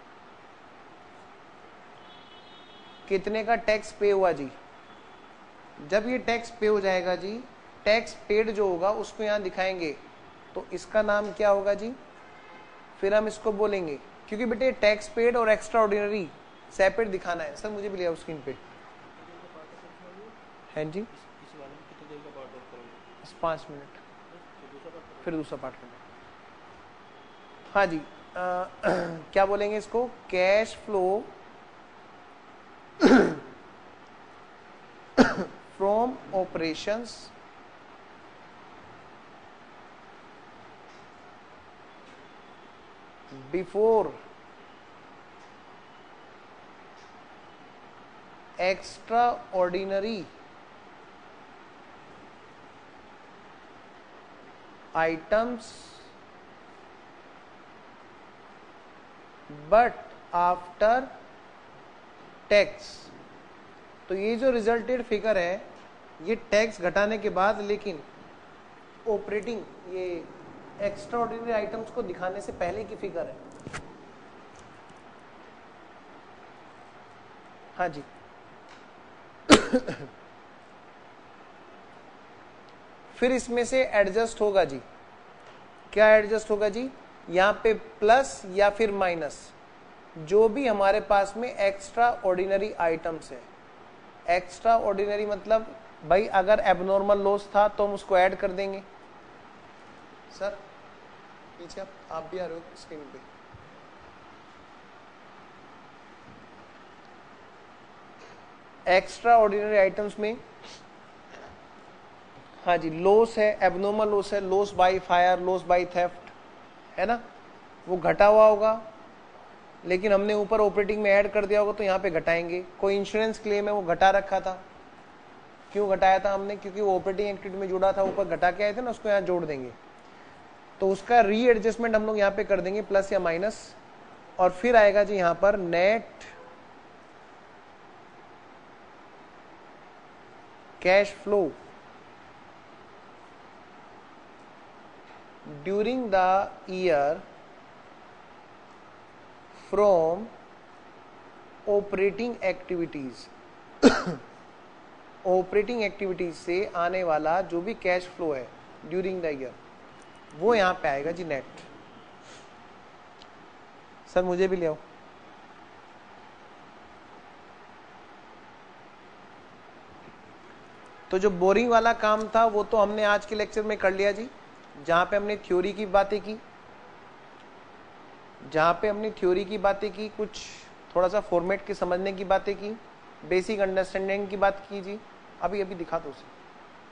कितने का टैक्स पे हुआ जी? जब ये टैक्स पे हो जाएगा जी, टैक्स पेड जो होगा उसको यहां दिखाएंगे, तो इसका नाम क्या होगा जी? फिर हम इसको बोलेंगे, क्योंकि बेटे टैक्स पेड और एक्स्ट्रा ऑर्डिनरी सेपरेट दिखाना है। सर मुझे भी लिया स्क्रीन पे। हैं जी, पांच मिनट, फिर दूसरा पार्ट करना। हाँ जी, आ, क्या बोलेंगे इसको, cash flow from operations before extraordinary items but after tax। तो ये जो रिजल्टेड फिगर है ये टैक्स घटाने के बाद, लेकिन ऑपरेटिंग ये एक्स्ट्रा ऑर्डिनरी आइटम्स को दिखाने से पहले की फिगर है। हाँ जी फिर इसमें से एडजस्ट होगा जी, क्या एडजस्ट होगा जी? यहां पे प्लस या फिर माइनस, जो भी हमारे पास में एक्स्ट्रा ऑर्डिनरी आइटम्स है। एक्स्ट्रा ऑर्डिनरी मतलब भाई अगर एबनॉर्मल लॉस था तो हम उसको ऐड कर देंगे। सर पीछे आप, आप भी आ रहे हो स्क्रीन पे। एक्स्ट्रा ऑर्डिनरी आइटम्स में हाँ जी, लॉस है, एबनॉर्मल लॉस है, loss by fire, loss by theft, है ना, वो घटा हुआ होगा, लेकिन हमने ऊपर ऑपरेटिंग में ऐड कर दिया होगा तो यहाँ पे घटाएंगे। कोई इंश्योरेंस क्लेम है वो घटा रखा था, क्यों घटाया था हमने? क्योंकि वो ऑपरेटिंग एक्टिविटी में जुड़ा था, ऊपर घटा के आए थे ना, उसको यहाँ जोड़ देंगे। तो उसका री एडजस्टमेंट हम लोग यहाँ पे कर देंगे, प्लस या माइनस, और फिर आएगा जी यहाँ पर net cash flow during the year from operating activities। Operating activities से आने वाला जो भी कैश फ्लो है ड्यूरिंग द ईयर, वो यहां पे आएगा जी नेट। सर मुझे भी ले आओ। तो जो बोरिंग वाला काम था वो तो हमने आज के लेक्चर में कर लिया जी, जहां पे हमने थ्योरी की बातें की, जहां पे हमने थ्योरी की बातें की, कुछ थोड़ा सा फॉर्मेट के समझने की बातें की, बेसिक अंडरस्टैंडिंग की बात की जी। अभी अभी दिखा दो उसे।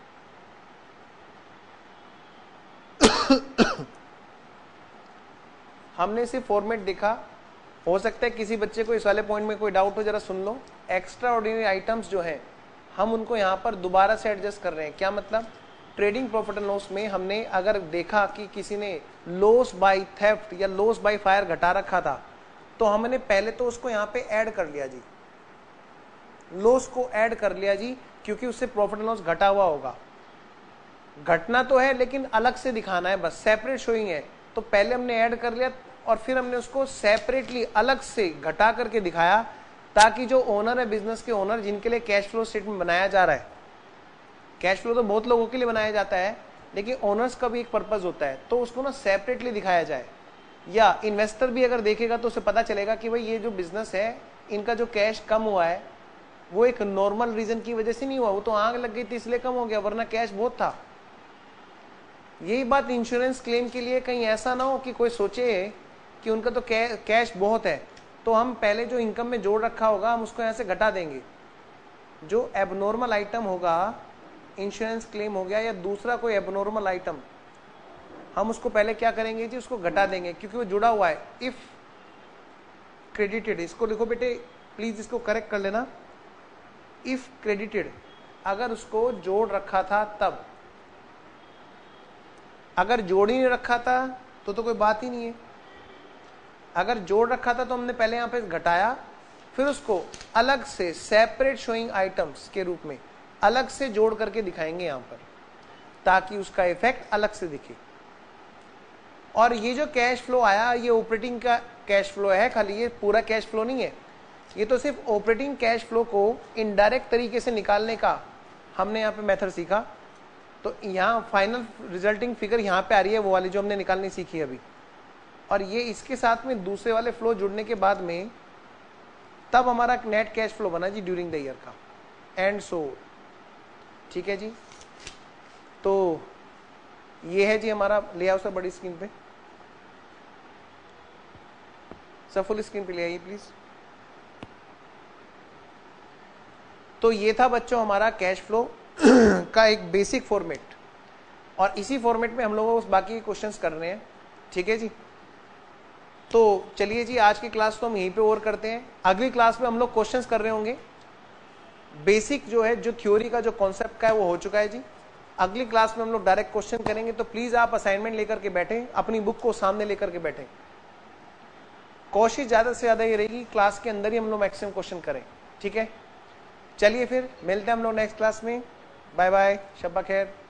हमने सिर्फ फॉर्मेट देखा, हो सकता है किसी बच्चे को इस वाले पॉइंट में कोई डाउट हो, जरा सुन लो। एक्स्ट्रा ऑर्डिनरी आइटम्स जो है हम उनको यहाँ पर दोबारा से एडजस्ट कर रहे हैं। क्या मतलब? ट्रेडिंग प्रॉफिट एंड लॉस में हमने अगर देखा कि किसी ने लॉस बाय थेफ्ट या लॉस बाय फायर घटा रखा था, तो हमने पहले तो उसको यहाँ पे ऐड कर लिया जी, लॉस को ऐड कर लिया जी, क्योंकि उससे प्रॉफिट एंड लॉस घटा हुआ होगा। घटना तो है लेकिन अलग से दिखाना है, बस सेपरेट शोइंग है। तो पहले हमने ऐड कर लिया और फिर हमने उसको सेपरेटली अलग से घटा करके दिखाया, ताकि जो ओनर है, बिजनेस के ओनर, जिनके लिए कैश फ्लो स्टेटमेंट बनाया जा रहा है, कैश फ्लो तो बहुत लोगों के लिए बनाया जाता है, लेकिन ओनर्स का भी एक पर्पस होता है, तो उसको ना सेपरेटली दिखाया जाए। या इन्वेस्टर भी अगर देखेगा तो उसे पता चलेगा कि भाई ये जो बिजनेस है, इनका जो कैश कम हुआ है, वो एक नॉर्मल रीजन की वजह से नहीं हुआ, वो तो आग लग गई थी इसलिए कम हो गया, वरना कैश बहुत था। यही बात इंश्योरेंस क्लेम के लिए, कहीं ऐसा ना हो कि कोई सोचे कि उनका तो कै, कैश बहुत है, तो हम पहले जो इनकम में जोड़ रखा होगा हम उसको यहाँ से घटा देंगे। जो एबनॉर्मल आइटम होगा, इंश्योरेंस क्लेम हो गया या दूसरा कोई एबनॉर्मल आइटम, हम उसको पहले क्या करेंगे जी, उसको घटा देंगे, क्योंकि वो जुड़ा हुआ है। इफ क्रेडिटेड, इसको लिखो बेटे प्लीज, इसको करेक्ट कर लेना। इफ क्रेडिटेड, अगर उसको जोड़ रखा था तब, अगर जोड़ ही नहीं रखा था तो तो कोई बात ही नहीं है। अगर जोड़ रखा था तो हमने पहले यहां पे घटाया, फिर उसको अलग से सेपरेट शोइंग आइटम्स के रूप में अलग से जोड़ करके दिखाएंगे यहां पर, ताकि उसका इफेक्ट अलग से दिखे। और ये जो कैश फ्लो आया, ये ऑपरेटिंग का कैश फ्लो है खाली, ये पूरा कैश फ्लो नहीं है। ये तो सिर्फ ऑपरेटिंग कैश फ्लो को इनडायरेक्ट तरीके से निकालने का हमने यहाँ पे मेथड सीखा। तो यहाँ फाइनल रिजल्टिंग फिगर यहाँ पे आ रही है, वो वाली जो हमने निकालनी सीखी अभी। और ये इसके साथ में दूसरे वाले फ्लो जुड़ने के बाद में तब हमारा नेट कैश फ्लो बना जी ड्यूरिंग द ईयर का, एंड सो। ठीक है जी, तो ये है जी हमारा ले आओ सर बड़ी स्क्रीन पे, सब फुल स्क्रीन पे ले आइए प्लीज। तो ये था बच्चों हमारा कैश फ्लो का एक बेसिक फॉर्मेट, और इसी फॉर्मेट में हम लोगों को बाकी के क्वेश्चंस कर रहे हैं। ठीक है जी, तो चलिए जी आज की क्लास तो हम यहीं पे और करते हैं। अगली क्लास में हम लोग क्वेश्चंस कर रहे होंगे। बेसिक जो है, जो थ्योरी का जो कॉन्सेप्ट का है वो हो चुका है जी। अगली क्लास में हम लोग डायरेक्ट क्वेश्चन करेंगे, तो प्लीज आप असाइनमेंट लेकर के बैठें, अपनी बुक को सामने लेकर के बैठें। कोशिश ज्यादा से ज्यादा ये रहेगी क्लास के अंदर ही हम लोग मैक्सिमम क्वेश्चन करें। ठीक है, चलिए फिर मिलते हैं हम लोग नेक्स्ट क्लास में। बाय बाय, शब्बा खैर।